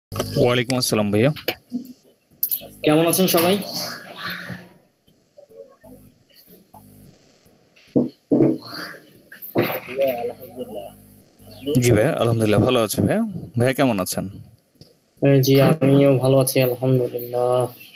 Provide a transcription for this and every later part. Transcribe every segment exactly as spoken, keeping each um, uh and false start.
ওয়ালাইকুম আসসালাম ভাইয়া। কেমন আছেন সবাই? জি ভাইয়া, আলহামদুলিল্লাহ ভালো আছি ভাইয়া। ভাইয়া কেমন আছেন? আহ, জি, আমিও ভালো আছি আলহামদুলিল্লাহ।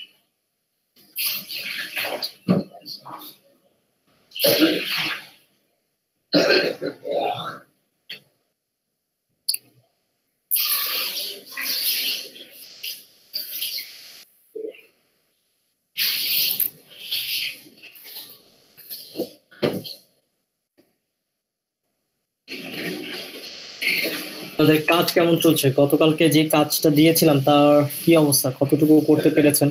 তাদের কাজ কেমন চলছে? গতকালকে যে কাজটা দিয়েছিলাম তার কি অবস্থা, কতটুকু করতে পেরেছেন?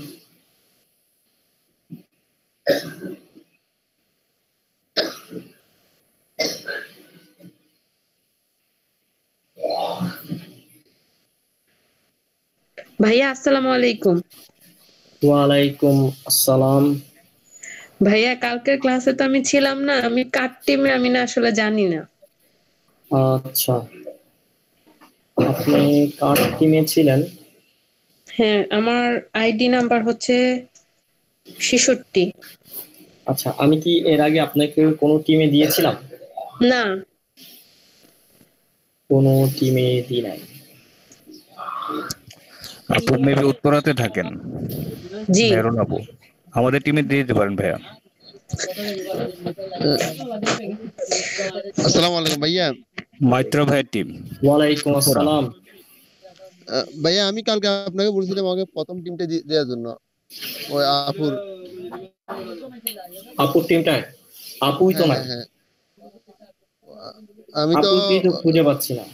ভাইয়া আসসালামু আলাইকুম। ওয়ালাইকুম আসসালাম। ভাইয়া কালকের ক্লাসে তো আমি ছিলাম না, আমি কার টিমে আমি না আসলে জানি না। আচ্ছা, আপনি কার টিমে ছিলেন? হ্যাঁ, আমার আইডি নাম্বার হচ্ছে ছেষট্টি। আচ্ছা, আমি কি এর আগে আপনাকে কোনো টিমে দিয়েছিলাম? না। কোনো টিমে দিই নাই। আপু মেবি উত্তরাতে থাকেন। জি। মেরুন আপু আমাদের টিমে দিয়ে দিতে পারেন ভাইয়া। আসসালামু আলাইকুম ভাইয়া। মাইত্র ভাইয়ের টিম। ওয়ালাইকুম উত্তরা। আসসালাম। আহ, ভাইয়া আমি কালকে আপনাকে বলছিলাম আমাকে প্রথম টিমটা দি- দেওয়ার জন্য ওই আপুর। আপুর টিমটায় আপুই তো হ্যাঁ নাই। হ্যাঁ হ্যাঁ আমি তো আপুকেই তো খুঁজে পাচ্ছি না।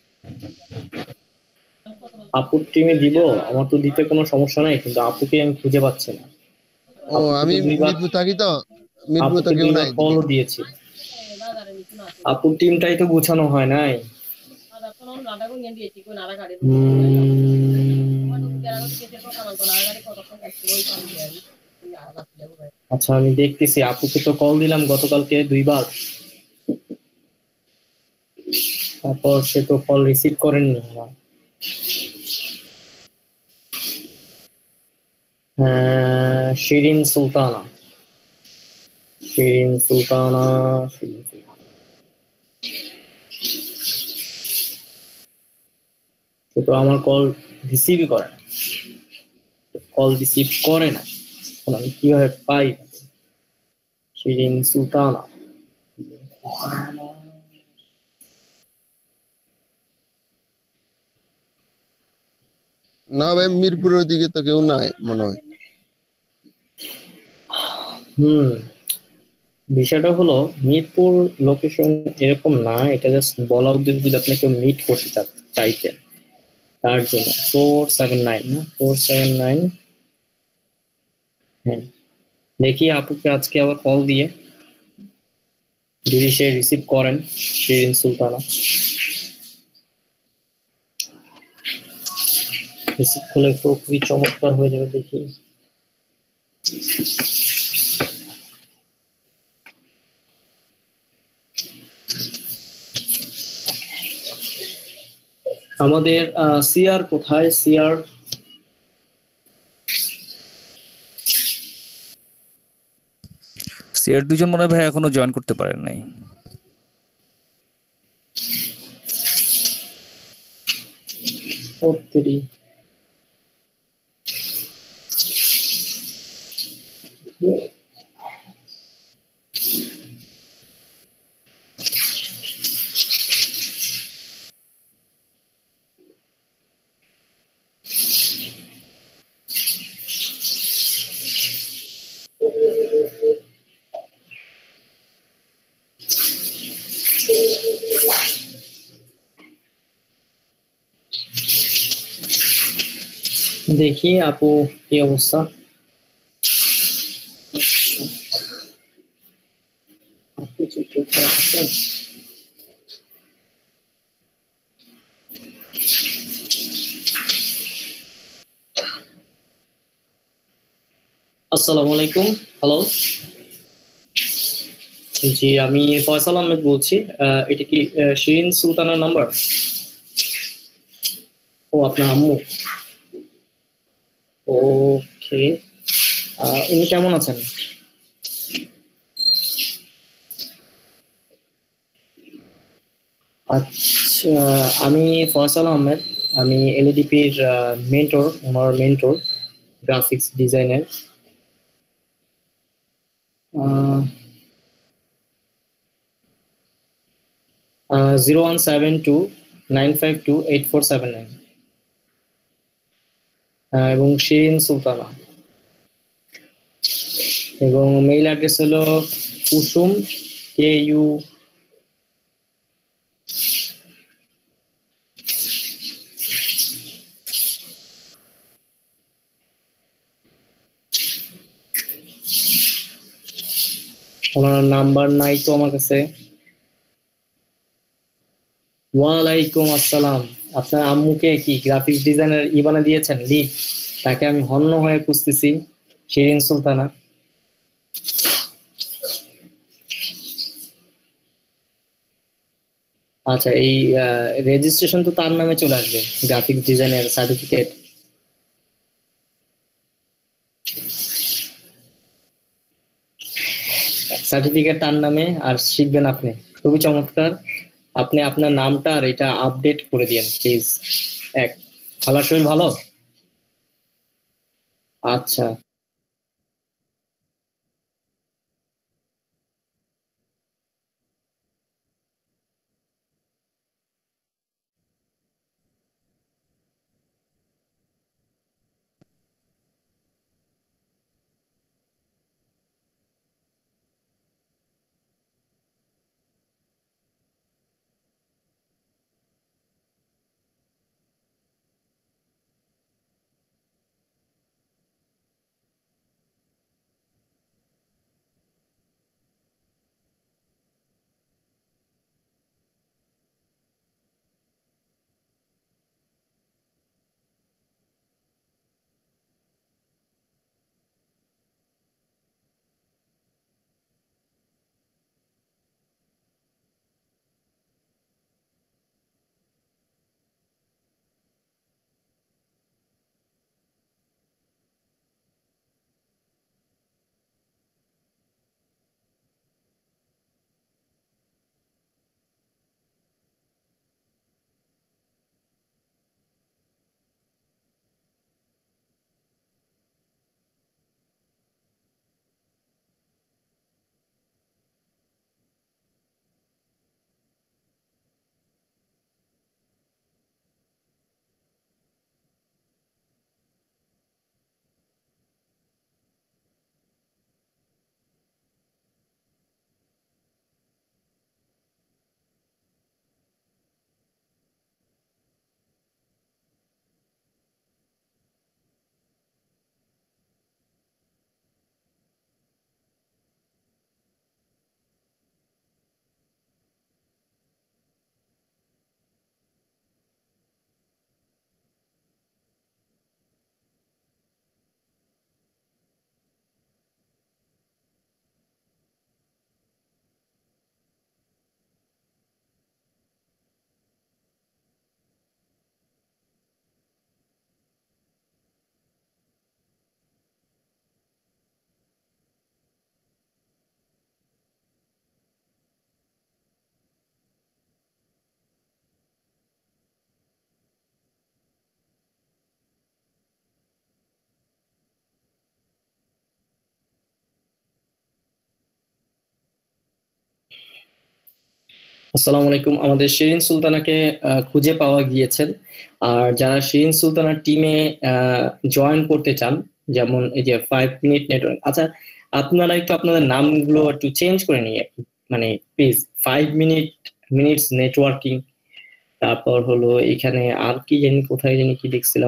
আপুর টিমে দিব, আমার তো দিতে কোনো সমস্যা নাই, কিন্তু আপুকে আমি খুঁজে পাচ্ছি না। ও আপুকে আমি তো দুইবার মিরপুর থাকি তো, মিরপুরে তো আপুকে কেউ দুইবার নাই দিবে। কলও দিয়েছি। আপুর টিমটাই তো গুছানো হয় নাই। আচ্ছা, আমি দেখতেছি। আপুকে তো কল দিলাম গতকালকে দুইবার, তারপর সে তো কল রিসিভ করেননি আমার। হ্যাঁ, শিরিন সুলতানা। শিরিন সুলতানা শিরিন সুলতানা। সে তো আমার কল রিসিভই করে না, কল রিসিভ করে না। এখন আমি কিভাবে পাই শিরিন সুলতানা? না ভাই, মিরপুরের দিকে তো কেউ নাই মনে হয়। হুম, বিষয়টা হলো মিরপুর লোকেশন এরকম না, এটা জাস্ট বলা উদ্দেশ্য যদি আপনি কেউ মিট করতে চা- চাইতেন তার জন্য। ফোর সেভেন নাইন না, ফোর সেভেন নাইন। হ্যাঁ, দেখি আপুকে আজকে আবার কল দিয়ে যদি সে রিসিভ করেন। শিরিন সুলতানা রিসিভ করলে তো খুবই চমৎকার হয়ে যাবে। দেখি আমাদের সিআর কোথায়? সিআর সিআর দুজন মনে হয় ভাই এখনো জয়েন করতে পারেন নাই। ওত্তরি। দেখি আপু কি অবস্থা। আপু কি কোথায় আছেন? আসসালামু আলাইকুম। হ্যালো। জি, আমি ফয়সাল আহমেদ বলছি। আহ, এটা কি আহ, শিরিন সুলতানার নাম্বার? ও, আপনার আম্মু। ওকে, উনি কেমন আছেন? আচ্ছা, আমি ফয়সাল আহমেদ, আমি এলইডিপির মেন্টর, আমার মেন্টর গ্রাফিক্স ডিজাইনের। Zero one seven two nine five two eight four seven nine, এবং শিরিন সুলতানা, এবং মেইল অ্যাড্রেস হলো কুসুম কে ইউ আমার নাম্বার নাই তো আমার কাছে। ওয়ালাইকুম আসসালাম। আপনার আম্মুকে কি গ্রাফিক্স ডিজাইনার ই বানা দিয়েছেন লিড? তাকে আমি হন্য হয়ে খুঁজতেছি, শিরিন সুলতানা। আচ্ছা, এই রেজিস্ট্রেশন তো তার নামে চলে আসবে, গ্রাফিক্স ডিজাইনের সার্টিফিকেট। সার্টিফিকেট তার নামে, আর শিখবেন আপনি। খুবই চমৎকার। আপনি আপনার নামটা আর এটা আপডেট করে দিন প্লিজ। এক, খালার শরীর ভালো? আচ্ছা, আসসালামু আলাইকুম। আমাদের শিরিন সুলতানাকে আহ, খুঁজে পাওয়া গিয়েছেন। আর যারা শিরিন সুলতানার টিমে জয়েন করতে চান, যেমন এই যে ফাইভ মিনিট নেটওয়ার্ক, আচ্ছা আপনারা একটু আপনাদের নামগুলো একটু চেঞ্জ করে নিয়ে, মানে please, five minute minutes networking, তারপর হলো এখানে আর কি জানি, কোথায় জানি কি দেখছিলাম,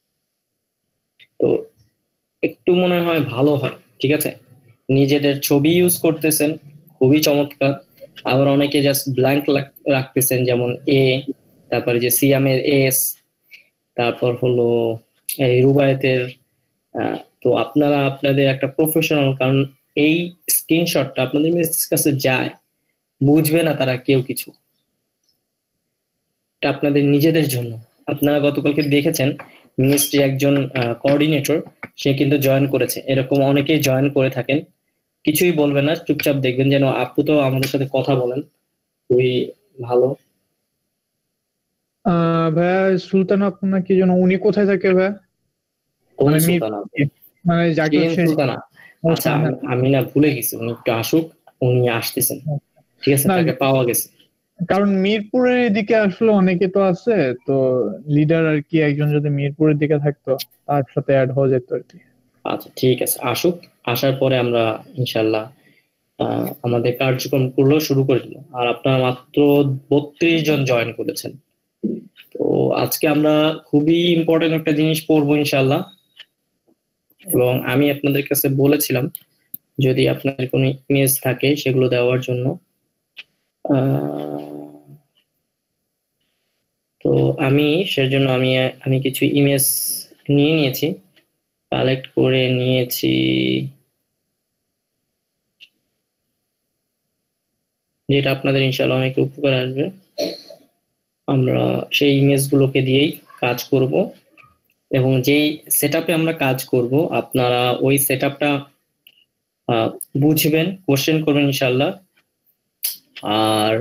তো একটু মনে হয় ভালো হয়। ঠিক আছে, নিজেদের ছবি ইউজ করতেছেন, খুবই চমৎকার। আবার অনেকে জাস্ট ব্ল্যাঙ্ক রাখতেছেন, যেমন এ, তারপরে যে সিয়ামের এস, তারপর হলো এই রুবায়েতের। আহ, তো আপনারা আপনাদের একটা প্রফেশনাল, কারণ এই স্ক্রিনশটটা আপনাদের মেসেজ কাছে যায়, বুঝবে না তারা কেউ কিছু। এটা আপনাদের নিজেদের জন্য। আপনারা গতকালকে দেখেছেন মিনিস্ট্রি একজন কোঅর্ডিনেটর, সে কিন্তু জয়েন করেছে। এরকম অনেকেই জয়েন করে থাকেন, কিছুই বলবেন না, চুপচাপ দেখবেন যেন। আপু তো আমাদের সাথে কথা বলেন, খুবই ভালো। আহ ভাইয়া সুলতান আপু নাকি যেন, উনি কোথায় থাকে ভাইয়া? কোন মানে মির সুলতানা? মানে জাকির শিরিন হোসেন সুলতানা? আচ্ছা, হ্যাঁ। আমি- আমি না ভুলে গেছি, উনি একটু আসুক, উনি আসতেছেন, ঠিক আছে, না, তাকে পাওয়া গেছে। কারণ মিরপুরের এদিকে আসলে অনেকে তো আছে, তো লিডার আর কি একজন যদি মিরপুরের দিকে থাকতো তার সাথে অ্যাড হয়ে যেত আর কি। আচ্ছা ঠিক আছে, আসুক, আসার পরে আমরা ইনশাল্লাহ আহ, আমাদের কার্যক্রমগুলো শুরু করে দিল। আর আপনারা মাত্র বত্রিশ জন জয়েন করেছেন। তো আজকে আমরা খুবই ইম্পর্টেন্ট একটা জিনিস পড়বো ইনশাল্লাহ। এবং আমি আপনাদের কাছে বলেছিলাম যদি আপনাদের কোনো ইমেজ থাকে সেগুলো দেওয়ার জন্য। আহ, তো আমি সেজন্য আমি আমি কিছু ইমেজ নিয়ে নিয়েছি, কালেক্ট করে নিয়েছি। যেটা আপনাদের ইনশাআল্লাহ অনেক উপকার আসবে। আমরা সেই ইমেজগুলোকে দিয়েই কাজ করব, এবং যেই সেটআপে আমরা কাজ করব আপনারা ওই সেটআপটা বুঝবেন, কোশ্চেন করবেন ইনশাআল্লাহ। আর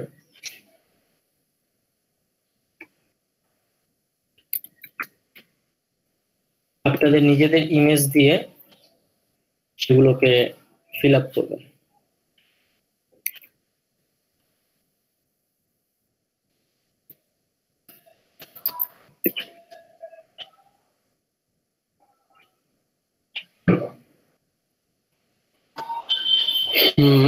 আপনাদের নিজেদের ইমেজ দিয়ে সেগুলোকে ফিল আপ করবেন। হুম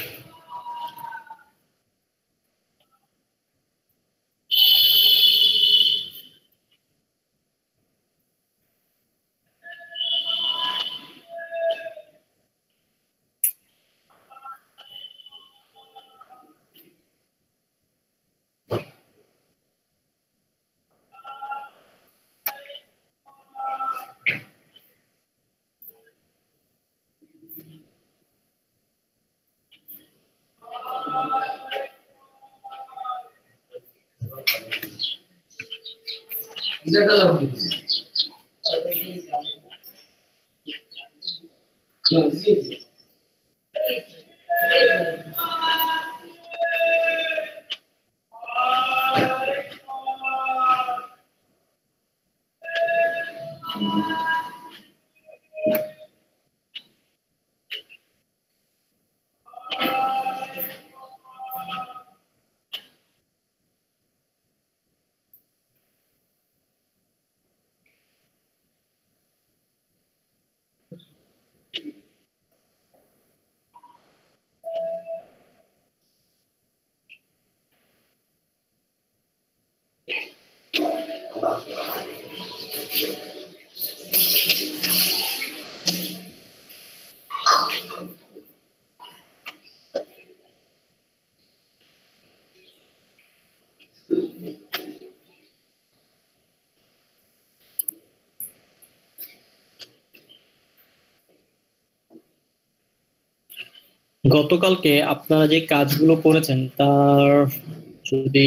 গতকালকে আপনারা যে কাজগুলো করেছেন তার যদি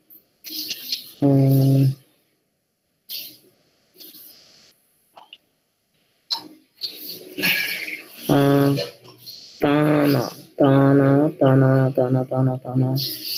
উম, আহ, টানা টানা টানা টানা টানা টানা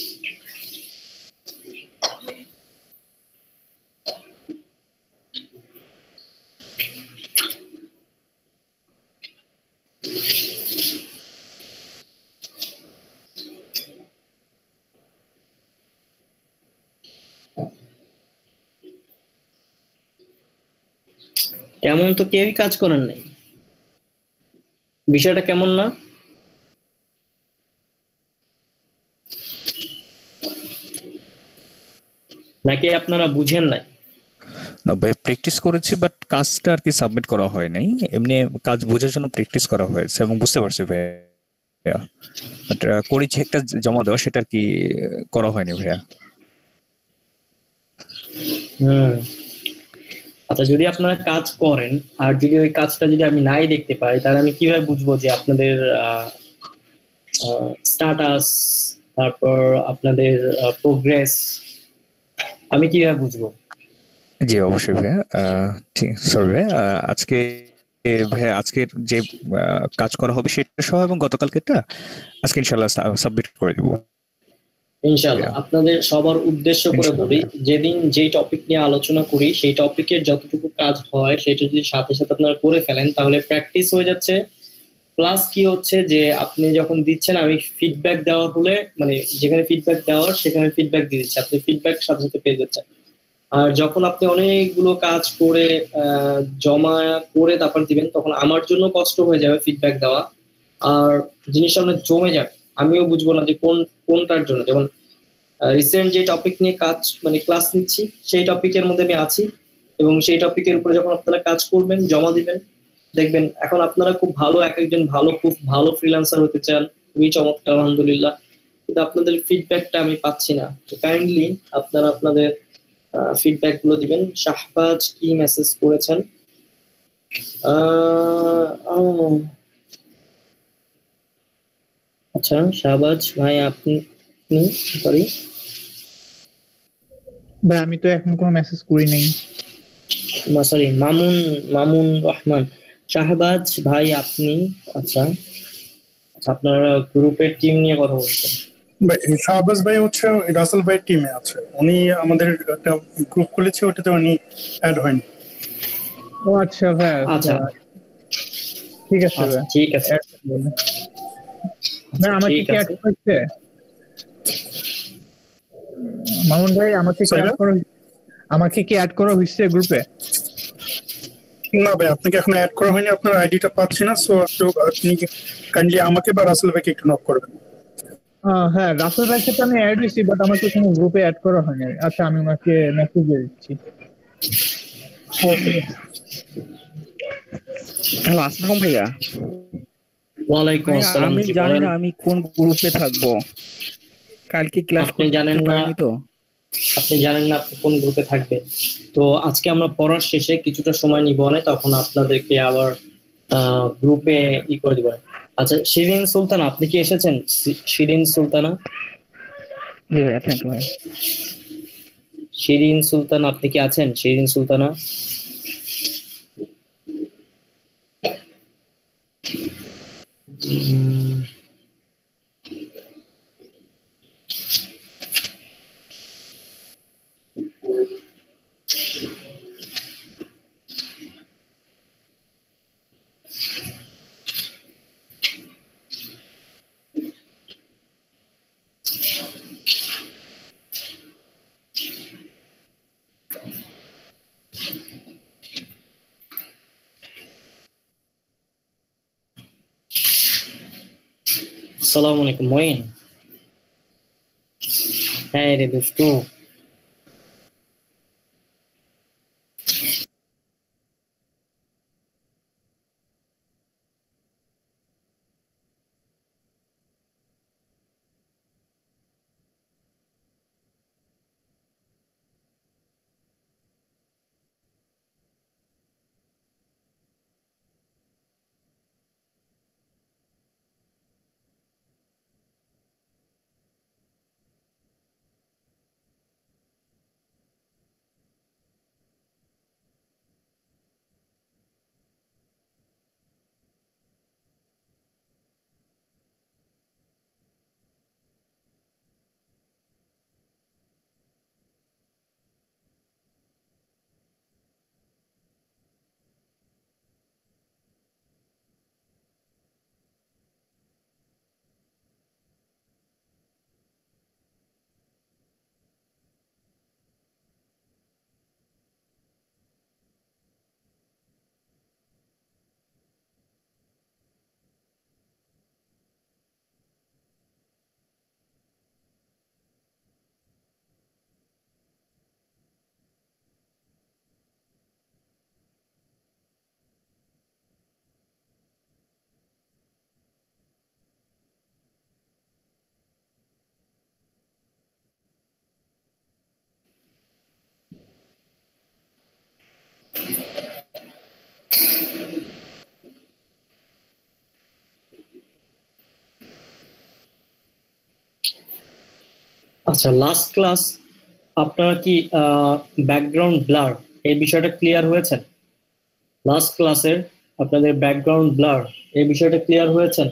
তেমন তো কেউই কাজ করেন নাই, বিষয়টা কেমন না? নাকি আপনারা বুঝেন নাই? না ভাই, প্র্যাকটিস করেছি বাট কাজটা আর কি সাবমিট করা হয় নাই। এমনি কাজ বোঝার জন্য প্র্যাকটিস করা হয়েছে এবং বুঝতে পারছি ভাইয়া, বাট করেছি একটা জমা দেওয়া, সেটা আর কি করা হয়নি ভাইয়া। হুম আচ্ছা, যদি আপনারা কাজ করেন আর যদি ওই কাজটা যদি আমি নাই দেখতে পাই, তাহলে আমি কিভাবে বুঝবো যে আপনাদের স্ট্যাটাস, তারপর আপনাদের প্রোগ্রেস আমি কিভাবে বুঝবো? জি অবশ্যই ভাইয়া। আহ, ঠিক সরি ভাইয়া, আহ, আজকে এ ভাইয়া আজকের যে আহ, কাজ করা হবে সেটা সহ এবং গতকালকেরটা আজকে ইনশাল্লাহ সাবমিট করে দিব ইনশাআল্লাহ ভাইয়া। আপনাদের সবার উদ্দেশ্য করে ইনশাল্লাহ বলি, ভাইয়া। যেদিন যেই টপিক নিয়ে আলোচনা করি সেই টপিকের যতটুকু কাজ হয় সেটা যদি সাথে সাথে আপনারা করে ফেলেন তাহলে প্র্যাকটিস হয়ে যাচ্ছে। প্লাস কি হচ্ছে যে আপনি যখন দিচ্ছেন আমি ফিডব্যাক দেওয়ার হলে মানে যেখানে ফিডব্যাক দেওয়ার সেখানে ফিডব্যাক দিয়ে দিচ্ছি, আপনি ফিডব্যাক সাথে সাথে পেয়ে যাচ্ছেন। আর যখন আপনি অনেকগুলো কাজ করে আহ, জমা করে তারপর দিবেন তখন আমার জন্য কষ্ট হয়ে যাবে ফিডব্যাক দেওয়া, আর জিনিসটা অনেক জমে যাবে, আমিও বুঝবো না যে কোন কোনটার জন্য। যেমন রিসেন্ট যে টপিক নিয়ে কাজ মানে ক্লাস নিচ্ছি সেই টপিকের মধ্যে আমি আছি, এবং সেই টপিকের উপরে যখন আপনারা কাজ করবেন জমা দিবেন দেখবেন এখন আপনারা খুব ভালো এক একজন ভালো খুব ভালো ফ্রিল্যান্সার হতে চান, খুবই চমৎকার আলহামদুলিল্লাহ, কিন্তু আপনাদের ফিডব্যাকটা আমি পাচ্ছি না। তো কাইন্ডলি আপনারা আপনাদের ফিডব্যাক গুলো দিবেন। শাহবাজ কি মেসেজ করেছেন? আহ, আহ, আচ্ছা শাহবাজ ভাই আপনি সরি ভাই আমি তো এখন কোনো মেসেজ করি নাই। সরি মামুন মামুন রহমান। শাহবাজ ভাই আপনি আচ্ছা আচ্ছা, আপনারা গ্রুপের টিম নিয়ে কথা বলছেন। ভাই, শাহবাজ ভাই হচ্ছে রাসেল ভাই টিমে আছে, উনি আমাদের একটা গ্রুপ খুলেছে, ওটাতে উনি অ্যাড হয়নি। ও আচ্ছা ভাই, আচ্ছা আচ্ছা ঠিক আছে আচ্ছা ভাই। ঠিক আছে Add করে দিন। আচ্ছা, ভাই আমাকে ঠিক কি অ্যাড আছে। করছে মামুন ভাই? আমাকে কি Sorry, অ্যাড ভাই? করা আমাকে কি অ্যাড করা হয়েছে গ্রুপে? না ভাই, আপনাকে এখন অ্যাড করা হয়নি, আপনার আইডিটা পাচ্ছি না, সো আপনি কাইন্ডলি আমাকে বা রাসেল ভাইকে একটু নক করবেন। আহ, হ্যাঁ রাসেল ভাইয়ের সাথে আমি অ্যাড হয়েছি, বাট আমাকে কোনো গ্রুপে অ্যাড করা হয়নি। আচ্ছা আমি ওনাকে মেসেজ দিয়ে দিচ্ছি। হ্যালো, আসসালাম ভাইয়া। ওয়ালাইকুম ভাইয়া আসসালাম, আমি জি জানি বলেন। না আমি কোন গ্রুপে থাকবো, কালকে ক্লাস আপনি জানেন করতে না পারিনি তো। আপনি জানেন না আপনি কোন গ্রুপে থাকবেন। তো আজকে আমরা পড়ার শেষে কিছুটা সময় নিব না, তখন আপনাদেরকে আবার গ্রুপে ই করে দিব। আচ্ছা শিরিন সুলতানা আপনি কি এসেছেন? শি- শিরিন সুলতানা জি ভাইয়া, থ্যাংক ইউ ভাই। শিরিন সুলতানা আপনি কি আছেন? শিরিন সুলতানা উম, আসসালামু আলাইকুম মঈন। হ্যাঁ রে দুষ্টু। আচ্ছা লাস্ট ক্লাস আপনারা কি ব্যাকগ্রাউন্ড ব্লার এই বিষয়টা ক্লিয়ার হয়েছেন? লাস্ট ক্লাসের আপনাদের ব্যাকগ্রাউন্ড ব্লার এই বিষয়টা ক্লিয়ার হয়েছেন?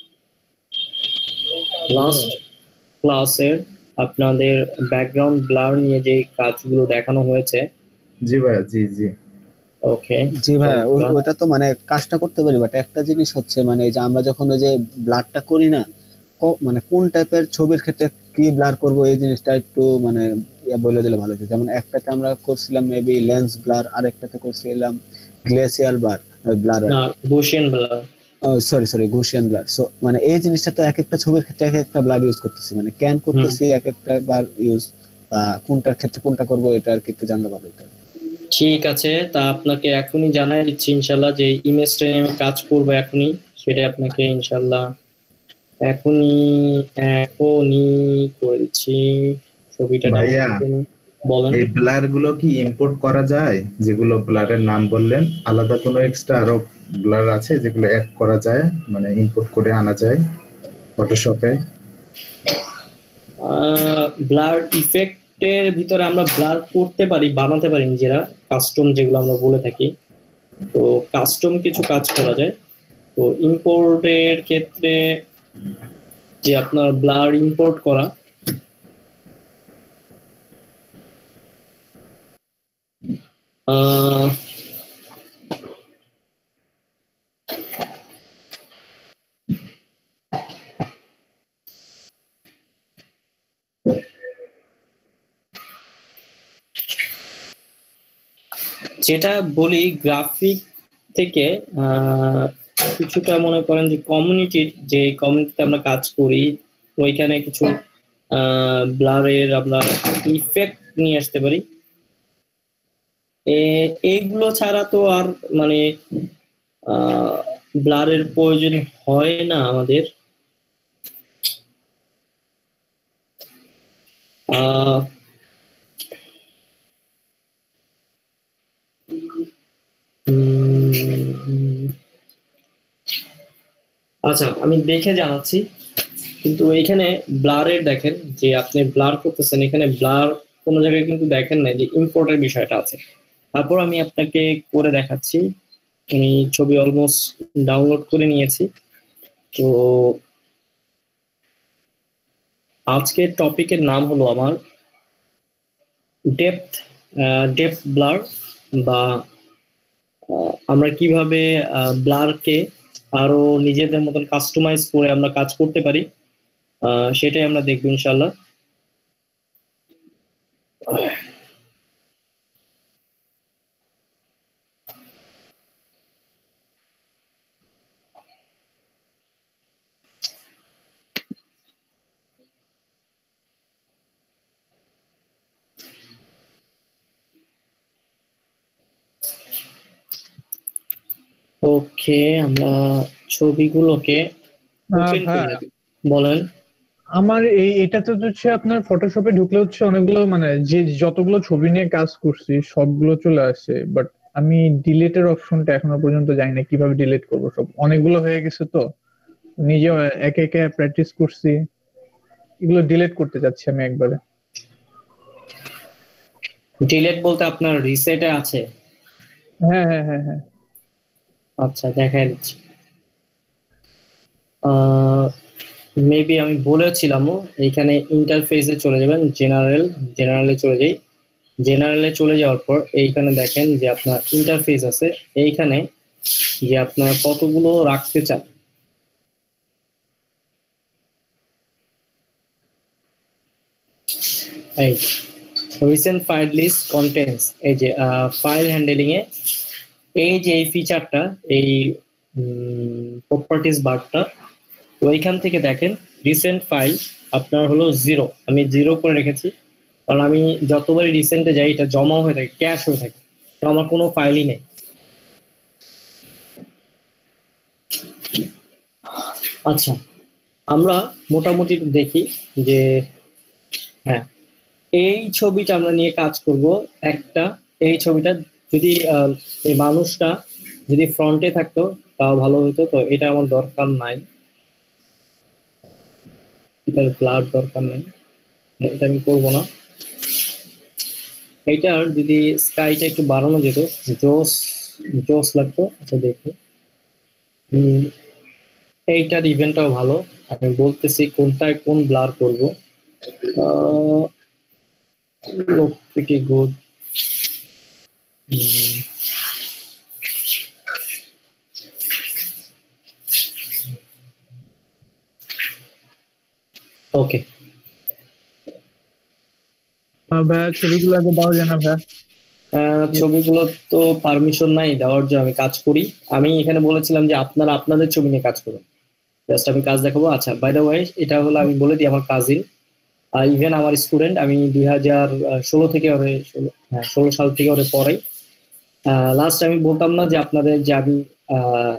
লাস্ট ক্লাসের আপনাদের ব্যাকগ্রাউন্ড ব্লার নিয়ে যে কাজগুলো দেখানো হয়েছে। জি ভাইয়া, জি জি ওকে জি ভাই, ওটা তো মানে কাজটা করতে পারি, বাট একটা জিনিস হচ্ছে মানে যে আমরা যখন ওই যে ব্লারটা করি না, মানে কোন টাইপের ছবির ক্ষেত্রে কি ব্লার করব এই জিনিসটা একটু মানে ইয়া বলে দিলে ভালো হতো। যেমন একটাতে আমরা করছিলাম মেবি লেন্স ব্লার, আরেকটাতে করছিলাম গ্লেসিয়াল ব্লার ব্লার না gaussian blur, sorry sorry gaussian blur. So মানে এই জিনিসটা তো এক একটা ছবির ক্ষেত্রে এক একটা ব্লার ইউজ করতেছি, মানে ক্যান করতেছি এক একটা বার ইউজ, বা কোনটার ক্ষেত্রে কোনটা করব এটা আর কি একটু জানতে পারবো। ঠিক আছে, তা আপনাকে এখনই জানাই দিচ্ছি ইনশাল্লাহ যে ইমেজটা নিয়ে আমি কাজ করবো এখনই, সেটা আপনাকে ইনশাল্লাহ এখনই এখনই করে দিচ্ছি। ছবিটা ভাইয়া, বলেন। এই ব্লার গুলো কি ইম্পোর্ট করা যায়? যেগুলো ব্লারের নাম বললেন, আলাদা কোনো এক্সট্রা আরো ব্লার আছে যেগুলো অ্যাড করা যায়, মানে ইম্পোর্ট করে আনা যায় ফটোশপে? ব্লার ইফেক্টের ভিতরে আমরা ব্লার করতে পারি, বানাতে পারি নিজেরা, কাস্টম যেগুলো আমরা বলে থাকি। তো কাস্টম কিছু কাজ করা যায়। তো ইম্পোর্টের ক্ষেত্রে যে আপনার ব্লার ইম্পোর্ট করা, আহ যেটা বলি গ্রাফিক থেকে কিছুটা মনে করেন যে কমিউনিটির, যে কমিউনিটিতে আমরা কাজ করি ওইখানে কিছু ব্লারের আমরা ইফেক্ট নিয়ে আসতে পারি। এইগুলো ছাড়া তো আর মানে ব্লারের প্রয়োজন হয় না আমাদের। আহ আচ্ছা আমি দেখে জানাচ্ছি, কিন্তু এখানে ব্লারের দেখেন যে আপনি ব্লার করতেছেন, এখানে ব্লার কোনো জায়গায় কিন্তু দেখেন না যে ইম্পোর্টের বিষয়টা আছে। তারপর আমি আপনাকে করে দেখাচ্ছি। আমি ছবি অলমোস্ট ডাউনলোড করে নিয়েছি। তো আজকের টপিকের নাম হলো আমার ডেপথ ডেপথ ব্লার, বা আমরা কিভাবে ব্লারকে আরো নিজেদের মতন কাস্টমাইজ করে আমরা কাজ করতে পারি, সেটাই আমরা দেখবো ইনশাল্লাহ। ওকে, আমরা ছবিগুলোকে বলেন। আমার এই এটাতে হচ্ছে আপনার ফটোশপে ঢুকলে হচ্ছে অনেকগুলো মানে যে যতগুলো ছবি নিয়ে কাজ করছি সবগুলো চলে আসে, বাট আমি ডিলিটের অপশনটা এখনো পর্যন্ত জানি না কিভাবে ডিলিট করব। সব অনেকগুলো হয়ে গেছে, তো নিজে একে একে প্র্যাকটিস করছি, এগুলো ডিলিট করতে যাচ্ছি আমি একবারে। ডিলিট বলতে আপনার রিসেটে আছে? হ্যাঁ হ্যাঁ হ্যাঁ হ্যাঁ আচ্ছা দেখাই দিচ্ছি। মেবি আমি বলেছিলাম এইখানে ইন্টারফেসে চলে যাবেন, জেনারেল জেনারেলে চলে যাই। জেনারেলে চলে যাওয়ার পর এইখানে দেখেন যে আপনার ইন্টারফেস আছে, এইখানে যে আপনার কতগুলো রাখতে চান। এই রিসেন্ট ফাইল লিস্ট কন্টেন্টস, এই যে ফাইল হ্যান্ডেলিং এ এই যে এই ফিচারটা, এই প্রপার্টিজ বারটা, তো এইখান থেকে দেখেন রিসেন্ট ফাইল আপনার হলো জিরো, আমি জিরো করে রেখেছি কারণ আমি যতবারই রিসেন্টে যাই এটা জমা হয়ে থাকে, ক্যাশ হয়ে থাকে, তো আমার কোনো ফাইলই নেই। আচ্ছা আমরা মোটামুটি দেখি যে হ্যাঁ এই ছবিটা আমরা নিয়ে কাজ করব একটা। এই ছবিটা যদি এই মানুষটা যদি ফ্রন্টে থাকতো তাও ভালো হতো, তো এটা আমার দরকার নাই, এটার ব্লার দরকার নেই, এটা আমি করবো না। এইটার যদি স্কাইটা একটু বাড়ানো যেত জোস জোস লাগতো। আচ্ছা দেখি, উম, এইটার ইভেন্টটাও ভালো। আমি বলতেছি কোনটায় কোন ব্লার করব। look pretty good. উম, ওকে, আহ, ভাইয়া ছবিগুলো আগে দেওয়া যায় না ভাইয়া? আহ, ছবিগুলো তো পারমিশন নাই দেওয়ার জন্য আমি কাজ করি। আমি এখানে বলেছিলাম যে আপনারা আপনাদের ছবি নিয়ে কাজ করুন, জাস্ট আমি কাজ দেখাবো। আচ্ছা, বাই দ্য ওয়ে, এটা হলো আমি বলে দিই আমার কাজিন, আর ইভেন আমার স্টুডেন্ট। আমি দুই হাজার ষোলো থেকে ওরে ষোলো হ্যাঁ ষোলো সাল থেকে ওরে পড়াই। লাস্ট আমি বলতাম না যে আপনাদের যে আমি আহ,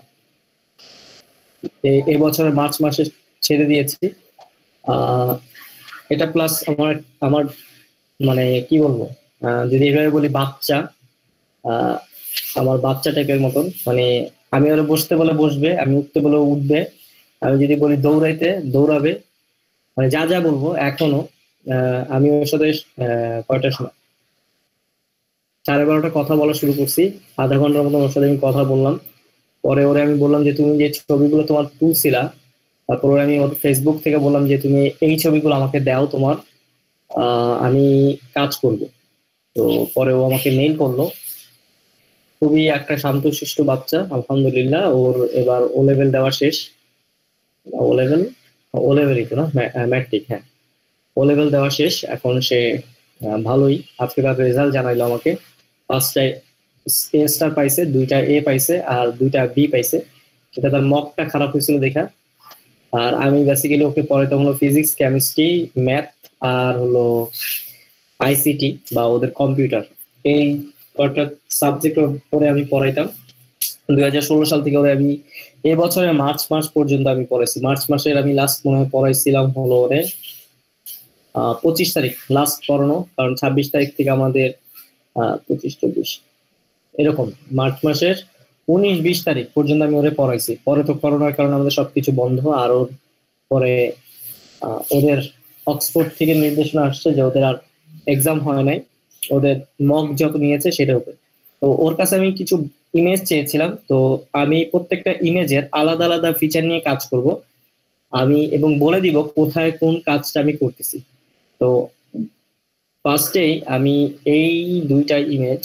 এ- এই বছরের মার্চ মাসে ছেড়ে দিয়েছি। আহ, এটা প্লাস আমার আমার মানে কি বলবো, আহ, যদি এভাবে বলি বাচ্চা, আহ, আমার বাচ্চা টাইপের মতন। মানে আমি ওরা বসতে বলে বসবে, আমি উঠতে বলে উঠবে, আমি যদি বলি দৌড়াইতে দৌড়াবে, মানে যা যা বলবো এখনো। আহ, আমি ওর সাথে আহ, কয়টার সময় সাড়ে বারোটা কথা বলা শুরু করছি, আধা ঘন্টার মতন ওর সাথে আমি কথা বললাম। পরে ওরে আমি বললাম যে তুমি যে ছবিগুলো তোমার তুলছিলা, তারপর ওরে আমি ওর ফেসবুক থেকে বললাম যে তুমি এই ছবিগুলো আমাকে দাও তোমার, আহ, আমি কাজ করব। তো পরে ও আমাকে মেইল করলো। খুবই একটা শান্তশিষ্ট বাচ্চা, আলহামদুলিল্লাহ। ওর এবার ও লেভেল দেওয়া শেষ। ও লেভেল ও লেভেলই তো না, ম্যাট্রিক, হ্যাঁ ও লেভেল দেওয়া শেষ। এখন সে আহ, ভালোই, আজকে তার রেজাল্ট জানাইলো আমাকে। পাঁচটায় এ স্টার পাইছে, দুইটা এ পাইছে আর দুইটা বি পাইছে। সেটা তার মকটা খারাপ হয়েছিল দেখা। আর আমি বেসিক্যালি ওকে পড়াইতাম হলো ফিজিক্স, কেমিস্ট্রি, ম্যাথ আর হলো আইসিটি বা ওদের কম্পিউটার। এই কয়েকটা সাবজেক্ট পরে আমি পড়াইতাম দুই হাজার ষোলো সাল থেকে। ওরে আমি এই বছরের মার্চ মাস পর্যন্ত আমি পড়াইছি। মার্চ মাসের আমি লাস্ট মনে হয় পড়াইছিলাম হলো ওরে আহ পঁচিশ তারিখ লাস্ট পড়ানো, কারণ ছাব্বিশ তারিখ থেকে আমাদের আহ পঁচিশ চব্বিশ এরকম মার্চ মাসের উনিশ বিশ তারিখ পর্যন্ত আমি ওরে পড়াইছি। পরে তো করোনার কারণে আমাদের সবকিছু বন্ধ। আর ওর পরে আহ, ওদের অক্সফোর্ড থেকে নির্দেশনা আসছে যে ওদের আর এক্সাম হয় নাই, ওদের মক যত নিয়েছে সেটার উপরে। তো ওর কাছে আমি কিছু ইমেজ চেয়েছিলাম। তো আমি প্রত্যেকটা ইমেজের আলাদা আলাদা ফিচার নিয়ে কাজ করব আমি, এবং বলে দিব কোথায় কোন কাজটা আমি করতেছি। তো ফার্স্টেই আমি এই দুইটা ইমেজ,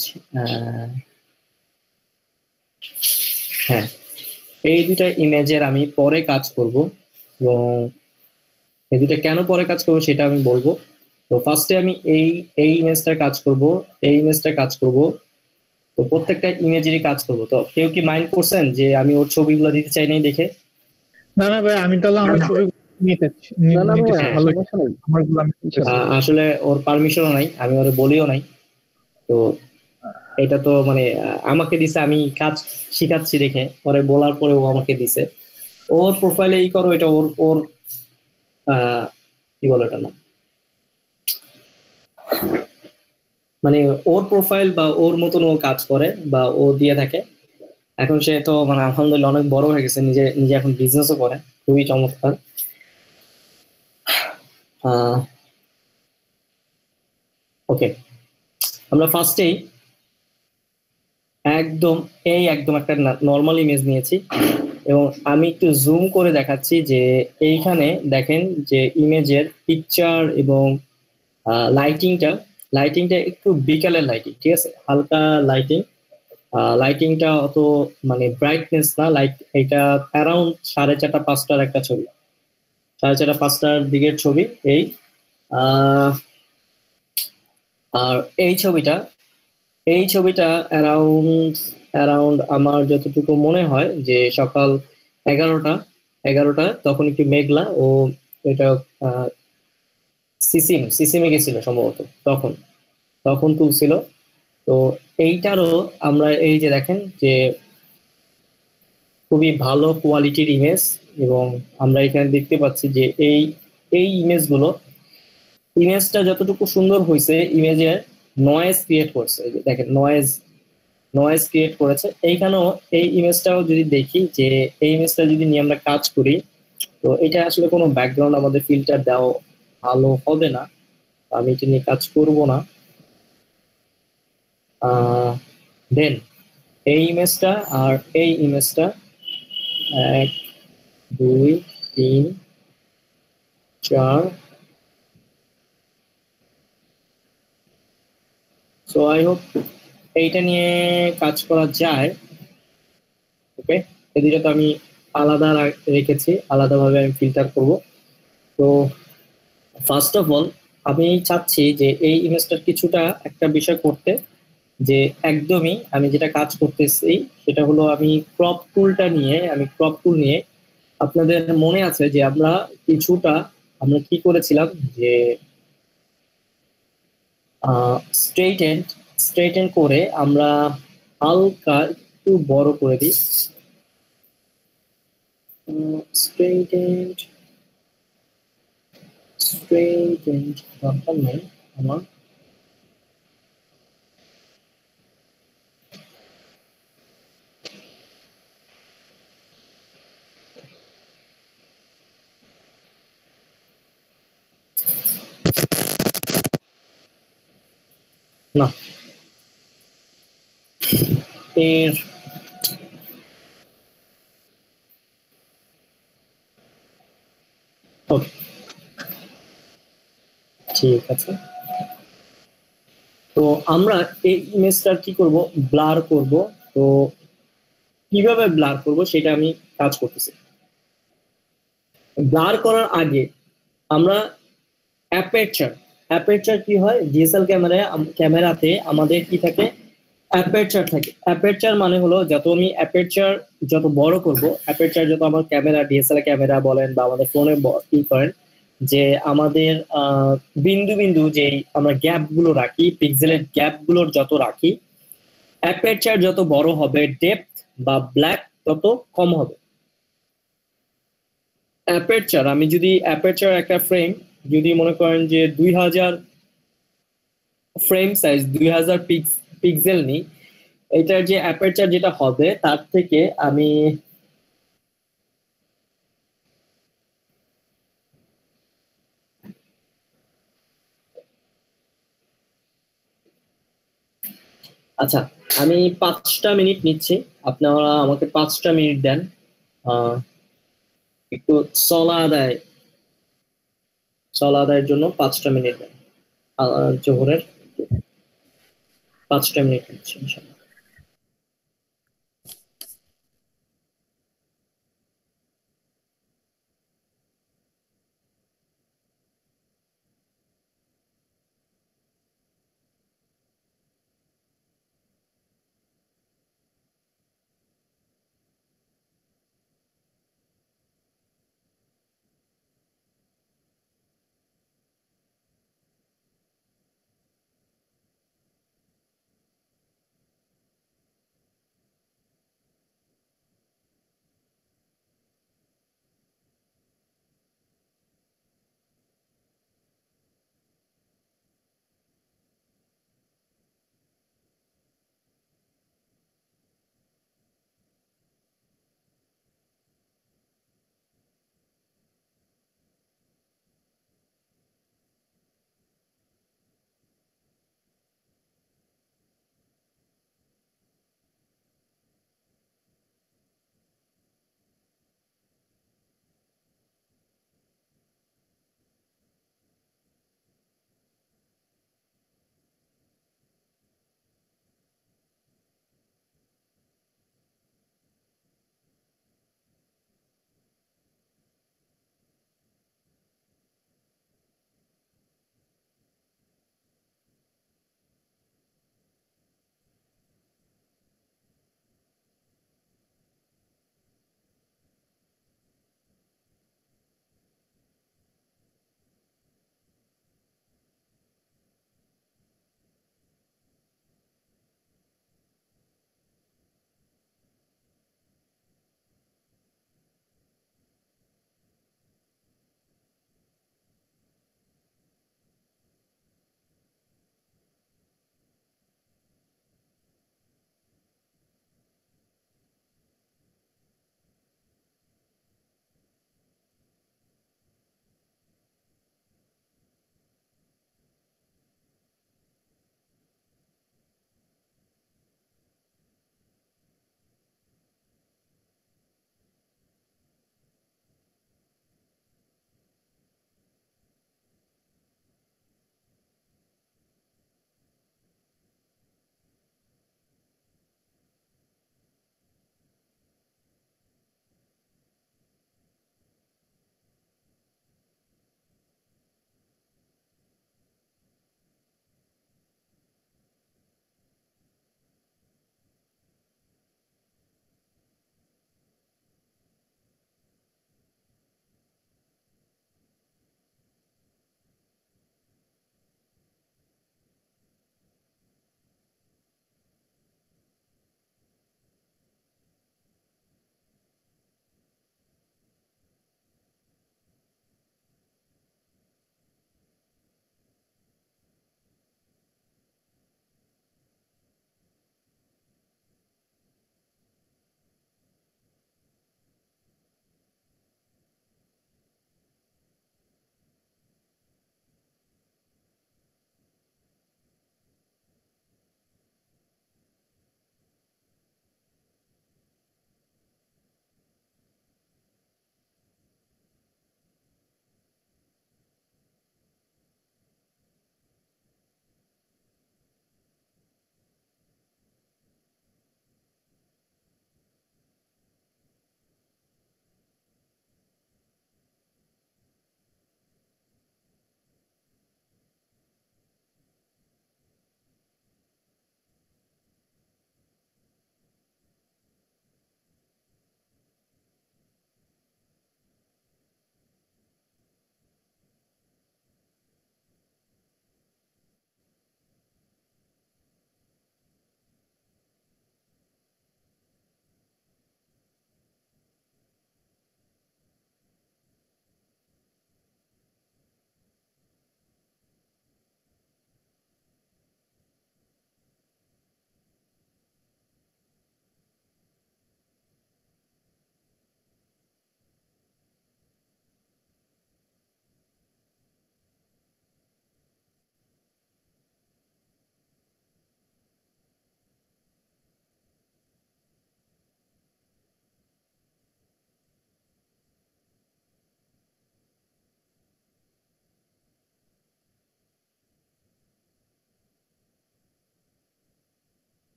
হ্যাঁ এই দুইটা ইমেজের আমি পরে কাজ করব, এবং এই দুইটা কেন পরে কাজ করবো সেটা আমি বলবো। তো ফার্স্টে আমি এই এই ইমেজটা কাজ করব, এই ইমেজটা কাজ করব। তো প্রত্যেকটা ইমেজেরই কাজ করব। তো কেউ কি মাইন্ড করছেন যে আমি ওর ছবিগুলো দিতে চাই নাই দেখে? না না ভাই, আমি তাহলে আমার ছবি নিতে নি- না না নিতে ভাইয়া, ভালো সমস্যা নেই। আমারগুলো আমি নিতেছি। আহ, আসলে ওর পারমিশনও নাই, আমি ওরে বলিও নাই। তো এটা তো মানে আহ, আমাকে দিছে, আমি কাজ শিখাচ্ছি দেখে পরে বলার পরে ও আমাকে দিছে। ওর প্রোফাইলে এই করো, এটা ওর ওর আহ কি বলে এটা না, মানে ওর প্রোফাইল বা ওর মতন ও কাজ করে বা ও দিয়ে থাকে। এখন সে তো মানে আলহামদুলিল্লাহ অনেক বড় হয়ে গেছে, নিজে নিজে এখন বিজনেসও করে, খুবই চমৎকার। আহ ওকে, আমরা ফার্স্টেই একদম এই একদম একটা নর্মাল ইমেজ নিয়েছি, এবং আমি একটু জুম করে দেখাচ্ছি যে এইখানে দেখেন যে ইমেজের পিকচার এবং লাইটিংটা লাইটিংটা একটু বিকালের লাইটিং, ঠিক আছে, হালকা লাইটিং। লাইটিংটা অত মানে ব্রাইটনেস না, লাইট এটা অ্যারাউন্ড সাড়ে চারটা পাঁচটার একটা ছবি, সাড়ে চারটা পাঁচটার দিকের ছবি এই। আহ, আর এই ছবিটা এই ছবিটা অ্যারাউন্ড অ্যারাউন্ড আমার যতটুকু মনে হয় যে সকাল এগারোটা এগারোটা তখন একটু মেঘলা। ও এটা আহ, সিসিম সিসিমে গেছিল সম্ভবত, তখন তখন তুলছিল। তো এইটারও আমরা এই যে দেখেন যে খুবই ভালো কোয়ালিটির ইমেজ, এবং আমরা এখানে দেখতে পাচ্ছি যে এই এই ইমেজগুলো ইমেজটা যতটুকু সুন্দর হয়েছে, ইমেজের নয়েজ ক্রিয়েট করছে। এই যে দেখেন নয়েজ নয়েজ ক্রিয়েট করেছে এইখানেও। এই ইমেজটাও যদি দেখি যে এই ইমেজটা যদি নিয়ে আমরা কাজ করি, তো এটা আসলে কোনো ব্যাকগ্রাউন্ড আমাদের ফিল্টার দেওয়া ভালো হবে না, আমি এটা নিয়ে কাজ করব না। দেন এই ইমেজটা আর এই ইমেজটা এক দুই তিন চার। সো আই হোপ এইটা নিয়ে কাজ করা যায়। ওকে, এই দুইটা তো আমি আলাদা রা- রেখেছি, আলাদাভাবে আমি ফিল্টার করব। তো ফার্স্ট অফ অল আমি চাচ্ছি যে এই ইমেজটার কিছুটা একটা বিষয় করতে, যে একদমই আমি যেটা কাজ করতেছি সেটা হলো আমি ক্রপ টুলটা নিয়ে আমি ক্রপ টুল নিয়ে আপনাদের মনে আছে যে আমরা কিছুটা আমরা কি করেছিলাম যে স্ট্রেইটেন স্ট্রেইটেন করে আমরা হালকা একটু বড় করে দিই। স্ট্রেইটেন স্ট্রেইটেন দরকার নেই আমার। না, এর ওকে, ঠিক আছে। তো আমরা এই ইমেজটার কি করব, ব্লার করব। তো কিভাবে ব্লার করব সেটা আমি কাজ করতেছি। ব্লার করার আগে আমরা অ্যাপারচার অ্যাপারচার কি হয়, ডিএসএল ক্যামেরায় ক্যামেরাতে আমাদের কি থাকে, অ্যাপারচার থাকে। অ্যাপারচার মানে হলো যত আমি অ্যাপারচার যত বড় করব, অ্যাপারচার যত আমার ক্যামেরা ডিএসএল ক্যামেরা বলেন বা আমাদের ফোনে কি করেন যে আমাদের আহ, বিন্দু বিন্দু যে আমরা গ্যাপ গুলো রাখি, পিক্সেলের গ্যাপ গুলোর যত রাখি, অ্যাপারচার যত বড় হবে ডেপথ বা ব্ল্যাক তত কম হবে। অ্যাপারচার আমি যদি অ্যাপারচার একটা ফ্রেম যদি মনে করেন যে দুই হাজার ফ্রেম সাইজ দুই হাজার পিক্সেল নিই, এটার যে অ্যাপারচার যেটা হবে তার থেকে আমি আচ্ছা আমি পাঁচটা মিনিট নিচ্ছি, আপনারা আমাকে পাঁচটা মিনিট দেন। আহ, একটু চলা আদায় চলা আদায়ের জন্য পাঁচটা মিনিট দেন। আহ, জোহরের পাঁচটা মিনিট নিচ্ছি ইনশাল্লাহ।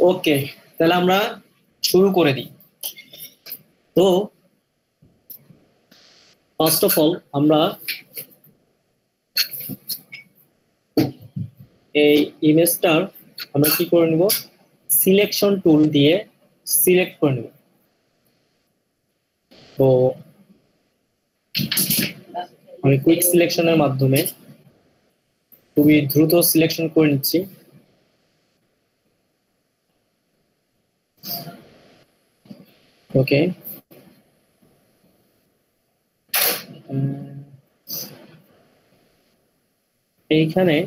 ওকে, তাহলে আমরা শুরু করে দিই। তো ফার্স্ট অফ অল আমরা এই ইমেজটার আমরা কি করে নিব, সিলেকশন টুল দিয়ে সিলেক্ট করে নিব। তো আমি কুইক সিলেকশনের মাধ্যমে খুবই দ্রুত সিলেকশন করে নিচ্ছি। ওকে, এইখানে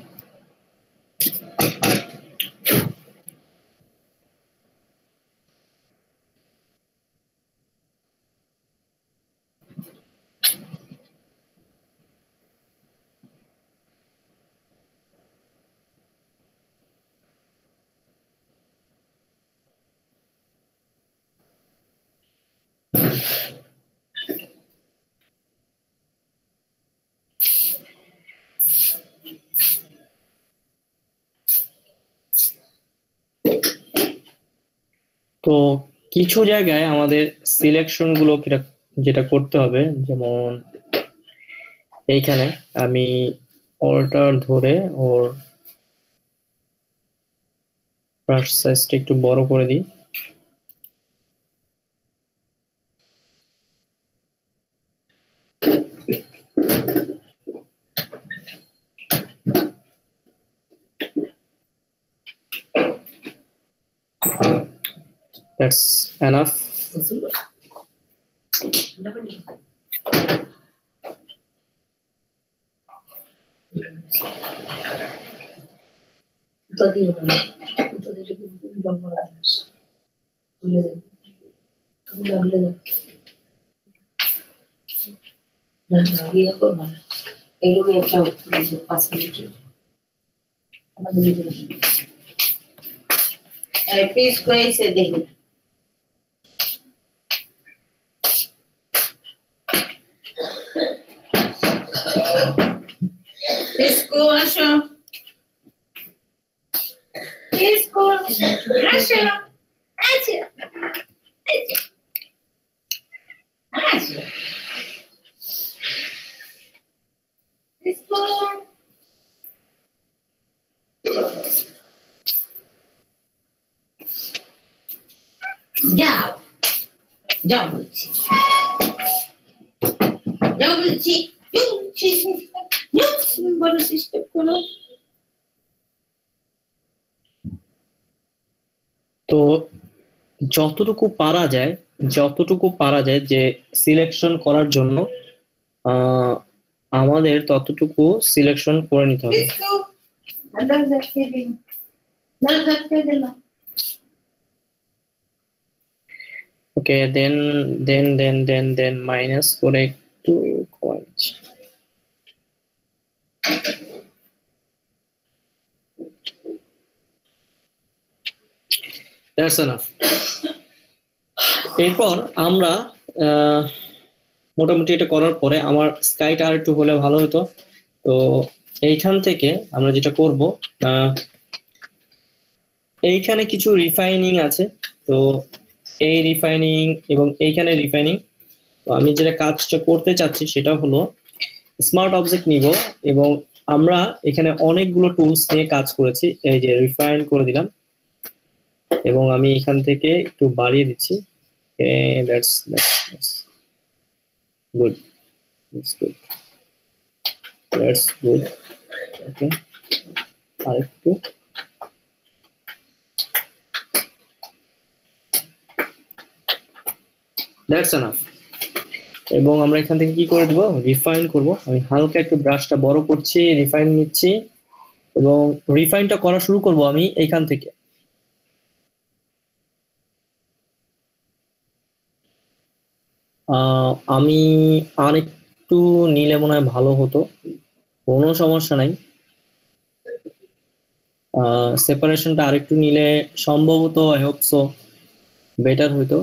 তো কিছু জায়গায় আমাদের সিলেকশন গুলো যেটা করতে হবে, যেমন এইখানে আমি অল্টার ধরে ওর ব্রাশ সাইজটা একটু বড় করে দিই। That's enough. Please go and দেখি Isco, আসো Isco, আসো আসো আসো Isco, যাও যাও বলছি যাও বলছি বড় সিস্টেম করো। তো যতটুকু পারা যায় যতটুকু পারা যায় যে সিলেকশন করার জন্য আহ আমাদের ততটুকু সিলেকশন করে নিতে হবে। ওকে, দেন দেন দেন দেন দেন মাইনাস করে একটু কমাচ্ছি। That's enough. এরপর আমরা মোটামুটি এটা করার পরে আমার স্কাইটা আর একটু হলে ভালো হতো। তো এইখান থেকে আমরা যেটা করব, এইখানে কিছু রিফাইনিং আছে। তো এই রিফাইনিং এবং এইখানে রিফাইনিং, তো আমি যেটা কাজটা করতে চাচ্ছি সেটা হলো স্মার্ট অবজেক্ট নিব এবং আমরা এখানে অনেকগুলো টুলস নিয়ে কাজ করেছি। এই যে রিফাইন করে দিলাম এবং আমি এখান থেকে একটু বাড়িয়ে দিচ্ছি। Okay, that's that's, that's good. That's good. That's good. Okay. আরেকটু That's enough. এবং আমরা এখান থেকে কি করে দেব, রিফাইন করব। আমি হালকা একটু ব্রাশটা বড় করছি, রিফাইন নিচ্ছি এবং রিফাইনটা করা শুরু করব আমি এইখান থেকে। আমি আর একটু নিলে মনে হয় ভালো হতো, কোনো সমস্যা নাই। সেপারেশনটা আরেকটু নিলে সম্ভবত আই হোপ সো বেটার হইতো।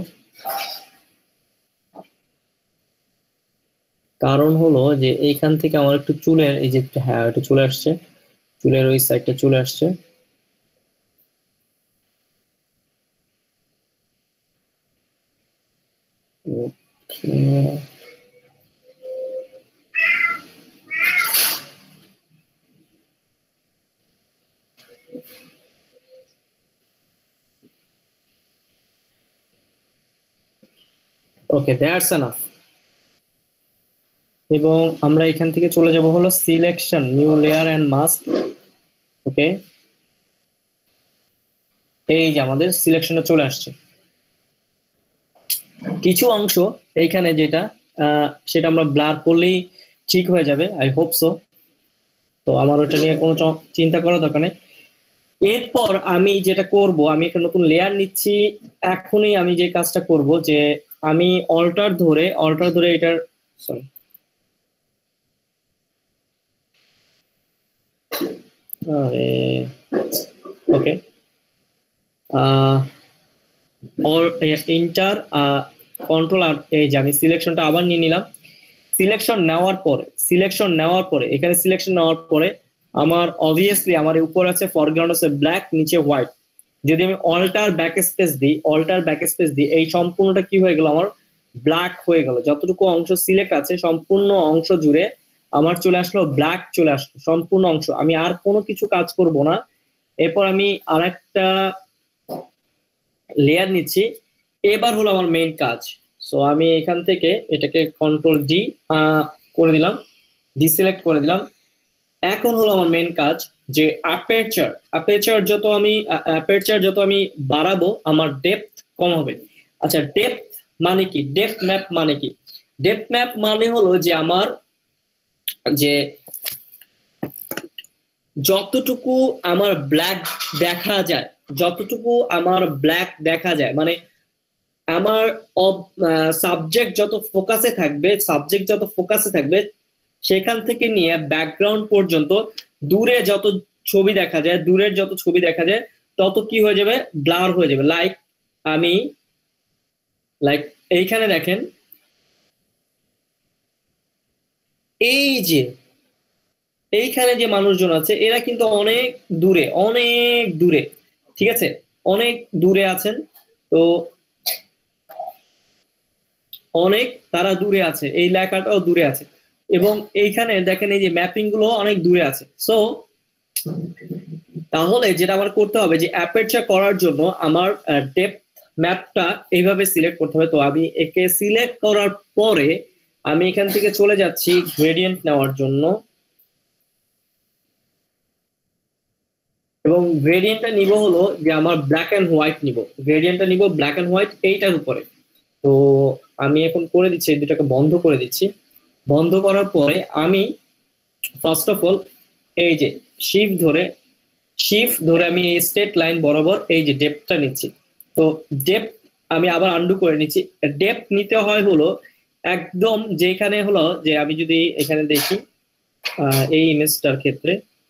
কারণ হলো যে এইখান থেকে আমার একটু চুলের এই যে, হ্যাঁ একটু চলে আসছে, চুলের ওই সাইডটা চলে আসছে। Okay. Okay, that's enough. এবং আমরা এখান থেকে চলে যাব হলো selection, new layer and mask. Okay, এই যে আমাদের সিলেকশনে চলে আসছে। কিছু অংশ এইখানে যেটা সেটা আমরা ব্লার করলেই ঠিক হয়ে যাবে, আই হোপ সো। তো আমার ওটা নিয়ে কোনো চিন্তা করার দরকার নেই। এরপর আমি যেটা করব, আমি একটা নতুন লেয়ার নিচ্ছি। এখনই আমি যে কাজটা করব যে আমি অল্টার ধরে অল্টার ধরে এটার সরি আরে ওকে ইন্টার কন্ট্রোল আর এই যে আমি সিলেকশনটা আবার নিয়ে নিলাম। সিলেকশন নেওয়ার পরে সিলেকশন নেওয়ার পরে এখানে সিলেকশন নেওয়ার পরে আমার অবভিয়াসলি আমার উপর আছে ফরগ্রাউন্ড আছে ব্ল্যাক, নিচে হোয়াইট। যদি আমি অল্টার ব্যাক স্পেস দিই অল্টার ব্যাক স্পেস দিই এই সম্পূর্ণটা কি হয়ে গেল, আমার ব্ল্যাক হয়ে গেল। যতটুকু অংশ সিলেক্ট আছে সম্পূর্ণ অংশ জুড়ে আমার চলে আসলো ব্ল্যাক, চলে আসলো সম্পূর্ণ অংশ। আমি আর কোনো কিছু কাজ করব না। এরপর আমি আর একটা লেয়ার নিচ্ছি। এবার হলো আমার মেইন কাজ। সো আমি এখান থেকে এটাকে কন্ট্রোল ডি করে দিলাম, ডিসিলেক্ট করে দিলাম। এখন হলো আমার মেইন কাজ যে অ্যাপারচার অ্যাপারচার যত আমি অ্যাপারচার যত আমি বাড়াবো আমার ডেপথ কম হবে। আচ্ছা, ডেপথ মানে কি? ডেপথ ম্যাপ মানে কি? ডেপথ ম্যাপ মানে হলো যে আমার যে যতটুকু আমার ব্ল্যাক দেখা যায় যতটুকু আমার ব্ল্যাক দেখা যায় মানে আমার সাবজেক্ট যত ফোকাসে থাকবে সাবজেক্ট যত ফোকাসে থাকবে সেখান থেকে নিয়ে ব্যাকগ্রাউন্ড পর্যন্ত দূরে যত ছবি দেখা যায় দূরের যত ছবি দেখা যায় তত কি হয়ে যাবে, ব্লার হয়ে যাবে। লাইক আমি লাইক এইখানে দেখেন, এই যে এইখানে যে মানুষজন আছে এরা কিন্তু অনেক দূরে অনেক দূরে, ঠিক আছে, অনেক দূরে আছেন। তো অনেক তারা দূরে আছে, এই লেখাটাও দূরে আছে এবং এইখানে দেখেন এই যে ম্যাপিং গুলো অনেক দূরে আছে। সো তাহলে যেটা আমার করতে হবে যে অ্যাপারচার করার জন্য আমার ডেপথ ম্যাপটা এইভাবে সিলেক্ট করতে হবে। তো আমি একে সিলেক্ট করার পরে আমি এখান থেকে চলে যাচ্ছি গ্রেডিয়েন্ট নেওয়ার জন্য এবং গ্রেডিয়েন্টটা নিব হলো যে আমার ব্ল্যাক এন্ড হোয়াইট নিব। গ্রেডিয়েন্টটা নিব ব্ল্যাক এন্ড হোয়াইট এইটার উপরে। তো আমি এখন করে দিচ্ছি, এই দুটাকে বন্ধ করে দিচ্ছি। বন্ধ করার পরে আমি ফার্স্ট অফ অল এই যে শিফট ধরে শিফট ধরে আমি এই স্ট্রেট লাইন বরাবর এই যে ডেপথটা নিচ্ছি। তো ডেপথ আমি আবার আন্ডু করে নিচ্ছি। ডেপথ নিতে হয় হলো একদম যেখানে হলো যে আমি যদি এখানে দেখি এই ইমেজটার ক্ষেত্রে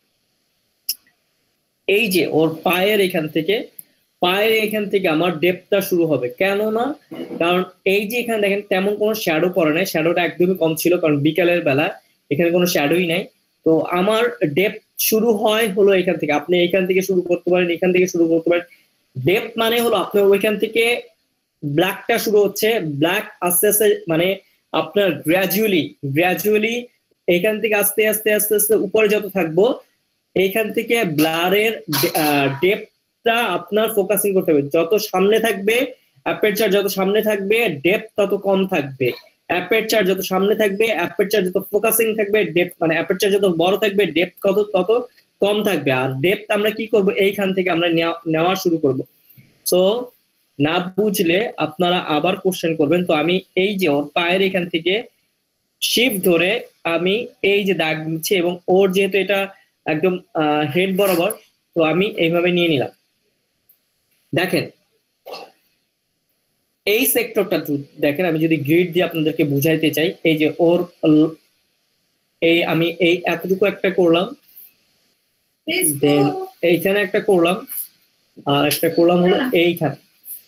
এই যে ওর পায়ের এখান থেকে পায়ের এখান থেকে আমার ডেপথটা শুরু হবে। কেন না, কারণ এই যে এখানে দেখেন তেমন কোনো শ্যাডো পড়ে নাই, শ্যাডোটা একদমই কম ছিল কারণ বিকালের বেলা এখানে কোনো শ্যাডোই নাই। তো আমার ডেপথ শুরু হয় হলো এখান থেকে। আপনি এখান থেকে শুরু করতে পারেন, এখান থেকে শুরু করতে পারেন। ডেপথ মানে হলো আপনার ওইখান থেকে ব্ল্যাকটা শুরু হচ্ছে, ব্ল্যাক আস্তে আস্তে মানে আপনার গ্র্যাজুয়ালি গ্র্যাজুয়ালি এখান থেকে আস্তে আস্তে আস্তে আস্তে উপরে যত থাকবো এইখান থেকে ব্লারের ডেপথটা আপনার ফোকাসিং করতে হবে। যত সামনে থাকবে অ্যাপারচার যত সামনে থাকবে ডেপথ তত কম থাকবে। অ্যাপারচার যত সামনে থাকবে অ্যাপারচার যত ফোকাসিং থাকবে ডেপথ মানে অ্যাপারচার যত বড় থাকবে ডেপথ কত তত কম থাকবে। আর ডেপথ আমরা কি করব, এইখান থেকে আমরা নেওয়া শুরু করব। সো না বুঝলে আপনারা আবার কোশ্চেন করবেন। তো আমি এই যে ওর পায়ের এখান থেকে শিফট ধরে আমি এই যে দাগ দিচ্ছি এবং ওর যেহেতু এটা একদম হেড বরাবর, তো আমি এইভাবে নিয়ে নিলাম। দেখেন এই সেক্টরটা দেখেন, আমি যদি গ্রিড দিয়ে আপনাদেরকে বুঝাইতে চাই, এই যে ওর এই আমি এই এতটুকু একটা করলাম, দেন এইখানে একটা করলাম, আর একটা করলাম হলো এইখানে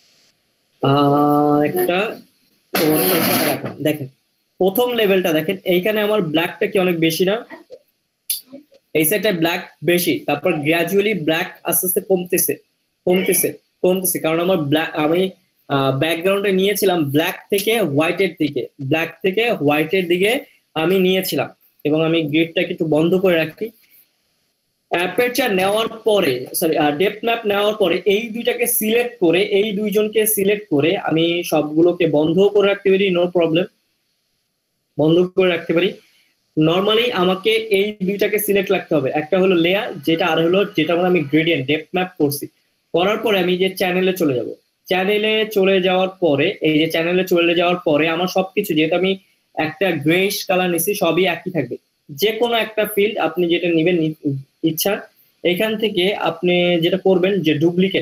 আর একটা। দেখেন প্রথম লেভেলটা দেখেন, এইখানে আমার ব্ল্যাকটা কি অনেক বেশি না, এই সাইডটা ব্ল্যাক বেশি, তারপর গ্র্যাজুয়ালি ব্ল্যাক আস্তে আস্তে কমতেছে কমতেছে কমতেছে কারণ আমার ব্ল্যাক আমি ব্যাকগ্রাউন্ডে নিয়েছিলাম ব্ল্যাক থেকে হোয়াইটের দিকে, ব্ল্যাক থেকে হোয়াইটের দিকে আমি নিয়েছিলাম, এবং আমি গ্রিডটাকে একটু বন্ধ করে রাখি। অ্যাপারচার নেওয়ার পরে সরি ডেপথ ম্যাপ নেওয়ার পরে এই দুইটাকে সিলেক্ট করে এই দুইজনকে সিলেক্ট করে আমি সবগুলোকে বন্ধ করে রাখতে পারি, নো প্রবলেম, বন্ধ করে রাখতে পারি। নর্মালি আমাকে এই দুইটাকে সিলেক্ট রাখতে হবে, একটা হলো লেয়ার যেটা, আর হলো যেটা আমি গ্রেডিয়েন্ট ডেপথ ম্যাপ করছি। করার পরে আমি যে চ্যানেলে চলে যাব, চ্যানেলে চলে যাওয়ার পরে এই যে চ্যানেলে চলে যাওয়ার পরে আমার সবকিছু, যেহেতু আমি একটা গ্রেইশ কালার নিছি, সবই একই থাকবে। যে কোনো একটা ফিল্ড আপনি যেটা নেবেন ইচ্ছা, এখান থেকে আপনি যেটা করবেন যে ডুপ্লিকেট,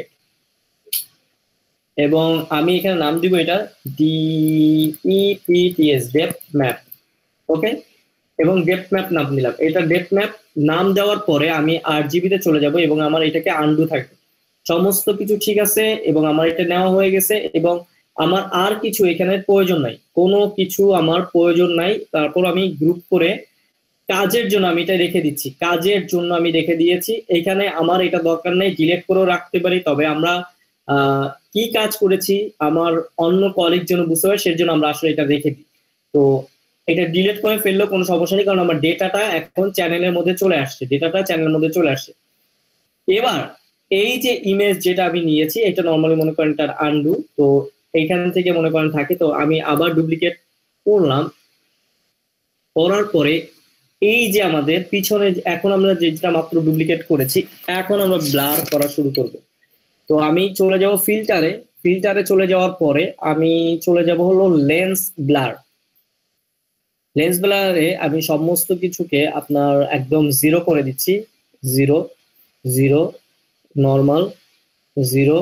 এবং আমি এখানে নাম দিব এটা ডিইপিটিএস ডেপথ ম্যাপ, ওকে, এবং ডেপথ ম্যাপ নাম দিলাম। এটা ডেপথ ম্যাপ নাম দেওয়ার পরে আমি আরজিবি তে চলে যাব এবং আমার এটাকে আনডু থাকবে, সমস্ত কিছু ঠিক আছে এবং আমার এটা নেওয়া হয়ে গেছে, এবং আমার আর কিছু এখানে প্রয়োজন নাই, কোনো কিছু আমার প্রয়োজন নাই। তারপর আমি গ্রুপ করে কাজের জন্য আমি এটা রেখে দিচ্ছি, কাজের জন্য আমি রেখে দিয়েছি। এখানে আমার এটা দরকার নেই, ডিলিট করেও রাখতে পারি, তবে আমরা আহ কি কাজ করেছি আমার অন্য কলিগ জন্য বুঝতে পারে, সেজন্য আমরা আসলে এটা রেখে দিই। তো এটা ডিলিট করে ফেললেও কোনো সমস্যা নেই, কারণ আমার ডেটাটা এখন চ্যানেলের মধ্যে চলে আসছে, ডেটাটা চ্যানেলের মধ্যে চলে আসছে। এবার এই যে ইমেজ যেটা আমি নিয়েছি, এটা নর্মালি মনে করেন তার আনডু, তো এইখান থেকে মনে করেন থাকে, তো আমি আবার ডুপ্লিকেট করলাম। করার পরে এই যে আমাদের পিছনে এখন আমরা যেটা মাত্র ডুপ্লিকেট করেছি, এখন আমরা ব্লার করা শুরু করব। তো আমি চলে যাব ফিল্টারে, ফিল্টারে চলে যাওয়ার পরে আমি চলে যাব হলো লেন্স ব্লার। লেন্স ব্লারে আমি সমস্ত কিছুকে আপনার একদম জিরো করে দিচ্ছি, zero zero normal zero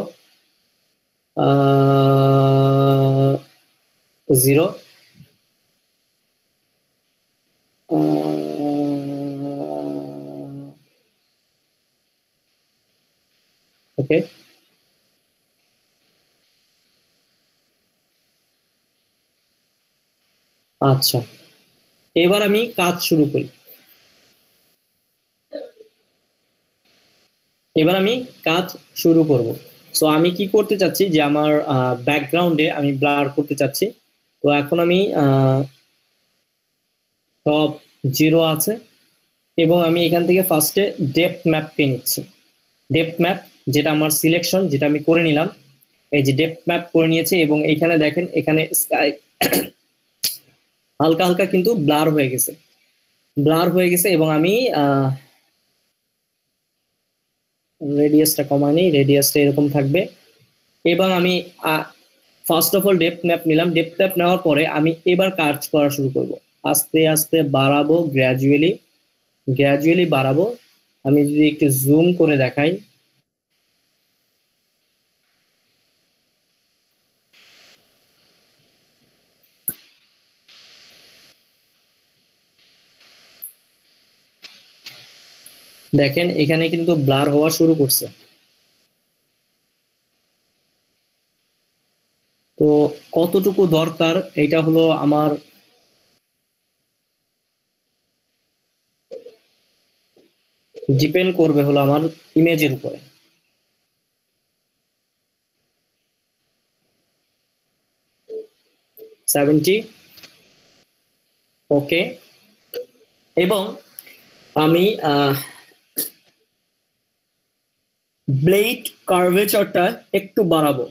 zero okay, আচ্ছা, এবার আমি কাজ শুরু করি। এবার আমি কাজ শুরু করব। সো আমি কি করতে চাচ্ছি যে আমার ব্যাকগ্রাউন্ডে আমি ব্লার করতে চাচ্ছি। তো এখন আমি টপ জিরো আছে এবং আমি এখান থেকে ফার্স্টে ডেপথ ম্যাপ পেয়ে নিচ্ছি। ডেপথ ম্যাপ যেটা আমার সিলেকশন, যেটা আমি করে নিলাম, এই যে ডেপথ ম্যাপ করে নিয়েছি, এবং এখানে দেখেন এখানে স্কাই হালকা হালকা কিন্তু ব্লার হয়ে গেছে, ব্লার হয়ে গেছে এবং আমি আহ রেডিয়াসটা কমাই নেই, রেডিয়াসটা এরকম থাকবে। এবং আমি first of all depth map নিলাম। ডেপথ ম্যাপ নেওয়ার পরে আমি এবার কাজ করা শুরু করব, আস্তে আস্তে বাড়াবো, গ্র্যাজুয়ালি গ্র্যাজুয়ালি বাড়াবো। আমি যদি একটু জুম করে দেখাই, দেখেন এখানে কিন্তু ব্লার হওয়া শুরু করছে। তো কতটুকু দরকার এটা হলো আমার ডিপেন্ড করবে হলো আমার ইমেজের উপরে। Seventy, okay. এবং আমি ব্লেড কার্ভেচারটা একটু বাড়াবো।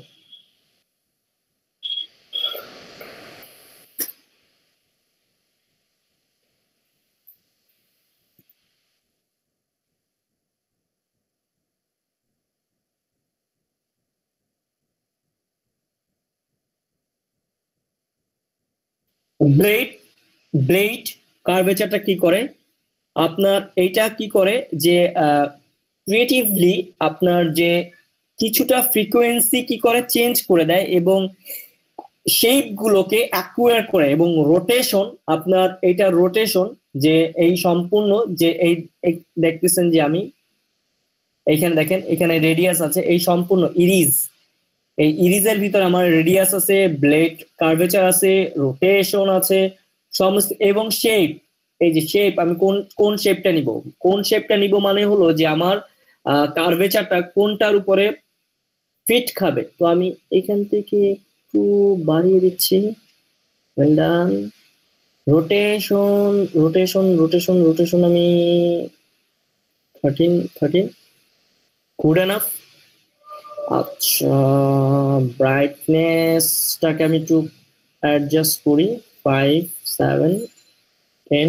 ব্লেড ব্লেড কার্ভেচারটা কি করে আপনার, এইটা কি করে যে ক্রিয়েটিভলি আপনার যে কিছুটা ফ্রিকোয়েন্সি কি করে চেঞ্জ করে দেয় এবং শেপ গুলোকে অ্যাকুয়ার করে, এবং রোটেশন আপনার এইটা রোটেশন যে এই সম্পূর্ণ যে এই দেখতেছেন যে আমি এইখানে দেখেন এখানে রেডিয়াস আছে, এই সম্পূর্ণ ইরিজ, এই ইরিজের ভিতরে আমার রেডিয়াস আছে, ব্লেড কার্ভেচার আছে, রোটেশন আছে সমস্ত, এবং শেপ। এই যে শেপ আমি কোন কোন শেপটা নিব, কোন শেপটা নিব মানে হলো যে আমার কার্ভেচারটা কোনটার উপরে ফিট খাবে, তো আমি এখান থেকে একটু বাড়িয়ে দিচ্ছি। Done, rotation rotation rotation rotation আমি থার্টিন থার্টিন গুড এনাফ। আচ্ছা, ব্রাইটনেসটাকে আমি একটু অ্যাডজাস্ট করি, ফাইভ সেভেন টেন।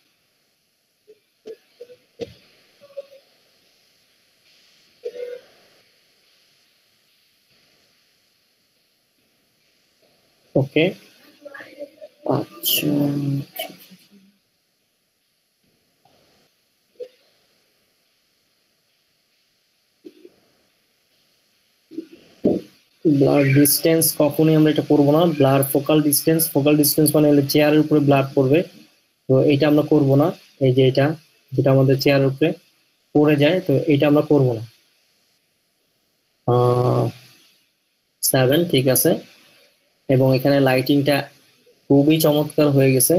ওকে, আচ্ছা ব্লার ডিস্টেন্স কখনোই আমরা এটা করবো না। Blur focal distance, focal distance মানে চেয়ারের উপরে ব্লার পড়বে, তো এটা আমরা করব না। এই যে এটা যেটা আমাদের চেয়ারের উপরে পড়ে যায়, তো এটা আমরা করব না। সেভেন, ঠিক আছে। এবং এখানে লাইটিংটা খুবই চমৎকার হয়ে গেছে।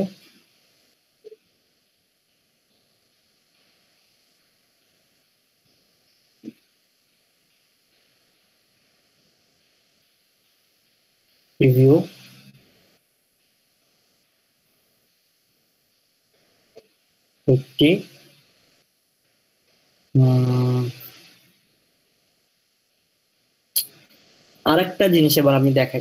Review fifty. আরেকটা জিনিস এবার আমি দেখাই,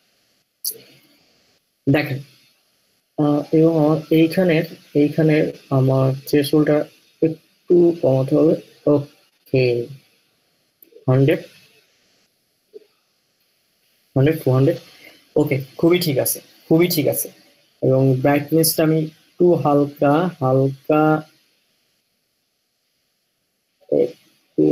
দেখেন এবং আমার এইখানের এইখানের আমার থ্রেশহোল্ডটা একটু কমাতে হবে। Okay, hundred hundred two hundred okay, খুবই ঠিক আছে, খুবই ঠিক আছে। এবং ব্রাইটনেসটা আমি একটু হালকা হালকা একটু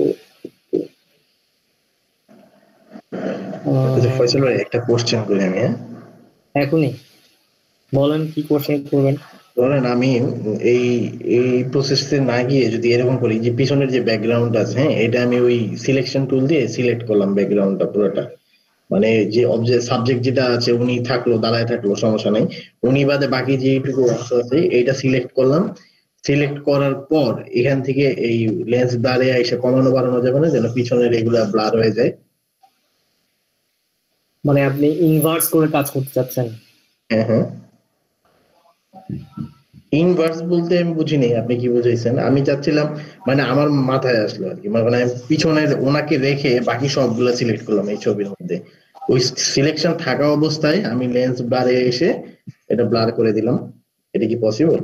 ফয়সাল ভাই একটা কোশ্চেন করি আমি। হ্যাঁ, এখনই বলেন কি কোশ্চেন করবেন। ধরেন আমি এই এই প্রসেসে না গিয়ে যদি এরকম করি যে পিছনের যে ব্যাকগ্রাউন্ড আছে, হ্যাঁ, এটা আমি ওই সিলেকশন টুল দিয়ে সিলেক্ট করলাম ব্যাকগ্রাউন্ডটা পুরোটা, মানে যে অবজেক্ট সাবজেক্ট যেটা আছে উনি থাকলো, দাঁড়ায় থাকলো, সমস্যা নেই, উনি বাদে বাকি যেটুকু অংশ আছে এইটা সিলেক্ট করলাম। সিলেক্ট করার পর এখান থেকে এই লেন্স ব্লারে এসে কমানো বাড়ানো যাবে না, যেন পিছনের এগুলা ব্লার হয়ে যায়? মানে আপনি ইনভার্স করে কাজ করতে চাচ্ছেন? হ্যাঁ হ্যাঁ, ইনভার্স বলতে আমি বুঝিনি আপনি কি বুঝাইছেন। আমি চাচ্ছিলাম মানে আমার মাথায় আসলো আর কি, মানে পিছনের ওনাকে রেখে বাকি সবগুলো সিলেক্ট করলাম এই ছবির মধ্যে। ওই সিলেকশন থাকা অবস্থায় আমি লেন্স ব্লারে এসে এটা ব্লার করে দিলাম। এটা কি পসিবল?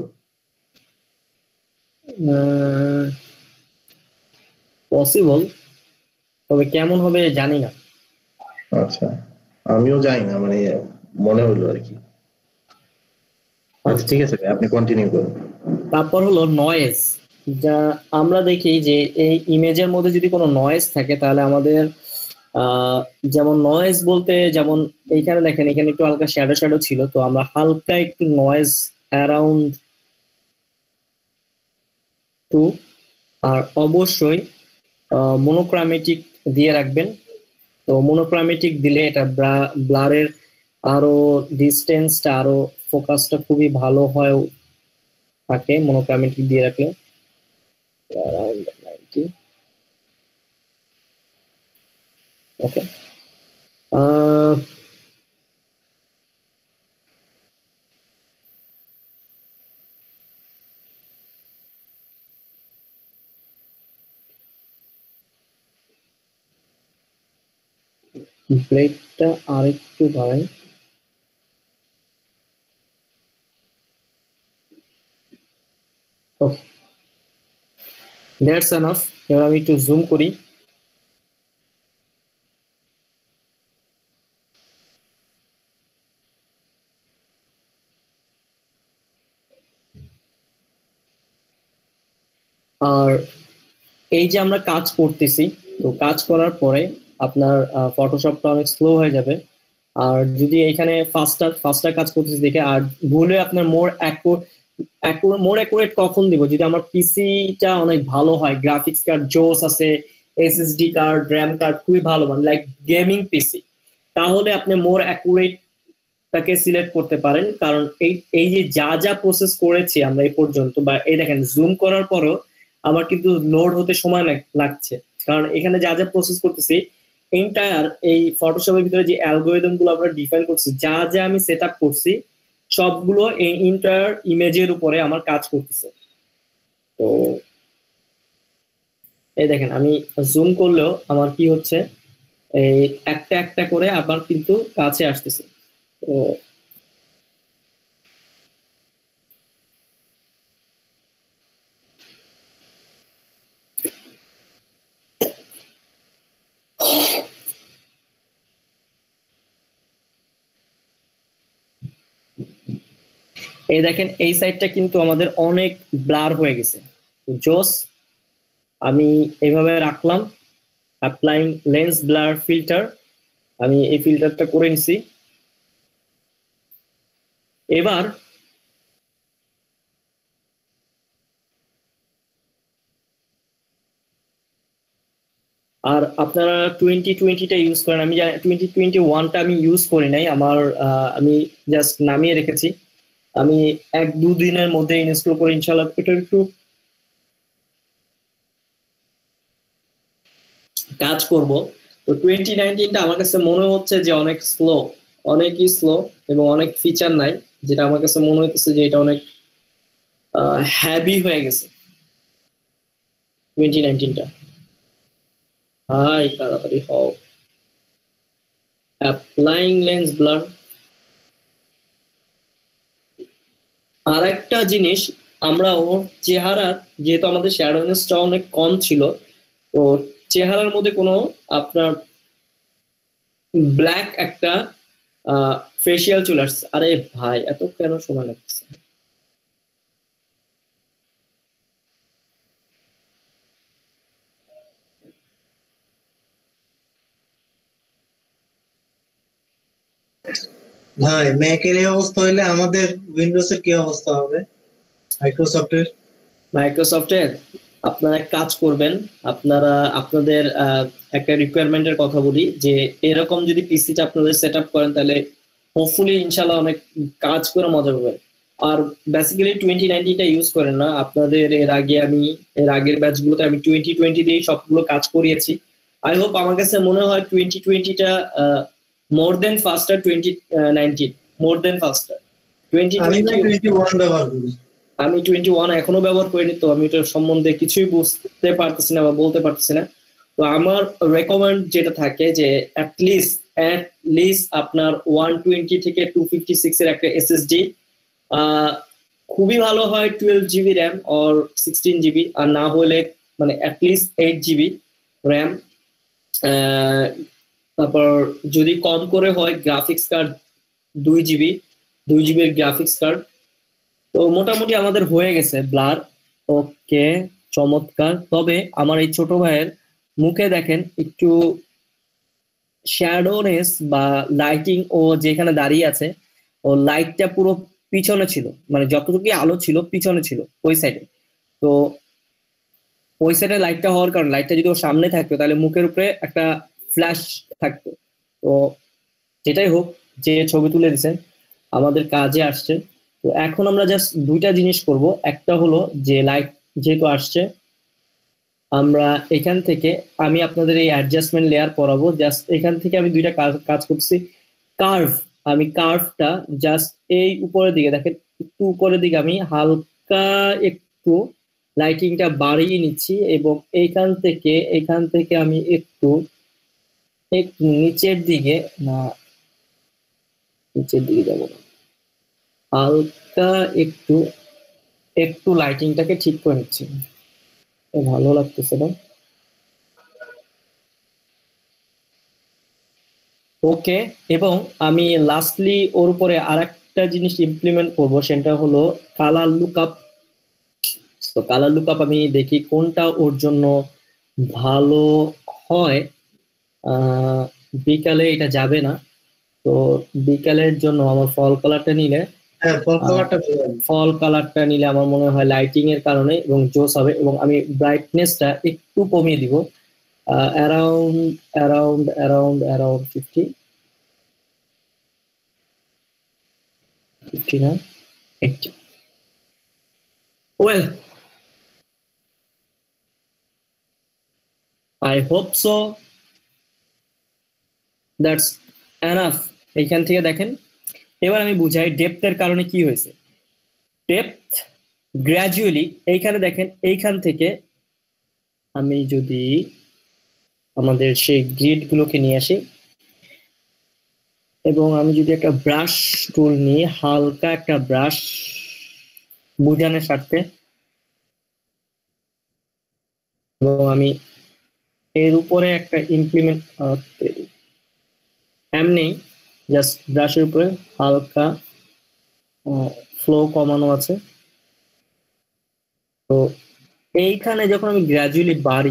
পসিবল, তবে কেমন হবে জানি না। আচ্ছা, আমিও জানি না, মানে মনে হলো আর কি। আচ্ছা ঠিক আছে, আপনি কন্টিনিউ করুন। তারপর হলো নয়েজ, যা আমরা দেখি যে এই ইমেজের মধ্যে যদি কোনো নয়েজ থাকে তাহলে আমাদের আহ যেমন নয়েজ বলতে, যেমন এইখানে দেখেন এখানে একটু হালকা শ্যাডো শ্যাডো ছিল, তো আমরা হালকা একটু নয়েজ অ্যারাউন্ড টু, আর অবশ্যই মনোক্রোমেটিক দিয়ে রাখবেন। তো মনোক্রোমেটিক দিলে এটা ব্লারের আরো ডিস্টেন্সটা আরো ফোকাসটা খুবই ভালো হয় থাকে মনোক্রোমেটিক দিয়ে রাখলে। ওকে, ব্লেডটা আরেকটু বাড়াই। Okay, that's enough. এবার আমি একটু জুম করি। আর এই যে আমরা কাজ করতেছি, তো কাজ করার পরে আপনার ফটোশপটা অনেক স্লো হয়ে যাবে। আর যদি এখানে ফাস্টার ফাস্টার কাজ করতেছি দেখে, আর ভুলে আপনার মোর মোর অ্যাকুরেট কখন দিব, যদি আমার পিসিটা অনেক ভালো হয়, গ্রাফিক্স কার্ড জোস আছে, এসএসডি কার্ড, র্যাম কার্ড খুবই ভালো, মানে লাইক গেমিং পিসি, তাহলে আপনি মোর অ্যাকুরেট তাকে সিলেক্ট করতে পারেন। কারণ এই এই যে যা যা প্রসেস করেছি আমরা এই পর্যন্ত, বা এই দেখেন জুম করার পরও আমার কিন্তু লোড হতে সময় লাগছে, কারণ এখানে যা যা প্রসেস করতেছি এন্টায়ার এই ফটোশপের ভিতরে যে অ্যালগোরিদম গুলো আমরা ডিফাইন করছি, যা যা আমি সেট আপ করছি সবগুলো এই এন্টায়ার ইমেজের উপরে আমার কাজ করতেছে। তো এই দেখেন আমি জুম করলেও আমার কি হচ্ছে, এই একটা একটা করে আবার কিন্তু কাছে আসতেছে। তো এই দেখেন এই সাইডটা কিন্তু আমাদের অনেক ব্লার হয়ে গেছে। জোস আমি এইভাবে রাখলাম, অ্যাপ্লাইং লেন্স ব্লার ফিল্টার, আমি এই ফিল্টারটা করে নিছি। এবার আর আপনারা টোয়েন্টি টোয়েন্টিটা ইউজ করেন, আমি জানি টোয়েন্টি টোয়েন্টি ওয়ানটা আমি ইউজ করি নাই, আমার আমি জাস্ট নামিয়ে রেখেছি। আমি এক দু দিনের মধ্যে ইনস্টল করে ইনশাল্লাহ এটা একটু কাজ করব। তো টোয়েন্টি নাইনটিনটা আমার কাছে মনে হচ্ছে যে অনেক স্লো, অনেকই স্লো এবং অনেক ফিচার নাই, যেটা আমার কাছে মনে হচ্ছে যে এটা অনেক হ্যাভি হয়ে গেছে টোয়েন্টি নাইনটিনটা। হাই তাড়াতাড়ি হও, অ্যাপ্লাইং লেন্স ব্লার। আর একটা জিনিস, আমরা ওর চেহারার, যেহেতু আমাদের শ্যাডোনেসটা অনেক কম ছিল, তো চেহারার মধ্যে কোনো আপনার ব্ল্যাক একটা ফেসিয়াল চলে আসছে। আরে ভাই এত কেন সময় লাগছে? ভাই ম্যাকের এই অবস্থা হইলে আমাদের উইন্ডোজ এর কি অবস্থা হবে? মাইক্রোসফটের মাইক্রোসফটের আপনারা এক কাজ করবেন, আপনারা আপনাদের একটা রিকোয়ারমেন্টের কথা বলি, যে এরকম যদি পিসিটা আপনাদের সেট আপ করেন তাহলে হোপফুলি ইনশাল্লাহ অনেক কাজ করে মজা পাবেন। আর বেসিক্যালি টোয়েন্টি নাইনটিনটা ইউজ করেন না, আপনাদের এর আগে আমি এর আগের ব্যাচগুলোতে আমি টোয়েন্টি টোয়েন্টি দিয়েই সবগুলো কাজ করিয়েছি। আই হোপ, আমার কাছে মনে হয় টোয়েন্টি টোয়েন্টিটা more than faster, twenty nineteen more than faster. Twenty twenty one ব্যবহার করি, আমি টোয়েন্টি ওয়ান এখনো ব্যবহার করিনি, তো আমি এটার সম্বন্ধে কিছুই বুঝতে পারতেছি না বা বলতে পারতেছি না। তো আমার রেকমেন্ড যেটা থাকে যে অ্যাটলিস্ট অ্যাটলিস্ট আপনার ওয়ান টোয়েন্টি থেকে টু ফিফটি সিক্স এর একটা এসএসডি, খুবই ভালো হয় twelve GB RAM or sixteen GB, আর না হলে মানে অ্যাটলিস্ট এইট জিবি র্যাম। তারপর যদি কম করে হয় গ্রাফিক্স কার্ড দুই জিবি দুই জিবির গ্রাফিক্স কার্ড। তো মোটামুটি আমাদের হয়ে গেছে ব্লার। ওকে, চমৎকার। তবে আমার এই ছোট ভাইয়ের মুখে দেখেন একটু শ্যাডোনেস বা লাইটিং, ও যেখানে দাঁড়িয়ে আছে ও লাইটটা পুরো পিছনে ছিল, মানে যতটুকু আলো ছিল পিছনে ছিল ওই সাইডে। তো ওই সাইডে লাইটটা হওয়ার কারণে, লাইটটা যদি ওর সামনে থাকতো তাহলে মুখের উপরে একটা ফ্ল্যাশ থাকতো। তো যেটাই হোক, যে ছবি তুলে দিচ্ছেন আমাদের কাজে আসছে। তো এখন আমরা জাস্ট দুইটা জিনিস করব। একটা হলো যে লাইট যেহেতু আসছে, আমরা এখান থেকে আমি আপনাদের এই অ্যাডজাস্টমেন্ট লেয়ার করাবো। জাস্ট এখান থেকে আমি দুইটা কাজ কাজ করছি। কার্ভ, আমি কার্ভটা জাস্ট এই উপরের দিকে দেখেন, একটু উপরের দিকে আমি হালকা একটু লাইটিংটা বাড়িয়ে নিচ্ছি, এবং এইখান থেকে এখান থেকে আমি একটু একটু নিচের দিকে, না নিচের দিকে যাবো না, হালকা একটু একটু লাইটিংটাকে ঠিক করে নিচ্ছি। ভালো লাগতেছে না? ওকে, এবং আমি লাস্টলি ওর উপরে আর একটা জিনিস ইমপ্লিমেন্ট করব, সেটা হলো কালার লুকআপ। তো কালার লুকআপ আমি দেখি কোনটা ওর জন্য ভালো হয়। আহ বিকালে এটা যাবে না, তো বিকালের জন্য আমার ফল কালারটা নিলে ফল কালারটা নিলে আমার মনে হয় লাইটিং এর কারণে এবং জোস হবে। এবং আমি ব্রাইটনেসটা একটু কমিয়ে দিব, around around around around fifty fifty না eighty. Well, I hope so that's enough. এইখান থেকে দেখেন, এবার আমি বুঝাই ডেপথের কারণে কি হয়েছে। ডেপথ গ্র্যাজুয়ালি, এইখানে দেখেন, এইখান থেকে আমি যদি আমাদের সেই গ্রিড গুলোকে নিয়ে আসি এবং আমি যদি একটা ব্রাশ টুল নিয়ে হালকা একটা ব্রাশ বুঝানোর স্বার্থে, এবং আমি এর উপরে একটা ইমপ্লিমেন্ট এমনি জাস্ট ব্রাশের উপরে হালকা ফ্লো কমানো আছে। তো এইখানে যখন আমি গ্র্যাজুয়ালি বাড়ি,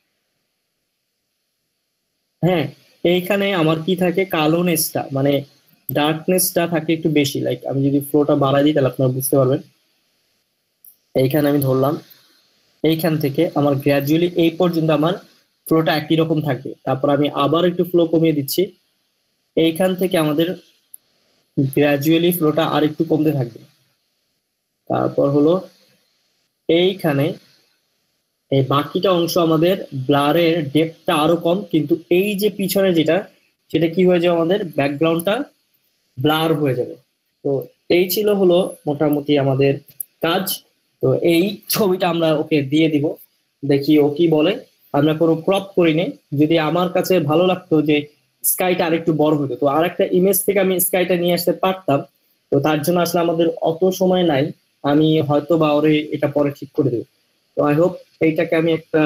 হ্যাঁ, এইখানে আমার কি থাকে, কালোনেসটা মানে ডার্কনেসটা থাকে একটু বেশি। লাইক আমি যদি ফ্লোটা বাড়াই দিই তাহলে আপনারা বুঝতে পারবেন। এইখানে আমি ধরলাম, এইখান থেকে আমার গ্র্যাজুয়ালি এই পর্যন্ত আমার ফ্লোটা একই রকম থাকবে। তারপর আমি আবার একটু ফ্লো কমিয়ে দিচ্ছি, এইখান থেকে আমাদের গ্র্যাজুয়ালি ফ্লোটা আর একটু কমতে থাকবে। তারপর হলো এইখানে এই বাকিটা অংশ আমাদের ব্লারের ডেপথটা আরো কম, কিন্তু এই যে পিছনে যেটা, সেটা কি হয়ে যাবে, আমাদের ব্যাকগ্রাউন্ডটা ব্লার হয়ে যাবে। তো এই ছিল হলো মোটামুটি আমাদের কাজ। তো এই ছবিটা আমরা ওকে দিয়ে দিব, দেখি ও কি বলে। আমরা কোনো ক্রপ করিনি। যদি আমার কাছে ভালো লাগতো যে স্কাইটা আরেকটু বড় হতো, তো আর একটা ইমেজ থেকে আমি স্কাইটা নিয়ে আসতে পারতাম। তো তার জন্য আসলে আমাদের অত সময় নাই, আমি হয়তো বা ওরে এটা পরে ঠিক করে দেবো। তো আই হোপ এইটাকে আমি একটা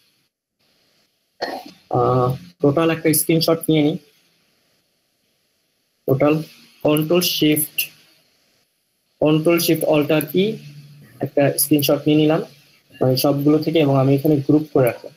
টোটাল একটা স্ক্রিনশট নিয়ে নিই। Total control shift control shift alter key একটা স্ক্রিনশট নিয়ে নিলাম মানে সবগুলো থেকে, এবং আমি এখানে গ্রুপ করে রাখলাম।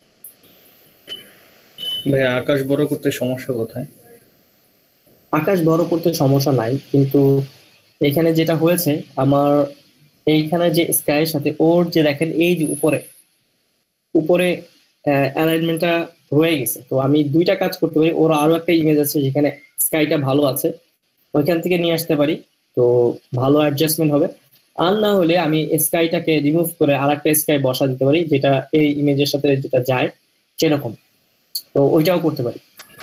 ভাই আকাশ বড় করতে সমস্যা কোথায়? আকাশ বড় করতে সমস্যা নাই, কিন্তু এখানে যেটা হয়েছে আমার এইখানে যে স্কাইয়ের সাথে ওর যে দেখেন এই যে উপরে উপরে অ্যালাইনমেন্টটা হয়ে গেছে। তো আমি দুইটা কাজ করতে পারি, ওর আরো একটা ইমেজ আছে যেখানে স্কাইটা ভালো আছে, ওইখান থেকে নিয়ে আসতে পারি, তো ভালো অ্যাডজাস্টমেন্ট হবে। আর না হলে আমি স্কাইটাকে রিমুভ করে আর একটা স্কাই বসা দিতে পারি যেটা এই ইমেজের সাথে যেটা যায় সেরকম, তো ওইটাও করতে পারি।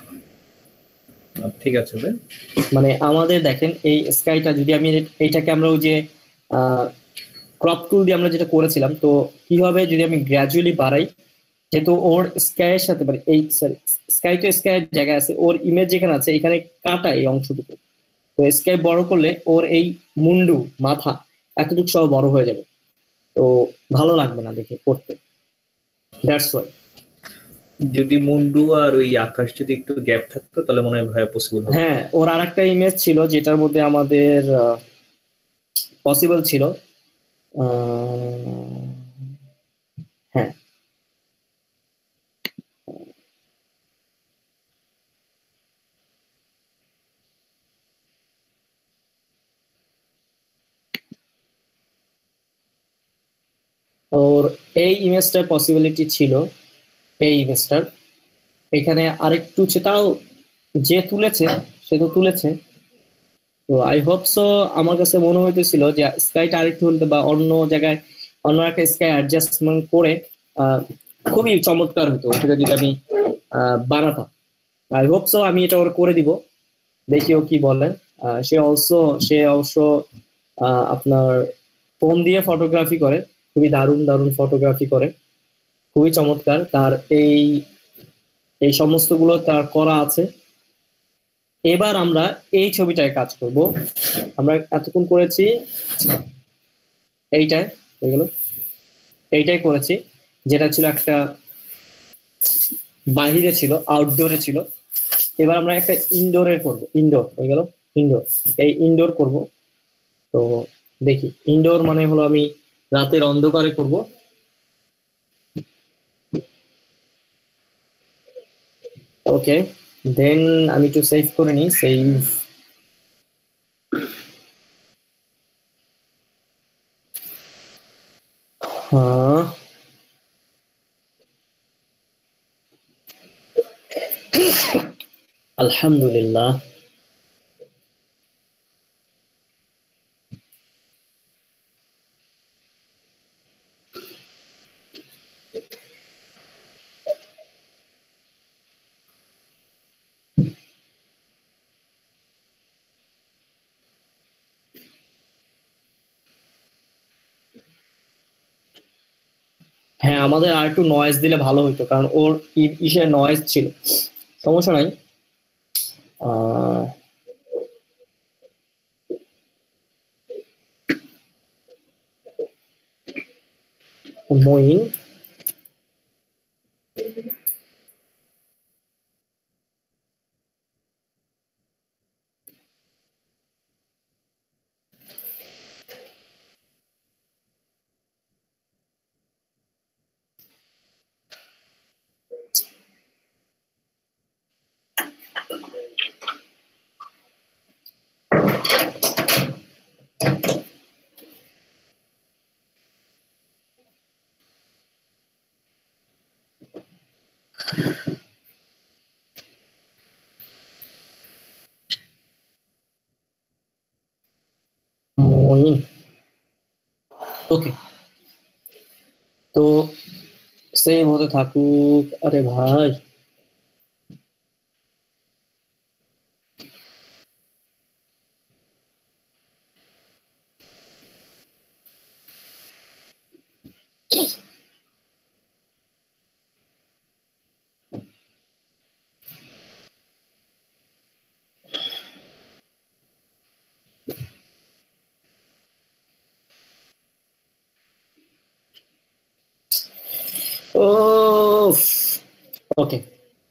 ঠিক আছে ভাই। মানে আমাদের দেখেন এই স্কাইটা যদি আমি এইটাকে আমরা ওই যে ক্রপ টুল দিয়ে আমরা যেটা করেছিলাম, তো কি হবে যদি আমি গ্র্যাজুয়ালি বাড়াই, যেহেতু ওর স্কাইয়ের সাথে মানে এই সরি স্কাই তো স্কাইয়ের জায়গায় আছে, ওর ইমেজ যেখানে আছে এখানে কাটা এই অংশটুকু, তো স্কাই বড় করলে ওর এই মুন্ডু মাথা এতটুকু সব বড় হয়ে যাবে, তো ভালো লাগবে না দেখে করতে। That's why. যদি মুন্ডু আর ওই আকাশ যদি একটু গ্যাপ থাকতো তাহলে মনে হয় ভাই পসিবল হতো। হ্যাঁ, ওর আরেকটা ইমেজ ছিল যেটার মধ্যে আমাদের পসিবল ছিল। হ্যাঁ, ওর এই ইমেজটার পসিবিলিটি ছিল, এই ইমেজটার এখানে আরেকটু তাও যে তুলেছে সে তো তুলেছে, তো আই হোপ সো আমার কাছে মনে হইতেছিল যে স্কাইটা আরেকটু হলতে বা অন্য জায়গায় অন্য একটা স্কাই অ্যাডজাস্টমেন্ট করে খুবই চমৎকার হতো ওটা যদি আমি বানাতাম। আই হোপ সো আমি এটা ওর করে দিব, দেখি ও কি বলে। সে অলসো সে অবশ্য আপনার ফোন দিয়ে ফটোগ্রাফি করে, খুবই দারুণ দারুণ ফটোগ্রাফি করে, খুবই চমৎকার। তার এই এই সমস্তগুলো তার করা আছে। এবার আমরা এই ছবিটায় কাজ করব। আমরা এতক্ষণ করেছি এইটাই হয়ে গেল, এইটাই করেছি যেটা ছিল একটা বাহিরে ছিল, আউটডোরে ছিল। এবার আমরা একটা ইনডোরে করব, ইনডোর হয়ে গেল, ইনডোর এই ইনডোর করব। তো দেখি ইনডোর মানে হলো আমি রাতের অন্ধকারে করব। ওকে, দেন আমি একটু সেভ করে নিই। সেভ হ্যাঁ, আলহামদুলিল্লাহ। হ্যাঁ আমাদের আর একটু নয়েজ দিলে ভালো হতো, কারণ ওর ই- ইসে নয়েজ ছিল। সমস্যা নাই। আহ, মঈন মঈন ওকে, তো সেম হতে থাকুক। আরে ভাই ও ওকে,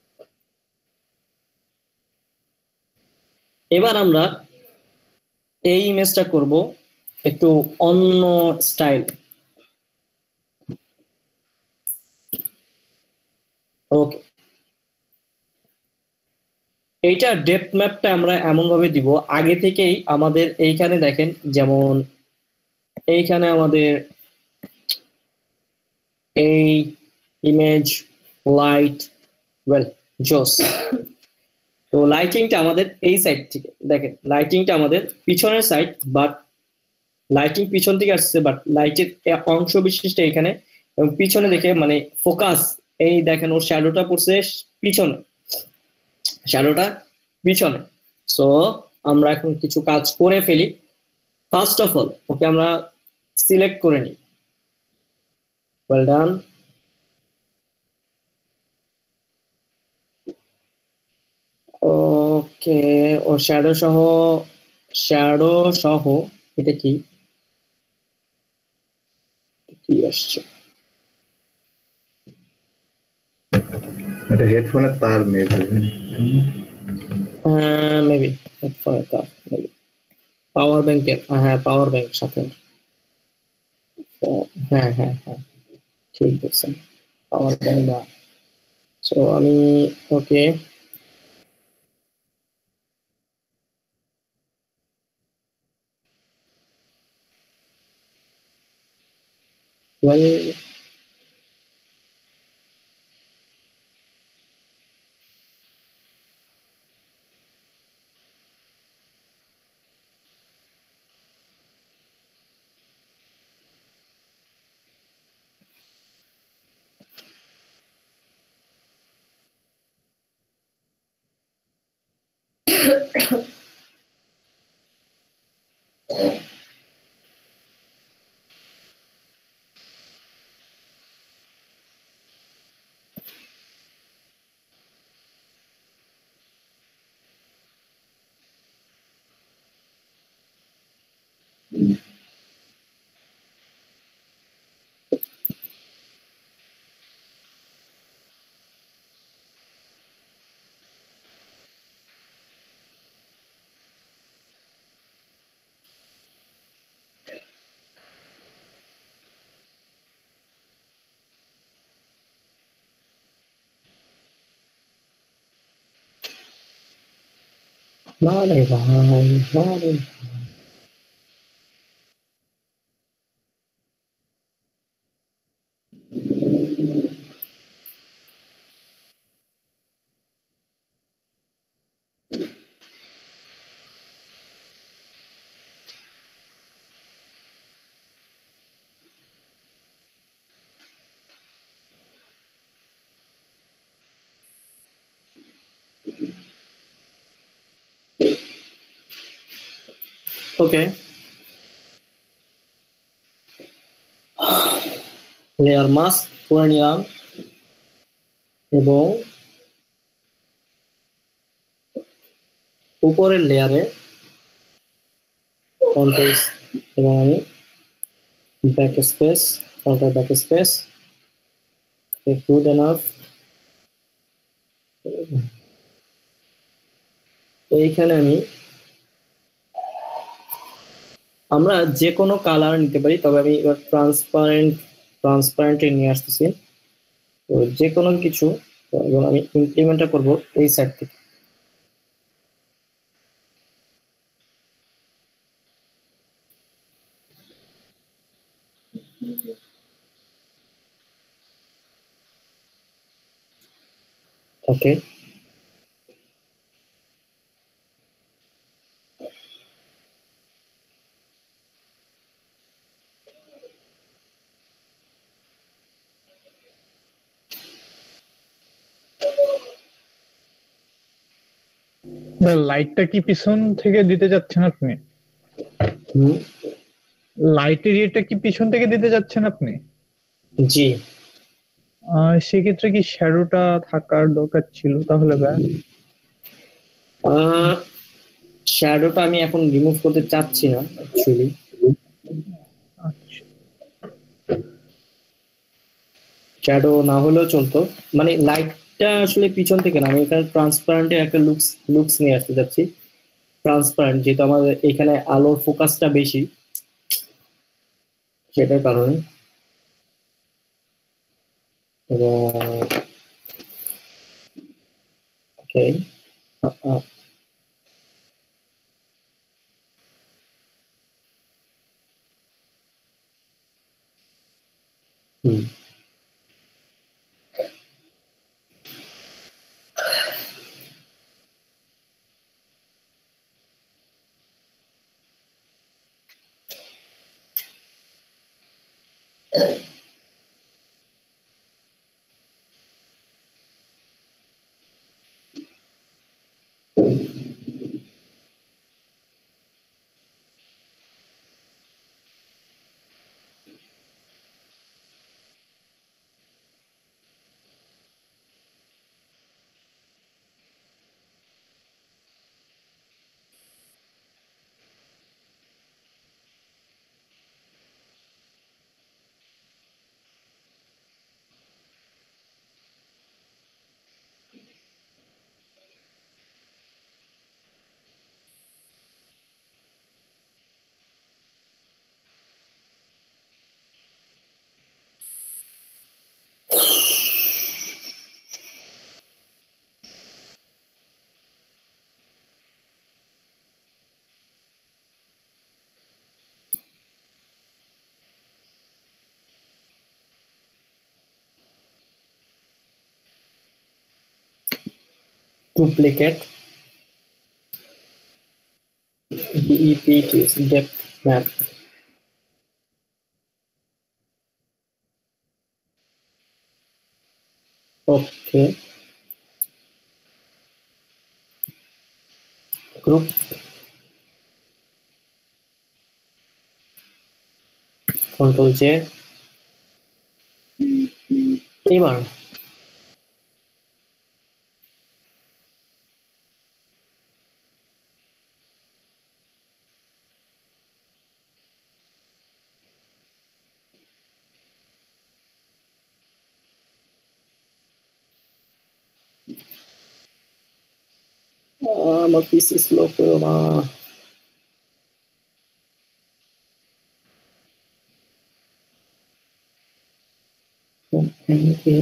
এবার আমরা এই ইমেজটা করব একটু অন্য স্টাইল। ওকে, এইটা ডেপথ ম্যাপটা আমরা এমন ভাবে দিব, আগে থেকেই আমাদের এইখানে দেখেন, যেমন এইখানে আমাদের এই ইমেজ লাইট ওয়েল জোস। তো লাইটিংটা আমাদের এই সাইড থেকে দেখেন, লাইটিংটা আমাদের পিছনের সাইড, বাট লাইটিং পিছন থেকে আসছে, বাট লাইটের অংশ বিশিষ্ট এখানে, এবং পিছনে দেখে মানে ফোকাস এই দেখেন ওর শ্যাডোটা পড়ছে পিছনে, শ্যাডোটা পিছনে। সো আমরা এখন কিছু কাজ করে ফেলি। ফার্স্ট অফ অল ওকে আমরা সিলেক্ট করে নিই। Well done. ওকে, ও শ্যাডো সহ, শ্যাডো সহ এটা কি কি আসছে? এটা হেডফোনের তার মেবি। মেবি হেডফোনের তার, মেবি পাওয়ার ব্যাংকের, হ্যাঁ পাওয়ার ব্যাংক সাথে, হ্যাঁ হ্যাঁ হ্যাঁ ঠিক বলছেন, পাওয়ার ব্যাংক না। সো আমি ওকে ওয়েল না রে ভাই, না রে। ওকে, লেয়ার মাস্ক করে নিলাম এবং উপরের লেয়ারে কন্ট্রোল এবং আমি back space control back space good enough. এইখানে আমি আমরা যে কোনো কালার নিতে পারি, তবে আমি এবার ট্রান্সপারেন্ট ট্রান্সপারেন্টে নিয়ে আসতেছি। তো যে কোনো কিছু এবং আমি ইমপ্লিমেন্টটা করব এই সাইড থেকে। ওকে, লাইটটা কি পিছন থেকে দিতে যাচ্ছেন আপনি? লাইটের ইয়েটা কি পিছন থেকে দিতে যাচ্ছেন আপনি? জি। আহ সেক্ষেত্রে কি শ্যাডোটা থাকার দরকার ছিল তাহলে? ভাই শ্যাডোটা আমি এখন রিমুভ করতে চাচ্ছি না অ্যাকচুয়ালি। শ্যাডো না হলেও চলতো, মানে লাইটটা আসলে পিছন থেকে না, আমি এখানে ট্রান্সপারেন্টের একটা লুকস লুকস নিয়ে আসতে যাচ্ছি। ট্রান্সপারেন্ট যেহেতু আমাদের এখানে আলোর ফোকাসটা বেশি, সেটার কারণে। এবং ওকে, হুম duplicate D E P is depth map. Okay, group control J। এবার আমার পিসি স্লো করো না। Okay.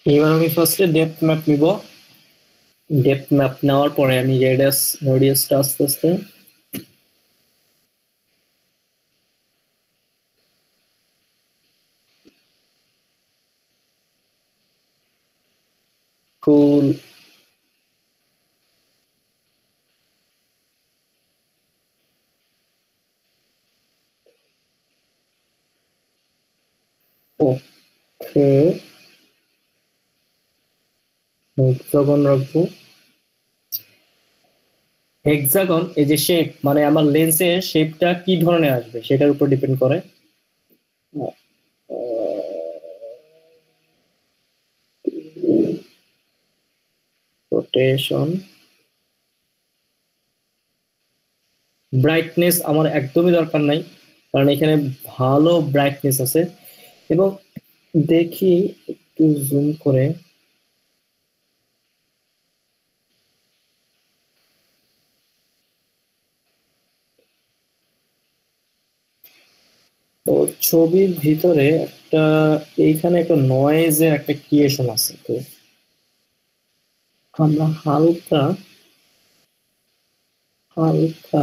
এবার আমি ফার্স্টে ডেপথ ম্যাপ নিব। ডেপথ ম্যাপ নেওয়ার পরে আমি রেডিয়াস রেডিয়াসটা আস্তে আস্তে কুল ওকে হেক্সাগন রাখবো। হেক্সাগন এই যে শেপ মানে আমার লেন্সের শেপটা কি ধরনের আসবে সেটার উপর ডিপেন্ড করে। রোটেশন ব্রাইটনেস আমার একদমই দরকার নাই, কারণ এখানে ভালো ব্রাইটনেস আছে। এবং দেখি একটু জুম করে, তো ছবির ভিতরে একটা এইখানে একটা নয়েজের একটা ক্রিয়েশন আছে। তো আমরা হালকা হালকা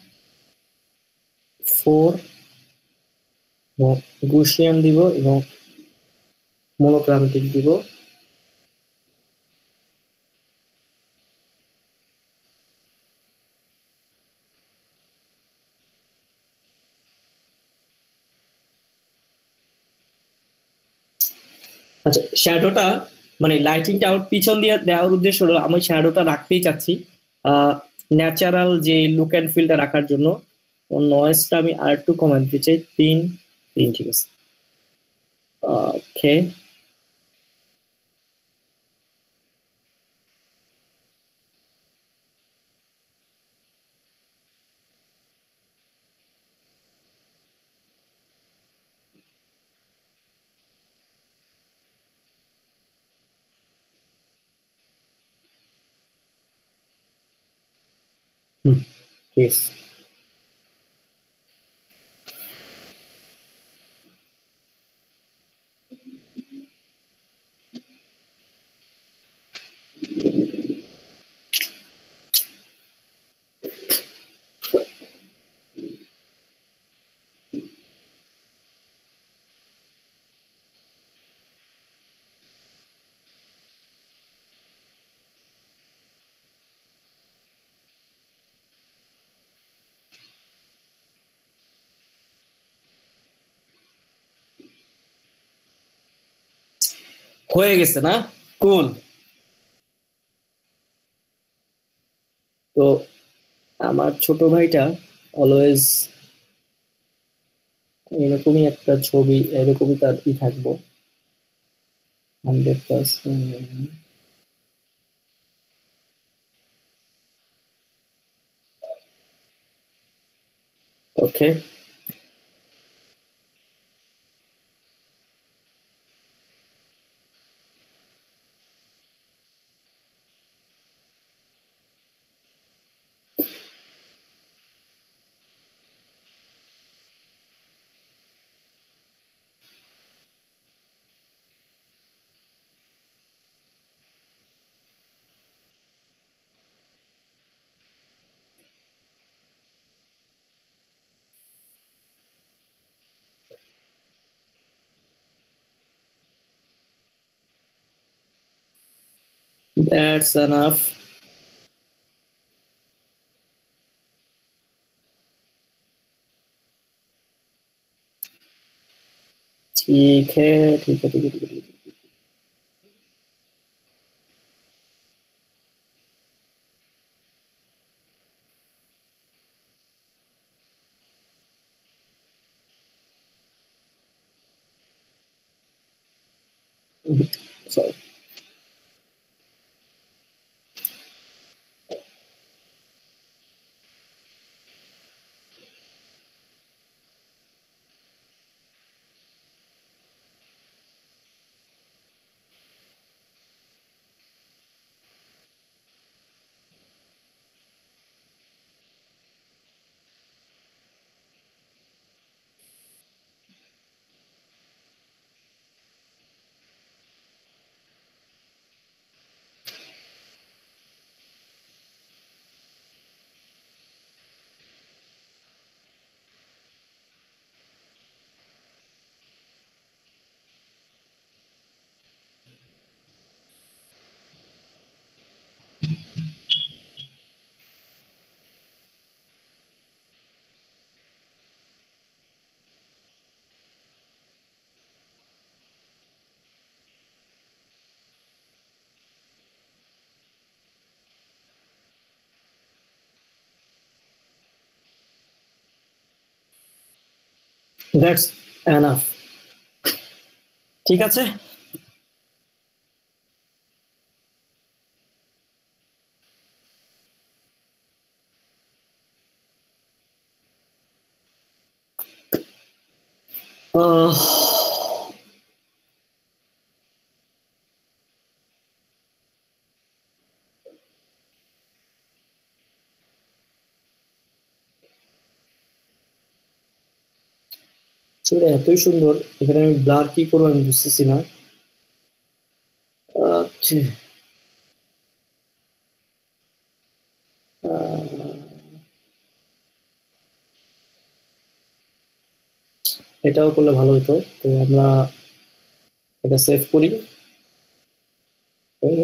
ফোর গুশিয়ান দিব এবং মনোক্রান্তিক দিব। আচ্ছা শ্যাডোটা মানে লাইটিংটা আমার পিছন দিয়ে দেওয়ার উদ্দেশ্য হলো আমি শ্যাডোটা রাখতেই চাচ্ছি ন্যাচারাল যে লুক অ্যান্ড ফিলটা রাখার জন্য। নয়েজটা আমি আর একটু কমাতে দিতে চাই, তিন তিন ঠিক আছে। ওকে হুম ঠিক আছে। হয়ে গেছে না? কুল। তো আমার ছোট ভাইটা অলওয়েজ এরকমই একটা ছবি, এরকমই তার ই থাকবো hundred percent. Okay that's enough. ठीक है ठीक है ठीक है ठीक है ठीक है। Sorry. That's enough. ঠিক আছে, আহ ছবিটা এতই সুন্দর, এখানে আমি ব্লার কি করবো আমি বুঝতেছি না। আচ্ছা, আহ, এটাও করলে ভালো হতো। তো আমরা এটা সেভ করি। হুম,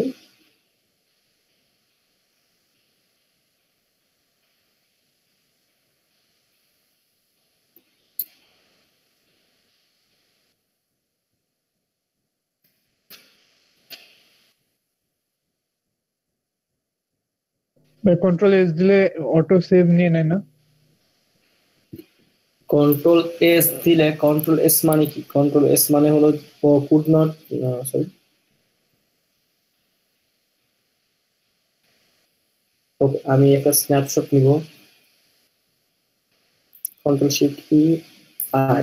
কন্ট্রোল এস দিলে অটো সেভ নিয়ে নেয় না? কন্ট্রোল এস দিলে, কন্ট্রোল এস মানে কি? কন্ট্রোল এস মানে হলো কুড নট, সরি, ওকে আমি একটা স্ন্যাপশট নিব। Control shift E I.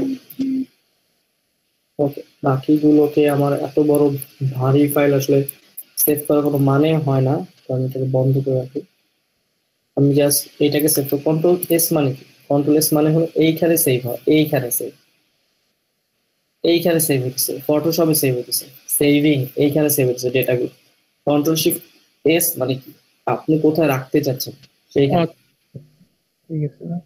Okay, বাকিগুলোকে আমার এত বড় ভারী ফাইল আসলে সেভ করার কোনো মানে হয় না, তো আমি এটাকে বন্ধ করে রাখি। আমি জাস্ট এটাকে সেভ করব। কন্ট্রোল এস মানে কি? কন্ট্রোল এস মানে হলো এইখানে সেভ হয়, এইখানে সেভ, এইখানে সেভ হচ্ছে, ফটোশপে সেভ হচ্ছে, সেভিং এইখানে সেভ হচ্ছে ডেটাগুলো। কন্ট্রোল শিফট এস মানে কি? আপনি কোথায় রাখতে চাচ্ছেন সেইখানে। ঠিক আছে না?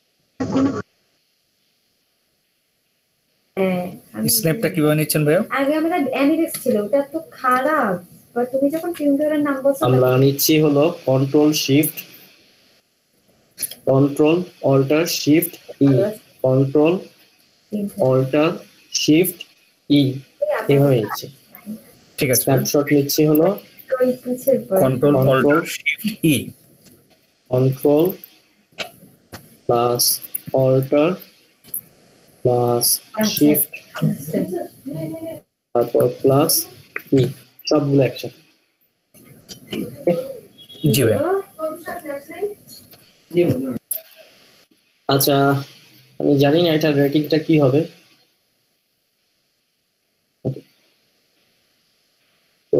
হ্যাঁ, আমি স্ন্যাপটা কিভাবে নিচ্ছেন ভাইয়া? আগে আমাদের অ্যানিডেক্স ছিল, ওটা তো খারাপ। বাট তুমি যখন টিউটোরিয়ালের নাম বলছো, আমরা নিচ্ছি হলো control shift, control alter shift E, control alter shift E, এভাবে নিচ্ছি। ঠিক আছে, স্ন্যাপশট নিচ্ছি হলো ওই পিছের পর control alter shift E, control plus alter plus shift তারপর প্লাস ই, সবগুলো একসাথে। জি ভাইয়া। আচ্ছা, আমি জানি না এটার রেটিংটা কি হবে। তো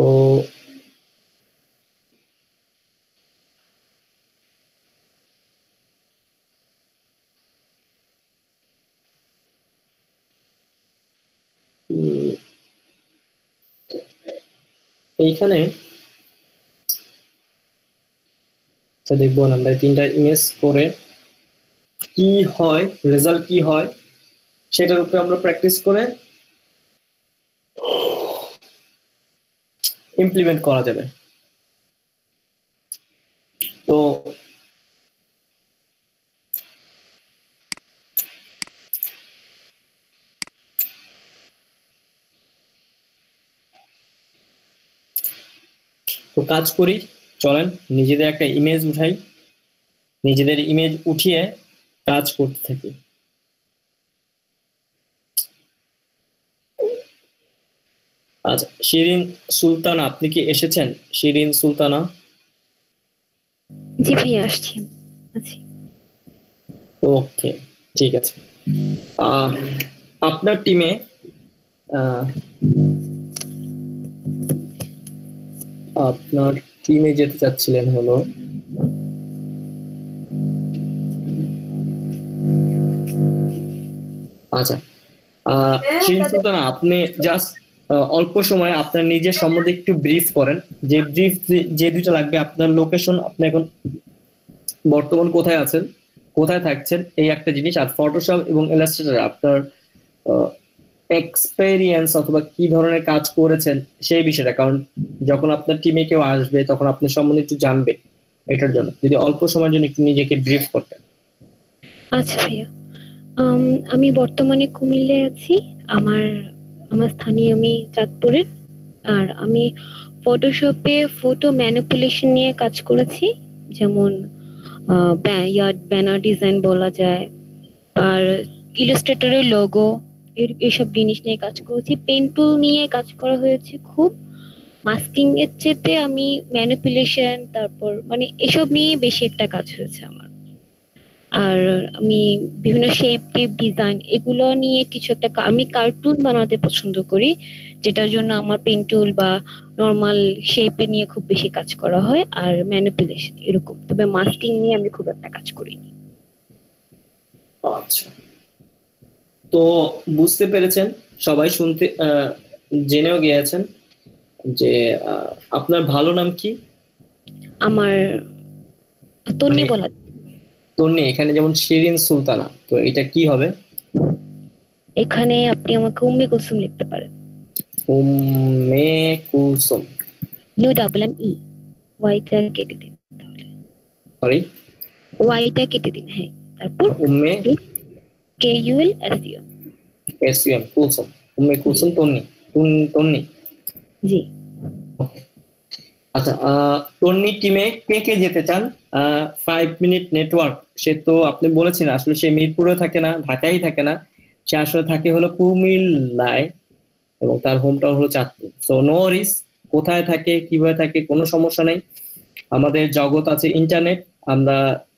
উম, এইখানে আচ্ছা দেখবো না, আমরা তিনটা ইমেজ করে কি হয়, রেজাল্ট কি হয় সেটার উপরে আমরা প্র্যাকটিস করে ইমপ্লিমেন্ট করা যাবে। তো তো কাজ করি, চলেন নিজেদের একটা ইমেজ উঠাই, নিজেদের ইমেজ উঠিয়ে কাজ করতে থাকি। আচ্ছা, শিরিন সুলতানা, আপনি কি এসেছেন? শিরিন সুলতানা, জি ভাইয়া আসছি। আচ্ছা, ওকে ঠিক আছে। আহ, আপনার টিমে আপনার টিমে যেতে চাচ্ছিলেন হলো আচ্ছা আহ শিরিন সুলতানা, আপনি জাস্ট অল্প সময় আপনার নিজের সম্বন্ধে একটু ব্রিফ করেন। যে ব্রিফ যে দুইটা লাগবে, আপনার লোকেশন, আপনি এখন বর্তমান কোথায় আছেন, কোথায় থাকছেন, এই একটা জিনিস, আর ফটোশপ এবং ইলাস্ট্রেটর আপনার এক্সপেরিয়েন্স অথবা কি ধরনের কাজ করেছেন সেই বিষয়টা। কারণ যখন আপনার টিমে কেউ আসবে তখন আপনার সম্বন্ধে একটু জানবে, এটার জন্য যদি অল্প সময়ের জন্য একটু নিজেকে ব্রিফ করতেন। আচ্ছা ভাইয়া, আম, আমি বর্তমানে কুমিল্লায় আছি। আমার আমার স্থানীয় আমি চাঁদপুরের। আর আমি ফটোশপে ফটো ম্যানিপুলেশন নিয়ে কাজ করেছি, যেমন ইয়ার্ড ব্যানার ডিজাইন বলা যায়। আর ইলাস্ট্রেটরের লোগো এইসব জিনিস নিয়ে কাজ করেছি। পেন টুল নিয়ে কাজ করা হয়েছে খুব। মাস্কিং এর চেয়ে আমি ম্যানিপুলেশন তারপর মানে এসব নিয়ে বেশি একটা কাজ হয়েছে আমার। আর আমি বিভিন্ন শেপ টেপ ডিজাইন এগুলো নিয়ে কিছু একটা কা- আমি কার্টুন বানাতে পছন্দ করি, যেটার জন্য আমার পেন টুল বা নর্মাল শেপে নিয়ে খুব বেশি কাজ করা হয় আর ম্যানিপুলেশন এরকম। তবে মাস্কিং নিয়ে আমি খুব একটা কাজ করিনি। আচ্ছা, তো বুঝতে পেরেছেন সবাই, শুনতে আহ, জেনেও গিয়েছেন যে আহ, আপনার ভালো নাম কি? আমার তন্নি বলা তন্নি, এখানে যেমন শিরিন সুলতানা, তো এটা কি হবে? এখানে আপনি আমাকে উম্মে কুলসুম লিখতে পারেন। Umme Kulsum. U double M E ওয়াইটা কেটে দিন, সরি ওয়াইটা কেটে দিন। হ্যাঁ, তারপর Umme K U L S U S U M Kulsum, Umme Kulsum Tonni. তুন- তন্নি জি। আচ্ছা, আহ, তন্নি টিমে কে কে যেতে চান? ফাইভ মিনিট নেটওয়ার্ক, সে তো আপনি বলেছেন আসলে সে মিরপুরে থাকে না, ঢাকায় থাকে না, সে আসলে থাকে হলো কুমিল্লায় এবং তার হোম টাউন হলো চাঁদপুর। সো নো ওয়ারিস, কোথায় থাকে কিভাবে থাকে কোনো সমস্যা নেই। আমাদের জগৎ আছে ইন্টারনেট, আমরা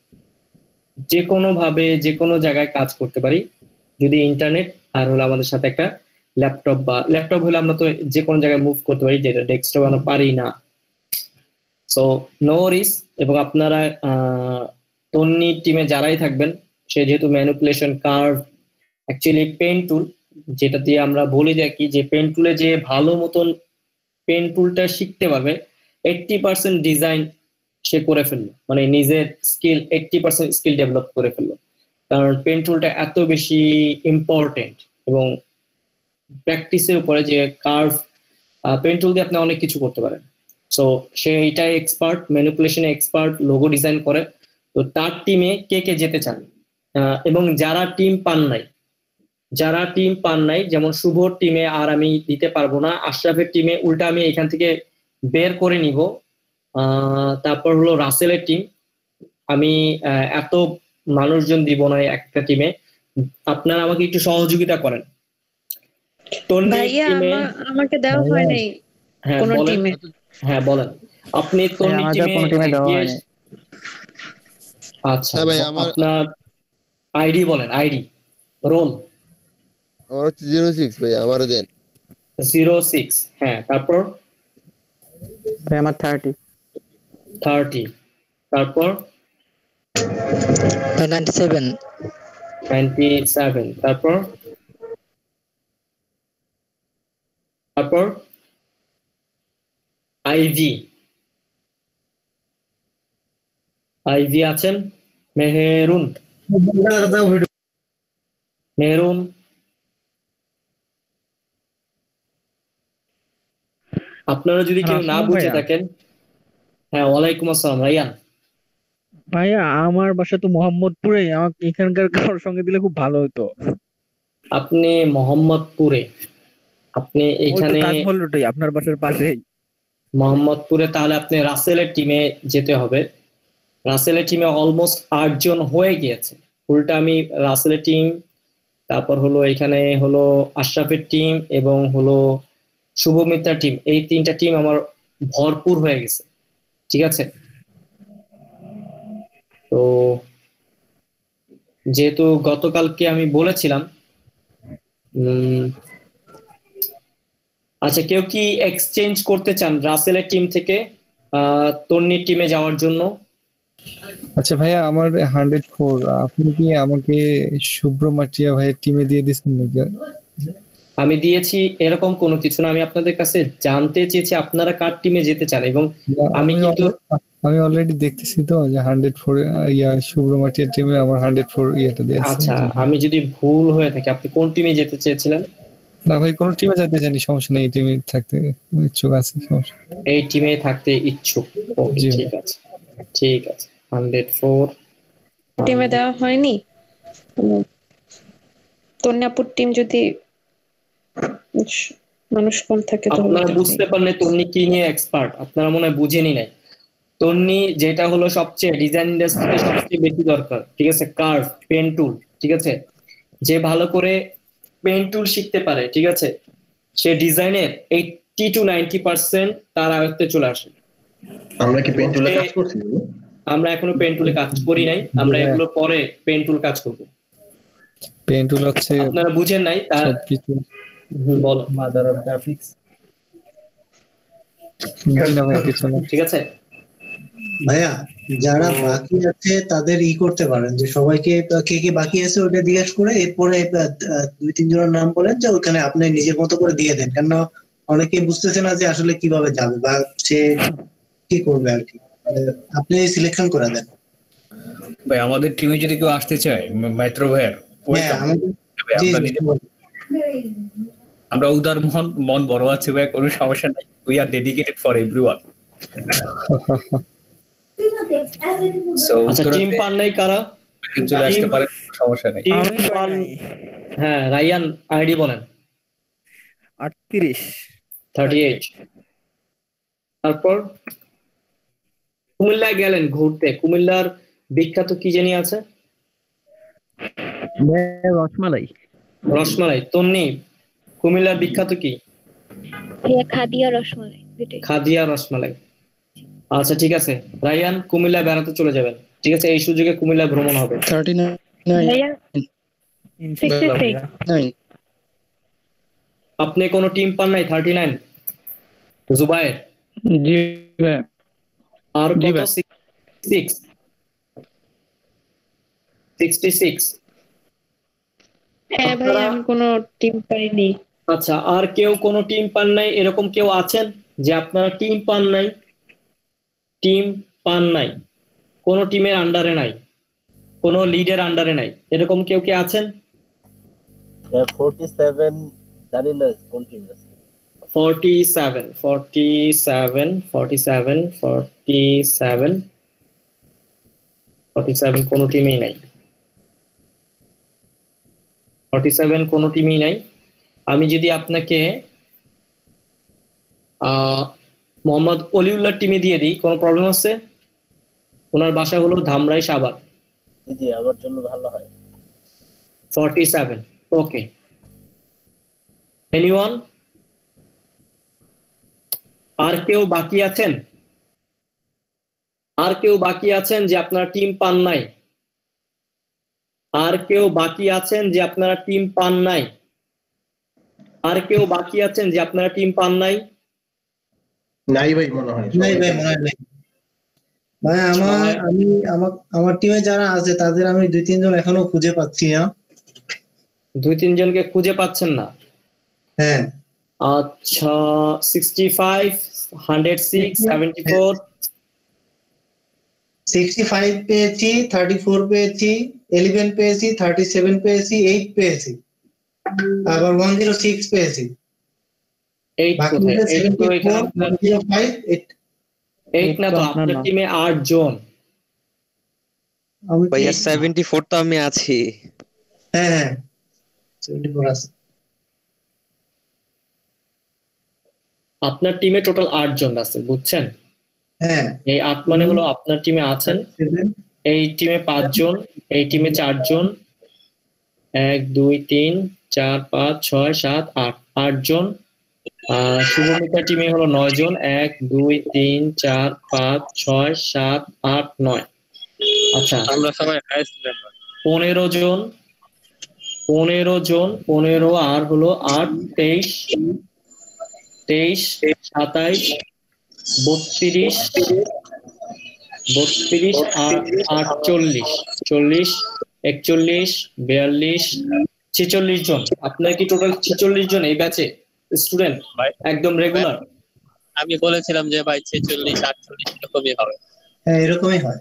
যে কোনো ভাবে যে কোনো জায়গায় কাজ করতে পারি যদি ইন্টারনেট আর হলো আমাদের সাথে একটা ল্যাপটপ, বা ল্যাপটপ হলে আমরা তো যে কোনো জায়গায় মুভ করতে পারি, যেটা ডেস্কটপ আমরা পারি না। সো নো ওয়ারিস। এবং আপনারা তন্নি টিমে যারাই থাকবেন, সে যেহেতু manipulation curve actually pen tool, যেটা দিয়ে আমরা বলি দেখি যে পেন টুলে যে ভালো মতন পেন টুলটা শিখতে পারবে, এইট্টি পার্সেন্ট ডিজাইন সে করে ফেললো, মানে নিজের skill eighty percent skill develop করে ফেললো। কারণ পেন টুলটা এত বেশি ইম্পর্টেন্ট এবং প্র্যাকটিসের উপরে যে কার্ভ, পেন টুল দিয়ে আপনি অনেক কিছু করতে পারেন। সো সে এইটাই এক্সপার্ট, ম্যানিপুলেশনে এক্সপার্ট, লোগো ডিজাইন করে। তো তার টিমে কে কে যেতে চান? আহ, এবং যারা টিম পান নাই, যারা টিম পান নাই যেমন শুভর টিমে আর আমি দিতে পারবো না, আশরাফের টিমে উল্টা আমি এখান থেকে বের করে নিব। আহ, তারপর হলো রাসেলের টিম, আমি আহ, এত মানুষজন দিব না একটা টিমে, আপনারা আমাকে একটু সহযোগিতা করেন। তন্নি ভাইয়া টিমে, আমা- আমাকে দেওয়া হয় নাই হ্যাঁ কোনো বলেন, টিমে। হ্যাঁ বলেন আপনি তন্নি আমাদের টিমে কোনো টিমে দেওয়া গিয়ে- হয়নি। আচ্ছা, হ্যাঁ ভাই, আমার আপনার আইডি বলেন, আইডি রোল আমার হচ্ছে জিরো সিক্স ভাই, আমারও দেন। Zero six. হ্যাঁ, তারপর ভাই আমার থার্টি থার্টি, তারপর নাইনটি সেভেন নাইনটি সেভেন, তারপর তারপর আইভি, আইভি আছেন। মেহেরুন, মেহেরুন আপনারা যদি কেউ না আসসালামু বুঝে ভাইয়া। থাকেন, হ্যাঁ ওয়ালাইকুম আসসালাম রাইয়ান। ভাইয়া আমার বাসা তো মোহাম্মদপুরে, আমাকে এখানকার কারোর সঙ্গে দিলে খুব ভালো হতো। আপনি মোহাম্মদপুরে, আপনি ওই তো এখানে তাজমহল রোডেই, আপনার বাসার পাশেই। মোহাম্মদপুরে, তাহলে আপনি রাসেলের টিমে যেতে হবে। রাসেলের টিমে অলমোস্ট আট জন হয়ে গিয়েছে। উল্টা আমি রাসেলের টিম, তারপর হলো এখানে হলো আশরাফের টিম এবং হলো শুভমিত্রার টিম, এই তিনটা টিম আমার ভরপুর হয়ে গেছে। ঠিক আছে, তো যেহেতু গতকালকে আমি বলেছিলাম, উম, আচ্ছা কেউ কি এক্সচেঞ্জ করতে চান রাসেলের টিম থেকে আহ তন্নির টিমে যাওয়ার জন্য? আচ্ছা ভাইয়া, আমার হান্ড্রেড ফোর, আপনি কি আমাকে শুভ্র মাটিয়া ভাইয়ের টিমে দিয়ে দিচ্ছেন নাকি? আমি দিয়েছি এরকম কোনো কিছু না, আমি আপনাদের কাছে জানতে চেয়েছি আপনারা কার টিমে যেতে চান। এবং আমি কিন্তু আমি অলরেডি দেখতেছি তো যে হান্ড্রেড ফোর ইয়া শুভ্র মাটিয়ার টিমে আমার হান্ড্রেড ফোর ইয়েটা দিয়েছে। আচ্ছা, আমি যদি ভুল হয়ে থাকে, আপনি কোন টিমে যেতে চেয়েছিলেন? না ভাই, কোন টিমে যেতে জানি, সমস্যা নেই, এই টিমে থাকতে ইচ্ছুক আছে, সমস্যা নেই। এই টিমে থাকতে ইচ্ছুক, ওকে জি। ঠিক আছে, ঠিক আছে। হান্ড্রেড ফোর টিমে দেওয়া হয়নি। তন্যাপুর টিম যদি মানুষ কম থাকে তাহলে আপনারা তো বুঝতে পারলে তন্নি কি নিয়ে এক্সপার্ট, আপনারা মনে হয় বুঝেনি নাই। তন্নি যেটা হলো সবচেয়ে ডিজাইন ইন্ডাস্ট্রিতে সবচেয়ে বেশি দরকার, ঠিক আছে, কার্ভ, পেন টুল, ঠিক আছে, যে ভালো করে পেইন্ট টুল শিখতে পারে, ঠিক আছে, সে ডিজাইনের এইটটি টু নাইনটি পার্সেন্ট তার আয়ত্তে চলে আসে। আমরা কি পেইন্ট টুলে কাজ করছি? আমরা এখনো পেইন্ট টুলে কাজ করি নাই, আমরা এগুলো পরে পেইন্ট টুল কাজ করব। পেইন্ট টুল হচ্ছে আপনারা বুঝেন নাই তার সবকিছু বলো মাদার অফ গ্রাফিক্স। ঠিক আছে ভাইয়া, যারা বাকি আছে তাদের ই করতে পারেন যে সবাইকে কে কে বাকি আছে ওটা জিজ্ঞেস করে এরপরে দুই তিন জনের নাম বলেন যে ওখানে আপনি নিজের মতো করে দিয়ে দেন, কেন অনেকে বুঝতেছে না যে আসলে কিভাবে যাবে বা সে কি করবে আর কি, আপনি সিলেকশন করে দেন। ভাই আমাদের টিমে যদি কেউ আসতে চায় মাইত্র ভাইয়ের, আমরা উদার মন মন বড় আছে ভাই, কোনো সমস্যা নাই, we are dedicated for everyone. আচ্ছা টিম পান নাই কারা? চলে আসতে পারে, সমস্যা নাই। হ্যাঁ রায়ান আইডি বলেন। আটত্রিশ থার্টি এইট। তারপর কুমিল্লায় গেলেন ঘুরতে, কুমিল্লার বিখ্যাত কি জানি আছে? রসমালাই। রসমালাই। তন্নি, কুমিল্লার বিখ্যাত কি? খাদিয়া রসমালাই। খাদিয়া রসমালাই। আচ্ছা ঠিক আছে, রায়ান কুমিল্লা বেড়াতে চলে যাবেন, ঠিক আছে, এই সুযোগে কুমিল্লা ভ্রমণ হবে। আপনি কোনো টিম পান নাই? Thirty nine Zubair. জি আর কত? Six sixty six. হ্যাঁ ভাই আমি কোনো টিম পাইনি। আচ্ছা আর কেউ কোনো টিম পান নাই এরকম কেউ আছেন যে আপনারা টিম পান নাই? টিম পান নাই, কোন টিমের আন্ডারে নাই, কোন লিডের আন্ডারে নাই, এরকম কেউ কি আছেন? ফর্টি-সেভেন জানি না কোন টিম আছে। Forty seven forty seven forty seven forty seven forty seven কোন টিমেই নাই। ফর্টি সেভেন কোন টিমেই নাই। আমি যদি আপনাকে আহ মোহাম্মদ অলিউল্লাহ টিমে দিয়ে দিই, কোনো প্রবলেম আছে? ওনার বাসা হলো ধামরাই সাভার। জি আমার জন্য ভালো হয়। Forty seven. Okay, anyone? আর কেউ বাকি আছেন? আর কেউ বাকি আছেন যে আপনারা টিম পান নাই? আর কেউ বাকি আছেন যে আপনারা টিম পান নাই? আর কেউ বাকি আছেন যে আপনারা টিম পান নাই? নাই ভাই মনে হয়। নাই ভাই মনে হয় নাই। ভাই আমার আমি আমার আমার টিমে যারা আছে তাদের আমি দুই তিনজন এখনো খুঁজে পাচ্ছি না। দুই তিনজনকে খুঁজে পাচ্ছেন না? হ্যাঁ। আচ্ছা sixty five, hundred six, seventy four. Sixty five পেয়েছি, থার্টি ফোর পেয়েছি, ইলেভেন পেয়েছি, থার্টি সেভেন পেয়েছি, এইট পেয়েছি, আবার ওয়ান জিরো সিক্স পেয়েছি। এইট কোথায়? এইট তো এখানে এইট না তো, আপনার টিমে আট জন। ভাইয়া সেভেন্টি ফোর তো আমি আছি। হ্যাঁ হ্যাঁ সেভেন্টি ফোর আছে। আপনার টিমে টোটাল আট জন আছে, বুঝছেন? হ্যাঁ। এই আট মানে হলো আপনার টিমে আছেন, এই টিমে পাঁচ জন, এই টিমে চার জন, এক দুই তিন চার পাঁচ ছয় সাত আট, আট জন। আহ শুভমিতা টিমে হলো নয় জন, এক দুই তিন চার পাঁচ ছয় সাত আট নয়। আচ্ছা আমরা সবাই হাইস্ট মেম্বার। পনেরো জন, পনেরো জন, পনেরো আর হলো আট, তেইশ, তেইশ, সাতাইশ, বত্রিশ, বত্রিশ আর আটচল্লিশ, চল্লিশ, একচল্লিশ, বিয়াল্লিশ, ছেচল্লিশ জন। আপনার কি টোটাল ছেচল্লিশ জন এই ব্যাচে স্টুডেন্ট একদম রেগুলার? আমি বলেছিলাম যে ভাই ছেচল্লিশ আটচল্লিশ এরকমই হবে। হ্যাঁ এরকমই হয়।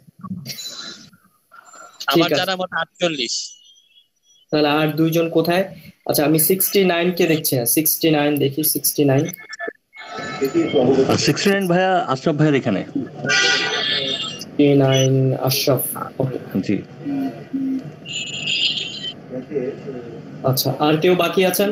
আমার জানা মতো আটচল্লিশ। তাহলে আর দুইজন কোথায়? আচ্ছা আমি সিক্সটি নাইন কে দেখছি না, সিক্সটি নাইন দেখি, সিক্সটি নাইন। সিক্সটি নাইন ভাইয়া আশরাফ ভাইয়ের এখানে। সিক্সটি নাইন আশরাফ, জি। আচ্ছা আর কেউ বাকি আছেন?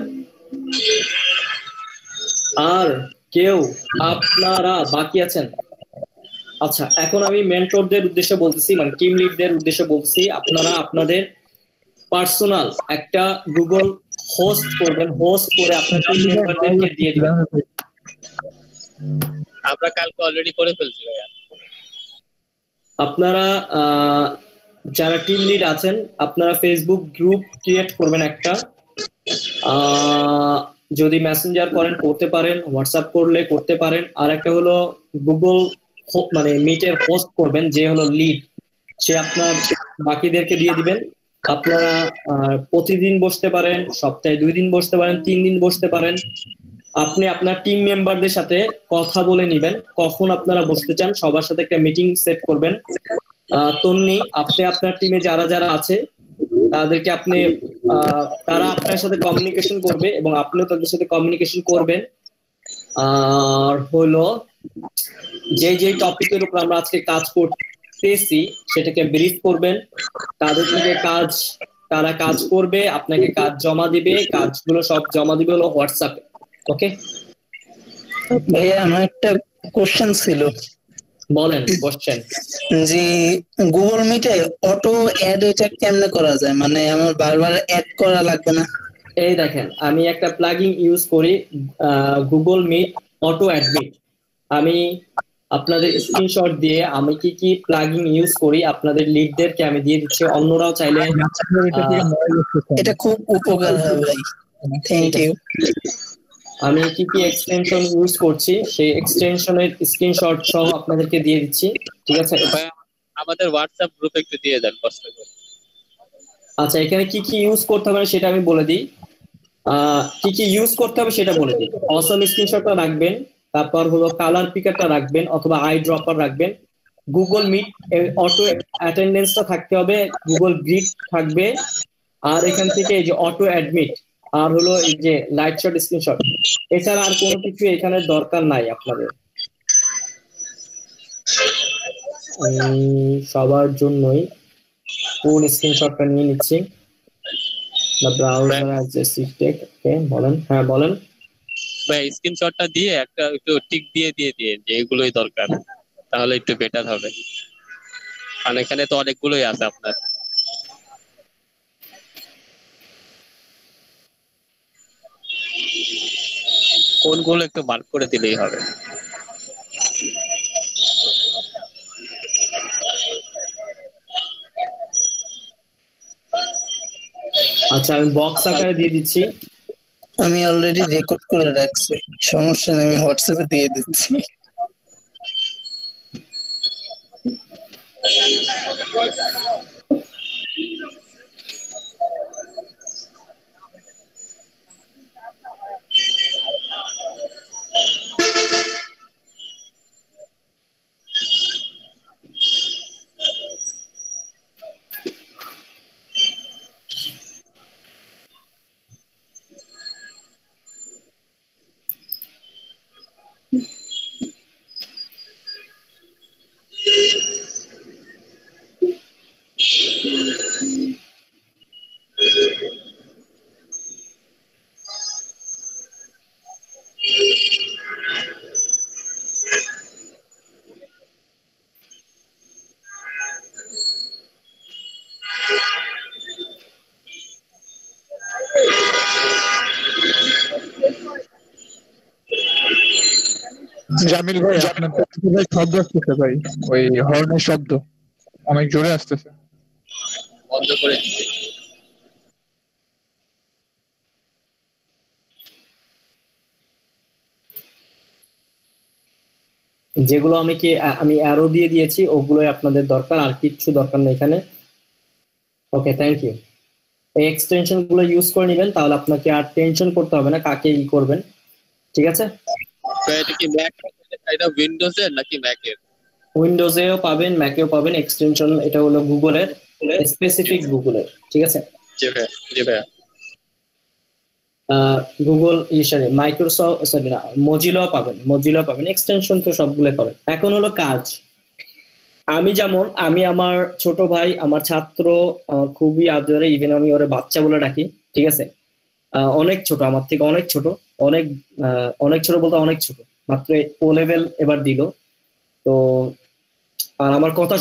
আর কেউ আপনারা বাকি আছেন? আচ্ছা এখন আমি মেন্টরদের উদ্দেশ্যে বলতেছি, মানে টিম লিডদের উদ্দেশ্যে বলছি, আপনারা আপনাদের পার্সোনাল একটা গুগল হোস্ট করবেন, হোস্ট করে আপনার টিম মেম্বারদেরকে দিয়ে দিবেন। আমরা কালকে অলরেডি করে ফেলছি ভাইয়া। আপনারা আহ, যারা টিম লিড আছেন আপনারা ফেসবুক গ্রুপ ক্রিয়েট করবেন একটা, আহ, যদি মেসেঞ্জার করেন করতে পারেন, হোয়াটসঅ্যাপ করলে করতে পারেন। আর একটা হলো গুগল মানে মিটের হোস্ট করবেন, যে হলো লিড, সে আপনার বাকিদেরকে দিয়ে দিবেন। আপনারা আহ, প্রতিদিন বসতে পারেন, সপ্তাহে দুই দিন বসতে পারেন, তিন দিন বসতে পারেন। আপনি আপনার টিম মেম্বারদের সাথে কথা বলে নিবেন কখন আপনারা বসতে চান, সবার সাথে একটা মিটিং সেট করবেন। আহ, তন্নি আপনি আপনার টিমে যারা যারা আছে তাদেরকে আপনি আহ, তারা আপনার সাথে কমিউনিকেশন করবে এবং আপনিও তাদের সাথে কমিউনিকেশন করবেন। আর হলো যে যে টপিকের উপর আমরা আজকে কাজ করতেছি সেটাকে ব্রিফ করবেন, তাদের থেকে কাজ তারা কাজ করবে, আপনাকে কাজ জমা দিবে, কাজগুলো সব জমা দিবে হলো হোয়াটসঅ্যাপে। ওকে ভাইয়া আমার একটা কোশ্চেন ছিল। বলেন কোশ্চেন। যে গুগল মিটে অটো অ্যাড এটা কেমনে করা যায়, মানে আমার বারবার অ্যাড করা লাগবে না? এই দেখেন আমি একটা প্লাগইন ইউজ করি গুগল মিট অটো অ্যাডমিট। আমি আপনাদের স্ক্রিনশট দিয়ে আমি কি কি প্লাগইন ইউজ করি আপনাদের লিডদেরকে আমি দিয়ে দিচ্ছি, অন্যরাও চাইলে এটা খুব উপকার হবে ভাই, থ্যাংক ইউ। আমি কি কি এক্সটেনশন ইউজ করছি সেই এক্সটেনশনের স্ক্রিনশট সহ আপনাদেরকে দিয়ে দিচ্ছি, ঠিক আছে? আমাদের হোয়াটসঅ্যাপ গ্রুপে একটু দিয়ে দেন কষ্ট করে। আচ্ছা এখানে কি কি ইউজ করতে হবে সেটা আমি বলে দিই। আহ কি কি ইউজ করতে হবে সেটা বলে দিই। অসম স্ক্রিনশটটা রাখবেন, তারপর হলো কালার পিকারটা রাখবেন অথবা আই ড্রপার রাখবেন, গুগল মিট অটো অ্যাটেন্ডেন্সটা থাকতে হবে, গুগল গ্রিড থাকবে, আর এখান থেকে এই যে অটো অ্যাডমিট, আর হলো এই যে লাইট শট স্ক্রিনশট। এছাড়া আর কোনো কিছু এখানে দরকার নাই আপনাদের। সবার জন্যই ফুল স্ক্রিনশটটা নিয়ে নিচ্ছি। ব্রাউজার আছে সিটেক। ওকে বলেন। হ্যাঁ বলেন ভাই, স্ক্রিনশটটা দিয়ে একটা একটু টিক দিয়ে দিয়ে দিয়ে যে এগুলোই দরকার, তাহলে একটু বেটার হবে। কারণ এখানে তো অনেকগুলোই আছে আপনার। কোনগুলো একটু মার্ক করে দিলেই হবে। আচ্ছা আমি বক্স আকারে দিয়ে দিচ্ছি। আমি অলরেডি রেকর্ড করে রাখছি, সমস্যা নেই, আমি হোয়াটসঅ্যাপে দিয়ে দিচ্ছি। জামিল ভাই আপনার ভাই শব্দ আসতেছে ভাই, ওই হর্নের শব্দ অনেক জোরে আসতেছে। বন্ধ করে দিচ্ছি। যেগুলো আমি কি আমি অ্যারো দিয়ে দিয়েছি ওগুলোই আপনাদের দরকার, আর কিচ্ছু দরকার নেই এখানে। Okay thank you. এই এক্সটেনশন গুলো ইউজ করে নেবেন, তাহলে আপনাকে আর টেনশন করতে হবে না কাকে ই করবেন, ঠিক আছে? এটা কি ম্যাক এটা উইন্ডোজের নাকি ম্যাকের? উইন্ডোজেও পাবেন, ম্যাকেও পাবেন এক্সটেনশন। এটা হলো গুগলের স্পেসিফিক, গুগলের, ঠিক আছে? জি ভাই, জি ভাই। গুগল সরি মাইক্রোসফট সরি না মজিলাও পাবেন, মজিলাও পাবেন, এক্সটেনশন তো সবগুলো পাবেন। এখন হলো কাজ। আমি যেমন আমি আমার ছোট ভাই আমার ছাত্র খুবই আদরে, ইভেন আমি ওরে বাচ্চা বলে ডাকি, ঠিক আছে? অনেক ছোট, আমার থেকে অনেক ছোট, অনেক অনেক ছোট বলতে অনেক ছোট, মাত্র ও লেভেল এবার দিল। তো আর আমার কথা শুনে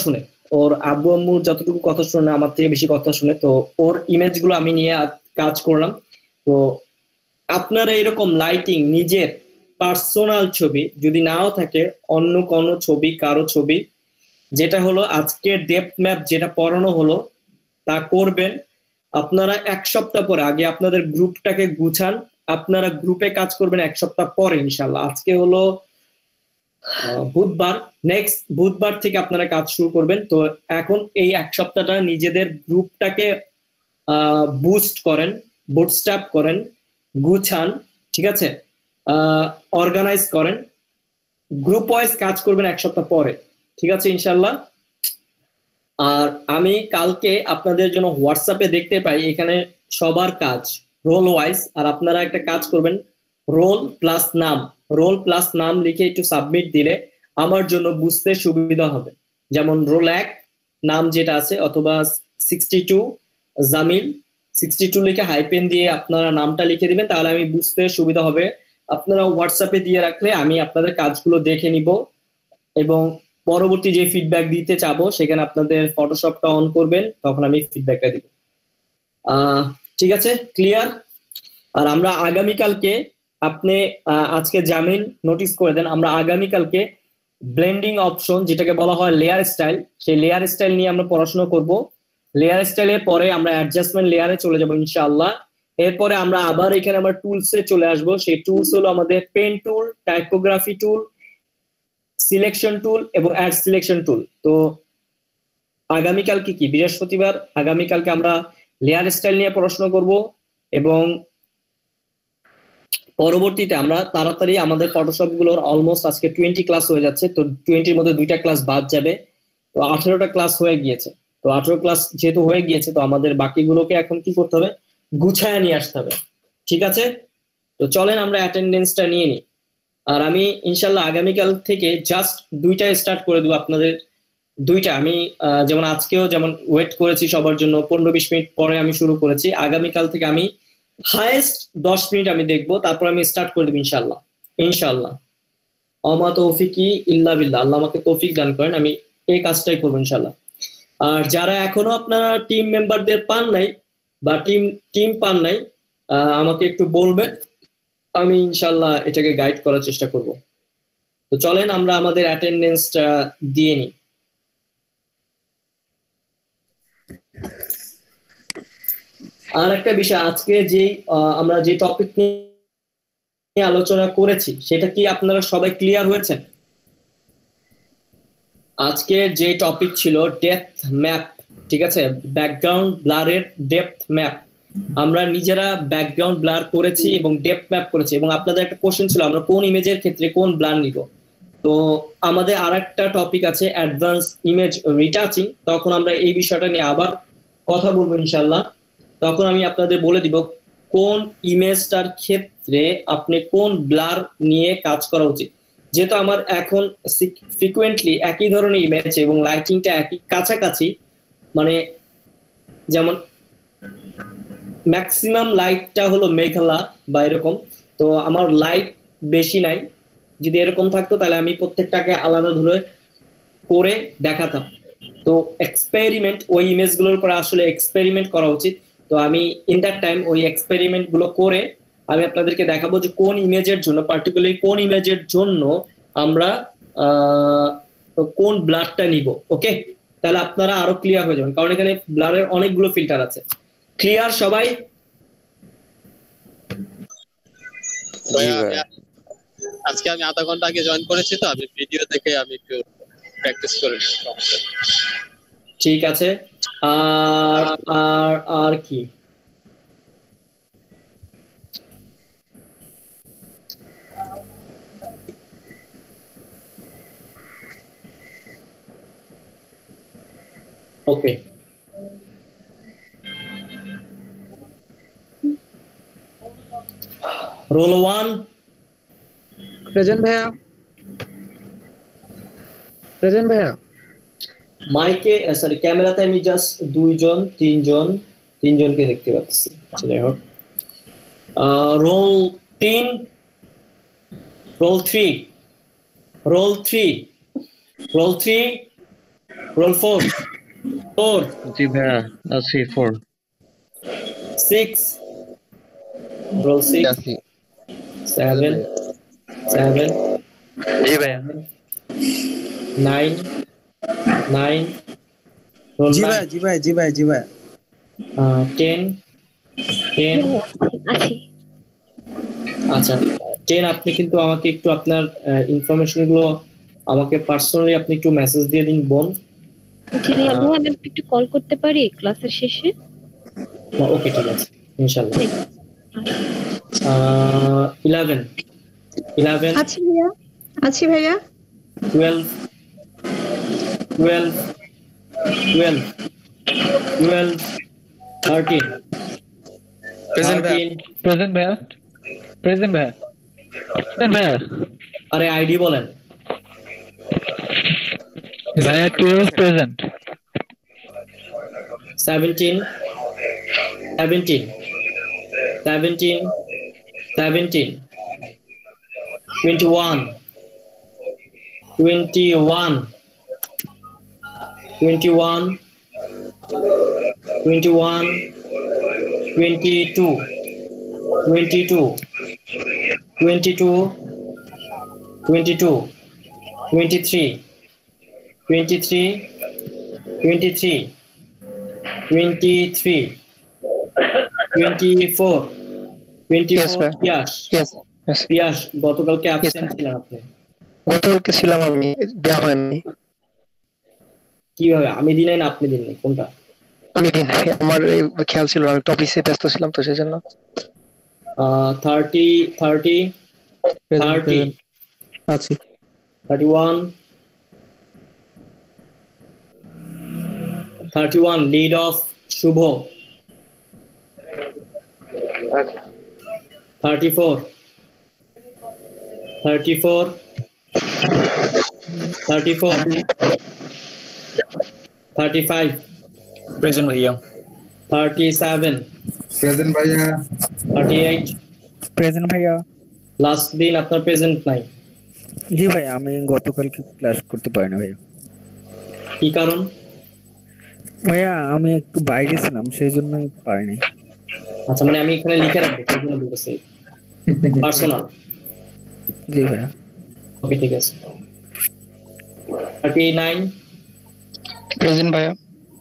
ওর আব্বু আম্মু যতটুকু কথা শুনে আমার থেকে বেশি কথা শুনে, তো ওর ইমেজ গুলো আমি নিয়ে কাজ করলাম। তো আপনারা এরকম লাইটিং নিজের পার্সোনাল ছবি যদি নাও থাকে, অন্য কোনো ছবি কারো ছবি, যেটা হলো আজকের ডেপথ ম্যাপ যেটা পড়ানো হলো তা করবেন। আপনারা এক সপ্তাহ পরে, আগে আপনাদের গ্রুপটাকে গুছান, আপনারা গ্রুপে কাজ করবেন এক সপ্তাহ পরে ইনশাল্লাহ। আজকে হলো বুধবার, নেক্সট বুধবার থেকে আপনারা কাজ শুরু করবেন। তো এখন এই এক সপ্তাহটা নিজেদের গ্রুপটাকে বুস্ট করেন, বুটস্ট্র্যাপ করেন, গুছান, ঠিক আছে, অর্গানাইজ করেন, গ্রুপ ওয়াইজ কাজ করবেন এক সপ্তাহ পরে, ঠিক আছে ইনশাল্লাহ। আর আমি কালকে আপনাদের জন্য হোয়াটসঅ্যাপে দেখতে পাই এখানে সবার কাজ রোল ওয়াইজ, আর আপনারা একটা কাজ করবেন, রোল প্লাস নাম, রোল প্লাস নাম লিখে একটু সাবমিট দিলে আমার জন্য বুঝতে সুবিধা হবে। যেমন রোল এক নাম যেটা আছে, অথবা sixty two Jamil, sixty two লিখে হাইপেন দিয়ে আপনারা নামটা লিখে দিবেন, তাহলে আমি বুঝতে সুবিধা হবে। আপনারা হোয়াটসঅ্যাপে দিয়ে রাখলে আমি আপনাদের কাজগুলো দেখে নিব এবং পরবর্তী যে ফিডব্যাক দিতে চাবো সেখানে আপনাদের ফটোশপটা অন করবেন, তখন আমি ফিডব্যাকটা দিব। আহ ঠিক আছে, ক্লিয়ার? আর আমরা আগামীকালকে, আপনি আজকে জামিন নোটিস করে দেন, আমরা আগামীকালকে ব্লেন্ডিং অপশন যেটাকে বলা হয় লেয়ার স্টাইল, সেই লেয়ার স্টাইল নিয়ে আমরা পড়াশোনা করব। লেয়ার স্টাইলের পরে আমরা অ্যাডজাস্টমেন্ট লেয়ারে চলে যাব ইনশাআল্লাহ। এরপরে আমরা আবার এখানে আমরা টুলসে চলে আসব। সেই টুলস হলো আমাদের pen tool, typography tool, selection tool এবং অ্যাড সিলেকশন টুল। তো আগামীকালকে কি বৃহস্পতিবার, আগামীকালকে আমরা লেয়ার স্টাইল নিয়ে পড়াশোনা করব এবং পরবর্তীতে আমরা তাড়াতাড়ি আমাদের ফটোশপ গুলোর অলমোস্ট আজকে টোয়েন্টি ক্লাস হয়ে যাচ্ছে, তো টোয়েন্টির মধ্যে দুইটা ক্লাস বাদ যাবে, তো আঠারোটা ক্লাস হয়ে গিয়েছে। তো আঠারো ক্লাস যেহেতু হয়ে গিয়েছে, তো আমাদের বাকিগুলোকে এখন কি করতে হবে, গুছায় নিয়ে আসতে হবে, ঠিক আছে? তো চলেন আমরা অ্যাটেন্ডেন্সটা নিয়ে নিই। আর আমি ইনশাল্লাহ আগামীকাল থেকে জাস্ট দুইটা স্টার্ট করে দেবো আপনাদের, দুইটা আমি যেমন আজকেও যেমন ওয়েট করেছি সবার জন্য, পনেরো বিশ মিনিট পরে আমি শুরু করেছি, আগামীকাল থেকে আমি হাইয়েস্ট দশ মিনিট আমি দেখবো, তারপর আমি স্টার্ট করে দেবো ইনশাল্লাহ। ইনশাল্লাহ অমা তৌফিকি ইল্লা বিল্লাহ, আল্লাহ আমাকে তৌফিক দান করেন, আমি এই কাজটাই করবো ইনশাল্লাহ। আর যারা এখনো আপনারা টিম মেম্বারদের পান নাই বা টিম টিম পান নাই, আমাকে একটু বলবেন, আমি ইনশাল্লাহ এটাকে গাইড করার চেষ্টা করব। তো চলেন আমরা আমাদের অ্যাটেন্ডেন্সটা দিয়ে নিই। আর একটা বিষয়, আজকে যে আমরা যে টপিক নিয়ে আলোচনা করেছি সেটা কি আপনারা সবাই ক্লিয়ার হয়েছেন? আজকে যে টপিক ছিল ডেপথ ম্যাপ, ঠিক আছে, ব্যাকগ্রাউন্ড ব্লারের ডেপথ ম্যাপ। আমরা নিজেরা ব্যাকগ্রাউন্ড ব্লার করেছি এবং ডেপথ ম্যাপ করেছি, এবং আপনাদের একটা কোশ্চেন ছিল আমরা কোন ইমেজের ক্ষেত্রে কোন ব্লার নিব। তো আমাদের আর একটা টপিক আছে অ্যাডভান্স ইমেজ রিটাচিং, তখন আমরা এই বিষয়টা নিয়ে আবার কথা বলবো ইনশাল্লাহ। তখন আমি আপনাদের বলে দিব কোন ইমেজটার ক্ষেত্রে আপনি কোন ব্লার নিয়ে কাজ করা উচিত। যেহেতু আমার এখন ফ্রিকুয়েন্টলি একই ধরনের ইমেজ এবং লাইটিংটা একই কাছাকাছি, মানে যেমন ম্যাক্সিমাম লাইটটা হলো মেঘলা বা এরকম, তো আমার লাইট বেশি নাই। যদি এরকম থাকতো তাহলে আমি প্রত্যেকটাকে আলাদা ধরে করে দেখাতাম। তো এক্সপেরিমেন্ট, ওই ইমেজগুলোর উপর আসলে এক্সপেরিমেন্ট করা উচিত। তো আমি ইন দ্যাট টাইম ওই এক্সপেরিমেন্ট গুলো করে আমি আপনাদেরকে দেখাবো যে কোন ইমেজের জন্য, পার্টিকুলারলি কোন ইমেজের জন্য আমরা কোন ব্লারটা নিব। ওকে, তাহলে আপনারা আরো ক্লিয়ার হয়ে যাবেন, কারণ এখানে ব্লারের অনেকগুলো ফিল্টার আছে। ক্লিয়ার সবাই? আজকে আমি আধা ঘন্টা আগে জয়েন করেছি, তো আমি ভিডিও দেখে আমি একটু প্র্যাকটিস করে নিই। ঠিক আছে। আর আর আর কি ওকে, রোল ওয়ান প্রেজেন্ট ভাইয়া, প্রেজেন্ট ভাইয়া। মাইকে সরি ক্যামেরাতে আমি জাস্ট দুইজন তিনজন তিনজনকে দেখতে পাচ্ছি। যাই হোক, রোল তিন, roll three, roll three, roll three, roll four four জি ভাইয়া আছি four six roll six seven seven জি ভাইয়া নাইন নাইন রোল জি ভাই জি ভাই জি ভাই জি ভাই টেন টেন আছি আচ্ছা টেন আপনি কিন্তু আমাকে একটু আপনার ইনফরমেশন গুলো আমাকে পার্সোনালি আপনি একটু মেসেজ দিয়ে দিন বোন। জি ভাইয়া ভাইয়া আমি একটু কল করতে পারি ক্লাসের শেষে? ওকে ঠিক আছে ইনশাআল্লাহ। ইলেভেন ইলেভেন আছি ভাইয়া আছি ভাইয়া twelve twelve twelve twelve thirteen thirteen present ভাইয়া প্রেজেন্ট ভাইয়া প্রেজেন্ট ভাইয়া আরে আইডি বলেন ভাইয়া twelve present seventeen seventeen seventeen seventeen twenty one twenty one twenty one twenty one twenty two twenty two twenty two twenty two twenty three twenty three twenty three twenty three twenty four twenty four Piyas Piyas গতকালকে absent ছিলেন আপনি? গতকালকে ছিলাম আমি, দেওয়া হয়নি। কিভাবে আমি দিন না আপনি দিন কোনটা? আমি দিন আমার খেয়াল ছিল না, একটু অফিসে ব্যস্ত ছিলাম তো সেজন্য। থার্টি থার্টি থার্টি আছি thirty one thirty one lead of Shuvo thirty four thirty four thirty four thirty five present ভাইয়া থার্টি সেভেন প্রেজেন্ট ভাইয়া থার্টি এইট প্রেজেন্ট ভাইয়া লাস্ট দিন আপনার প্রেজেন্ট নাই? জি ভাই আমি গতকালকে ক্লাস করতে পারিনি ভাইয়া। কি কারণ? ভাইয়া আমি একটু বাইরে ছিলাম সেই জন্য পারিনি। আচ্ছা মানে আমি এখানে লিখে রাখবো সেই জন্য বলতেছি পার্সোনাল। জি ভাইয়া ওকে ঠিক আছে। থার্টি নাইন প্রেজেন্ট ভাইয়া।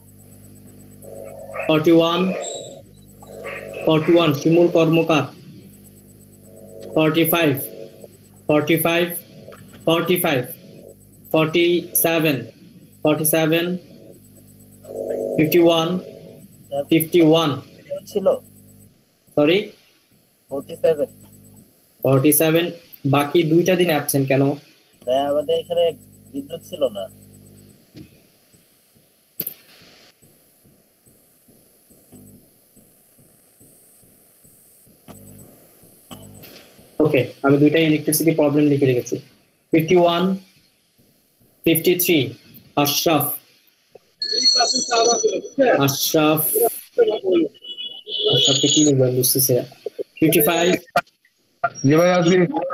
Forty one forty one Shimul Karmakar. Forty five forty five forty five forty seven forty seven fifty one fifty one ছিল sorry forty seven forty seven বাকি দুইটা দিন অ্যাবসেন্ট কেন? তাই আমাদের এখানে বিদ্যুৎ ছিল না। ওকে আমি দুইটাই ইলেকট্রিসিটি প্রবলেম লিখে রেখেছি। Fifty one fifty three Ashraf Ashraf আশরাফকে কি লিখবেন বুঝতেছি না। ফিফটি ফাইভ জি ভাই আছি।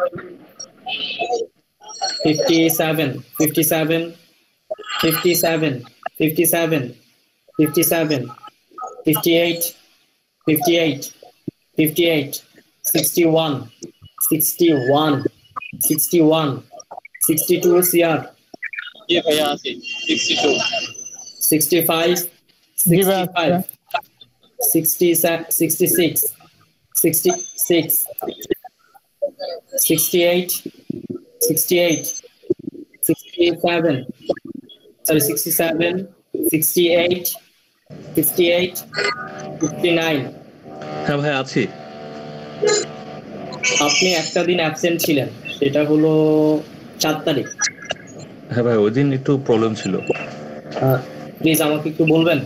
Fifty seven fifty seven fifty seven fifty seven fifty seven fifty eight fifty eight fifty eight sixty one sixty one sixty one sixty two CR. জি ভাইয়া আছি sixty two sixty five sixty five sixty sixty six sixty six sixty eight sixty eight sixty seven sorry sixty-seven sixty-eight fifty-eight fifty-nine হ্যাঁ ভাই আছি। আপনি একটা দিন absent ছিলেন সেটা হলো চার তারিখ। হ্যাঁ ভাই ওই দিন একটু প্রবলেম ছিল। প্লিজ আমাকে একটু বলবেন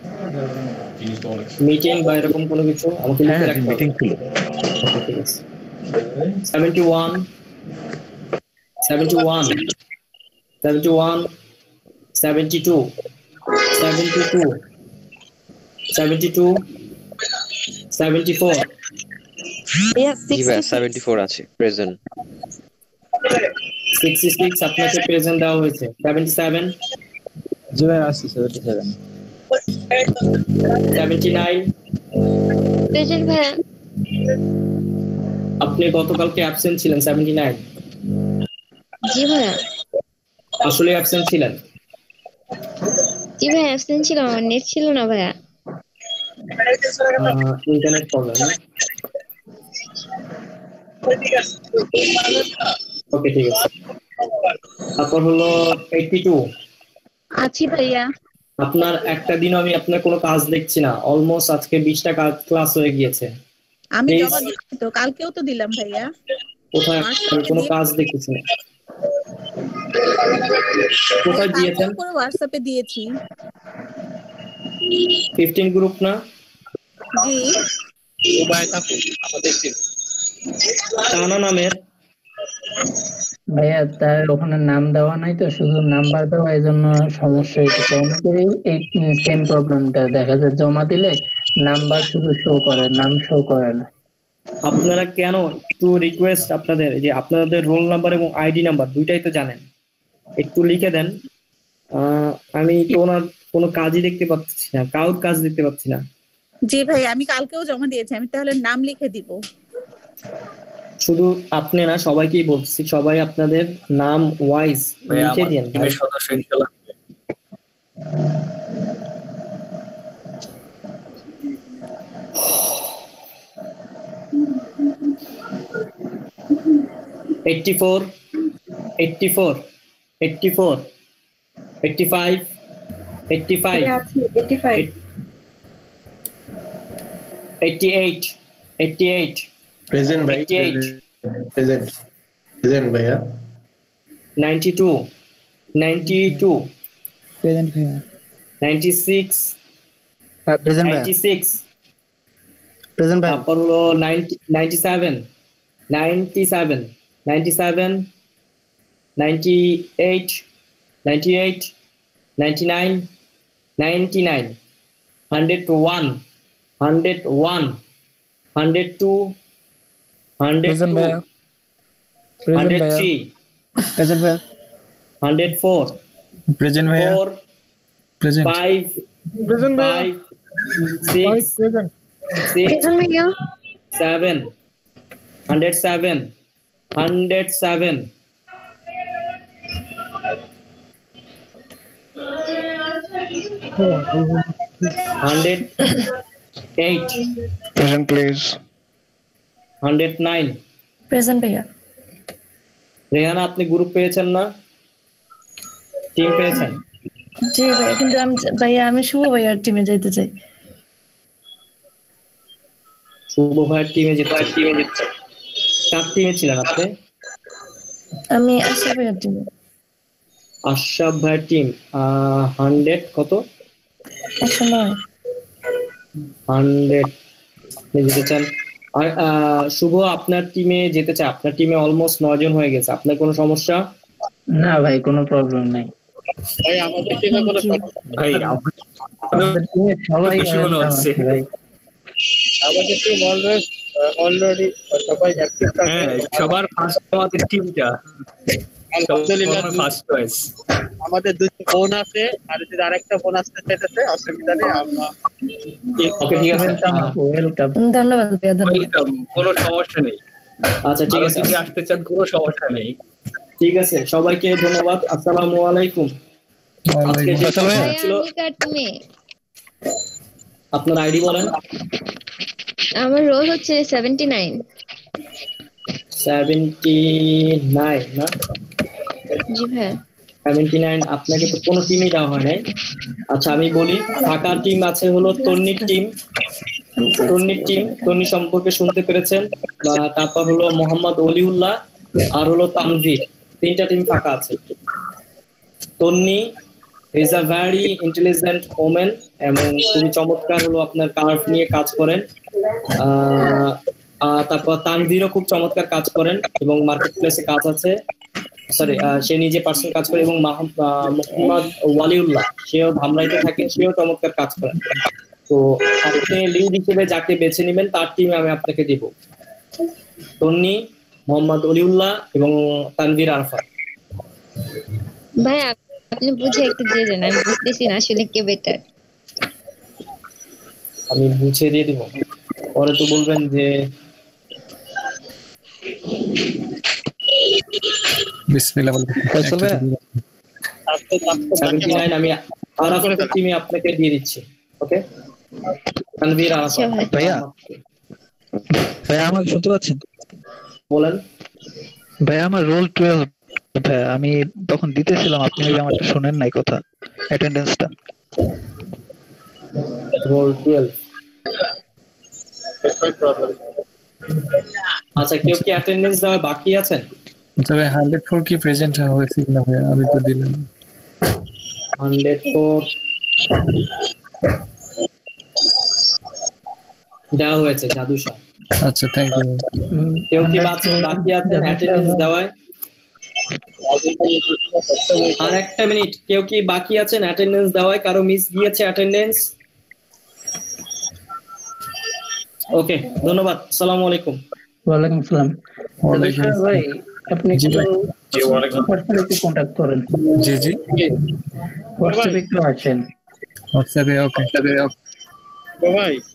মিটিং বা এরকম কোনো কিছু আমাকে লিখে রাখতে হবে। মিটিং ছিল। ঠিক আছে। Seventy one seventy one seventy one seventy-two seventy-two seventy-two seventy-four yes seventy-four আছে প্রেজেন্ট। sixty-six আপনাকে প্রেজেন্ট দেওয়া হয়েছে। seventy-seven জি ভাই আছে seventy seven seventy nine present ভাইয়া। আপনি গতকালকে অ্যাবসেন্ট ছিলেন সেভেন্টি নাইন। জি ভাইয়া। আসলে অ্যাবসেন্ট ছিলেন? জি ভাইয়া অ্যাবসেন্ট ছিলাম, আমার নেট ছিল না ভাইয়া। ইন্টারনেট প্রবলেম না? ওকে ঠিক আছে। তারপর হলো এইটটি টু। আছি ভাইয়া। আপনার একটা দিনও আমি আপনার কোনো কাজ দেখছি না, অলমোস্ট আজকে বিশটা কাজ ক্লাস হয়ে গিয়েছে। আমি Please, জমা দিচ্ছি তো, কালকেও তো দিলাম ভাইয়া। কোথায়? আমি কোনো কাজ দেখতেছি না। কোথায় দিয়েছেন? করে হোয়াটসঅ্যাপে দিয়েছি। ফিফটিন গ্রুপ না? জি। মোবাইল থাকুন আমাদের টিম। টানা নামের ভাইয়া তার ওখানে নাম দেওয়া নাই তো, শুধু নাম্বার দেওয়া, এই জন্য সমস্যা হয়েছে। অনেকেরই এই সেম প্রবলেমটা দেখা যায়, জমা দিলে নাম্বার শুধু শো করে, নাম শো করে না। আপনারা কেন, একটু রিকোয়েস্ট আপনাদের, যে আপনাদের রোল নাম্বার এবং আইডি নাম্বার দুইটাই তো জানেন, একটু লিখে দেন। আহ, আমি তো ওনার কোনো কাজই দেখতে পাচ্ছি না, কারোর কাজ দেখতে পাচ্ছি না। জি ভাই, আমি কালকেও জমা দিয়েছি, আমি তাহলে নাম লিখে দিব। শুধু আপনি না, সবাইকেই বলছি, সবাই আপনাদের নাম ওয়াইজ লিখে দিন। টিমের সদস্য ইনশাআল্লাহ। Eighty four, eighty four, eighty four, eighty five, eighty five, eighty eight, eighty eight, present ভাই, প্রেজেন্ট প্রেজেন্ট ভাইয়া। Ninety two, ninety two, present ভাইয়া। নাইনটি সিক্স, প্রেজেন্ট ভাইয়া। নাইনটি সিক্স, প্রেজেন্ট ভাইয়া। তারপর হলো ninety, ninety seven, ninety seven, ninety seven, ninety eight, ninety eight, ninety nine, ninety nine, hundred one, hundred one, hundred two, hundred present two, ভাইয়া। Present hundred ভাইয়া। Three, present ভাইয়া। Hundred four, present ভাইয়া। Four, present. Five, present ভাইয়া। Five, six, present. Six, seven, hundred seven, hundred seven, hundred eight, Present, please. hundred nine. Present ভাইয়া। রেহানা, আপনি group পেয়েছেন না? Team পেয়েছেন? জি ভাইয়া, কিন্তু আমি ভাইয়া আমি শুভ ভাইয়ার টিমে যাইতে চাই। শুভ ভাইয়ের টিমে যেতে, টিমে যেতে। কার টিমে ছিলেন আপনি? আমি আশা ভাইয়ার টিমে। আশরাফ ভাইয়ের টিম। হান্ড্রেড কত? একশো নয়। হান্ড্রেড আপনি যেতে চান। আর আহ, শুভ আপনার টিমে যেতে চায়, আপনার টিমে অলমোস্ট নয় জন হয়ে গেছে, আপনার কোনো সমস্যা? না ভাই, কোনো প্রবলেম নাই। ভাই আমাদের টিমে কোনো ভাই আমাদের টিমে সবাই আছে ভাই। আমাদের টিম অলওয়েজ অলরেডি সবাই অ্যাক্টিভ থাকে। হ্যাঁ, সবার ফার্স্ট আমাদের টিমটা আলহামদুলিল্লাহ ফার্স্ট চয়েস। আমাদের দুটো ফোন আছে, আর যদি আরেকটা ফোন আসতে চাইতেছে অসুবিধা নেই, আমরা ওকে ঠিক আছে, ওয়েলকাম। ধন্যবাদ ভাইয়া, ধন্যবাদ। কোনো সমস্যা নেই। আচ্ছা ঠিক আছে, যদি আসতে চান কোনো সমস্যা নেই। ঠিক আছে, সবাইকে ধন্যবাদ। আসসালামু আলাইকুম। আজকে যে ভাইয়া ছিল, আমি কার টিমে? আপনার আইডি বলেন। আমার রোল হচ্ছে সেভেন্টি নাইন। সেভেন্টি নাইন না? জি ভাইয়া। সেভেন্টি নাইন, আপনাকে তো কোনো টিমই দেওয়া হয় নাই। আচ্ছা আমি বলি, ঢাকার টিম আছে হলো তন্নির টিম, তন্নির টিম, তন্নি সম্পর্কে শুনতে পেরেছেন। বা তারপর হলো মোহাম্মদ অলিউল্লাহ, আর হলো তানভীর, তিনটা টিম ফাঁকা আছে। Tonni is a very intelligent women এবং খুবই চমৎকার হলো আপনার কার্ভ নিয়ে কাজ করেন। আহ, আহ, তারপর তানভীরও খুব চমৎকার কাজ করেন এবং মার্কেট প্লেসে কাজ আছে, সরি সে নিজে পার্সোনাল কাজ করে, এবং মোহাম্মদ ওয়ালিউল্লাহ সেও ধামরাইতে থাকেন, সেও চমৎকার কাজ করেন। তো আপনি লিড হিসেবে যাকে বেছে নেবেন তার টিমে আমি আপনাকে দিব। তন্নি, মোহাম্মদ অলিউল্লাহ এবং তানভীর আরফাত। ভাইয়া আপনি বুঝে একটু দিয়ে দেন, আমি বুঝতেছি না আসলে কে বেটার। আমি বুঝে দিয়ে দিব, পরে তো বলবেন যে বিসমিল্লাহ বলতে ফয়সাল ভাই সেভেন্টি নাইন আমি আরাফাতের টিমে আপনাকে দিয়ে দিচ্ছি। ওকে তানভীর আরাফাত ভাইয়া ভাইয়া আমাকে শুনতে পাচ্ছেন? বলেন ভাইয়া আমার রোল টুয়েলভ ভাইয়া, আমি তখন দিতেছিলাম, আপনি হয়তো আমারটা শুনেন নাই কথা, অ্যাটেন্ডেন্সটা। Role twelve. আচ্ছা কেউ কি অ্যাটেন্ডেন্স দেওয়া বাকি আছেন? তবে হান্ড্রেড ফোর কি প্রেজেন্ট হয়েছে কিনা ভাইয়া, আমি তো দিলাম হান্ড্রেড ফোর দেওয়া হয়েছে জাদু শাহ। আচ্ছা থ্যাংক ইউ। কেউ কি বাকি বাকি আছেন অ্যাটেন্ডেন্স দেওয়ায়? আর একটা মিনিট, কেউ কি বাকি আছেন অ্যাটেন্ডেন্স দেওয়ায়? কারো মিস গিয়েছে অ্যাটেন্ডেন্স? ওকে ধন্যবাদ, আসসালামু আলাইকুম। ওয়ালাইকুম আসসালাম। ভাই আপনি একটু হোয়াটসঅ্যাপে একটু কন্টাক্ট করেন। জি জি হোয়াটসঅ্যাপে একটু আসেন। হোয়াটসঅ্যাপে ওকে ভাই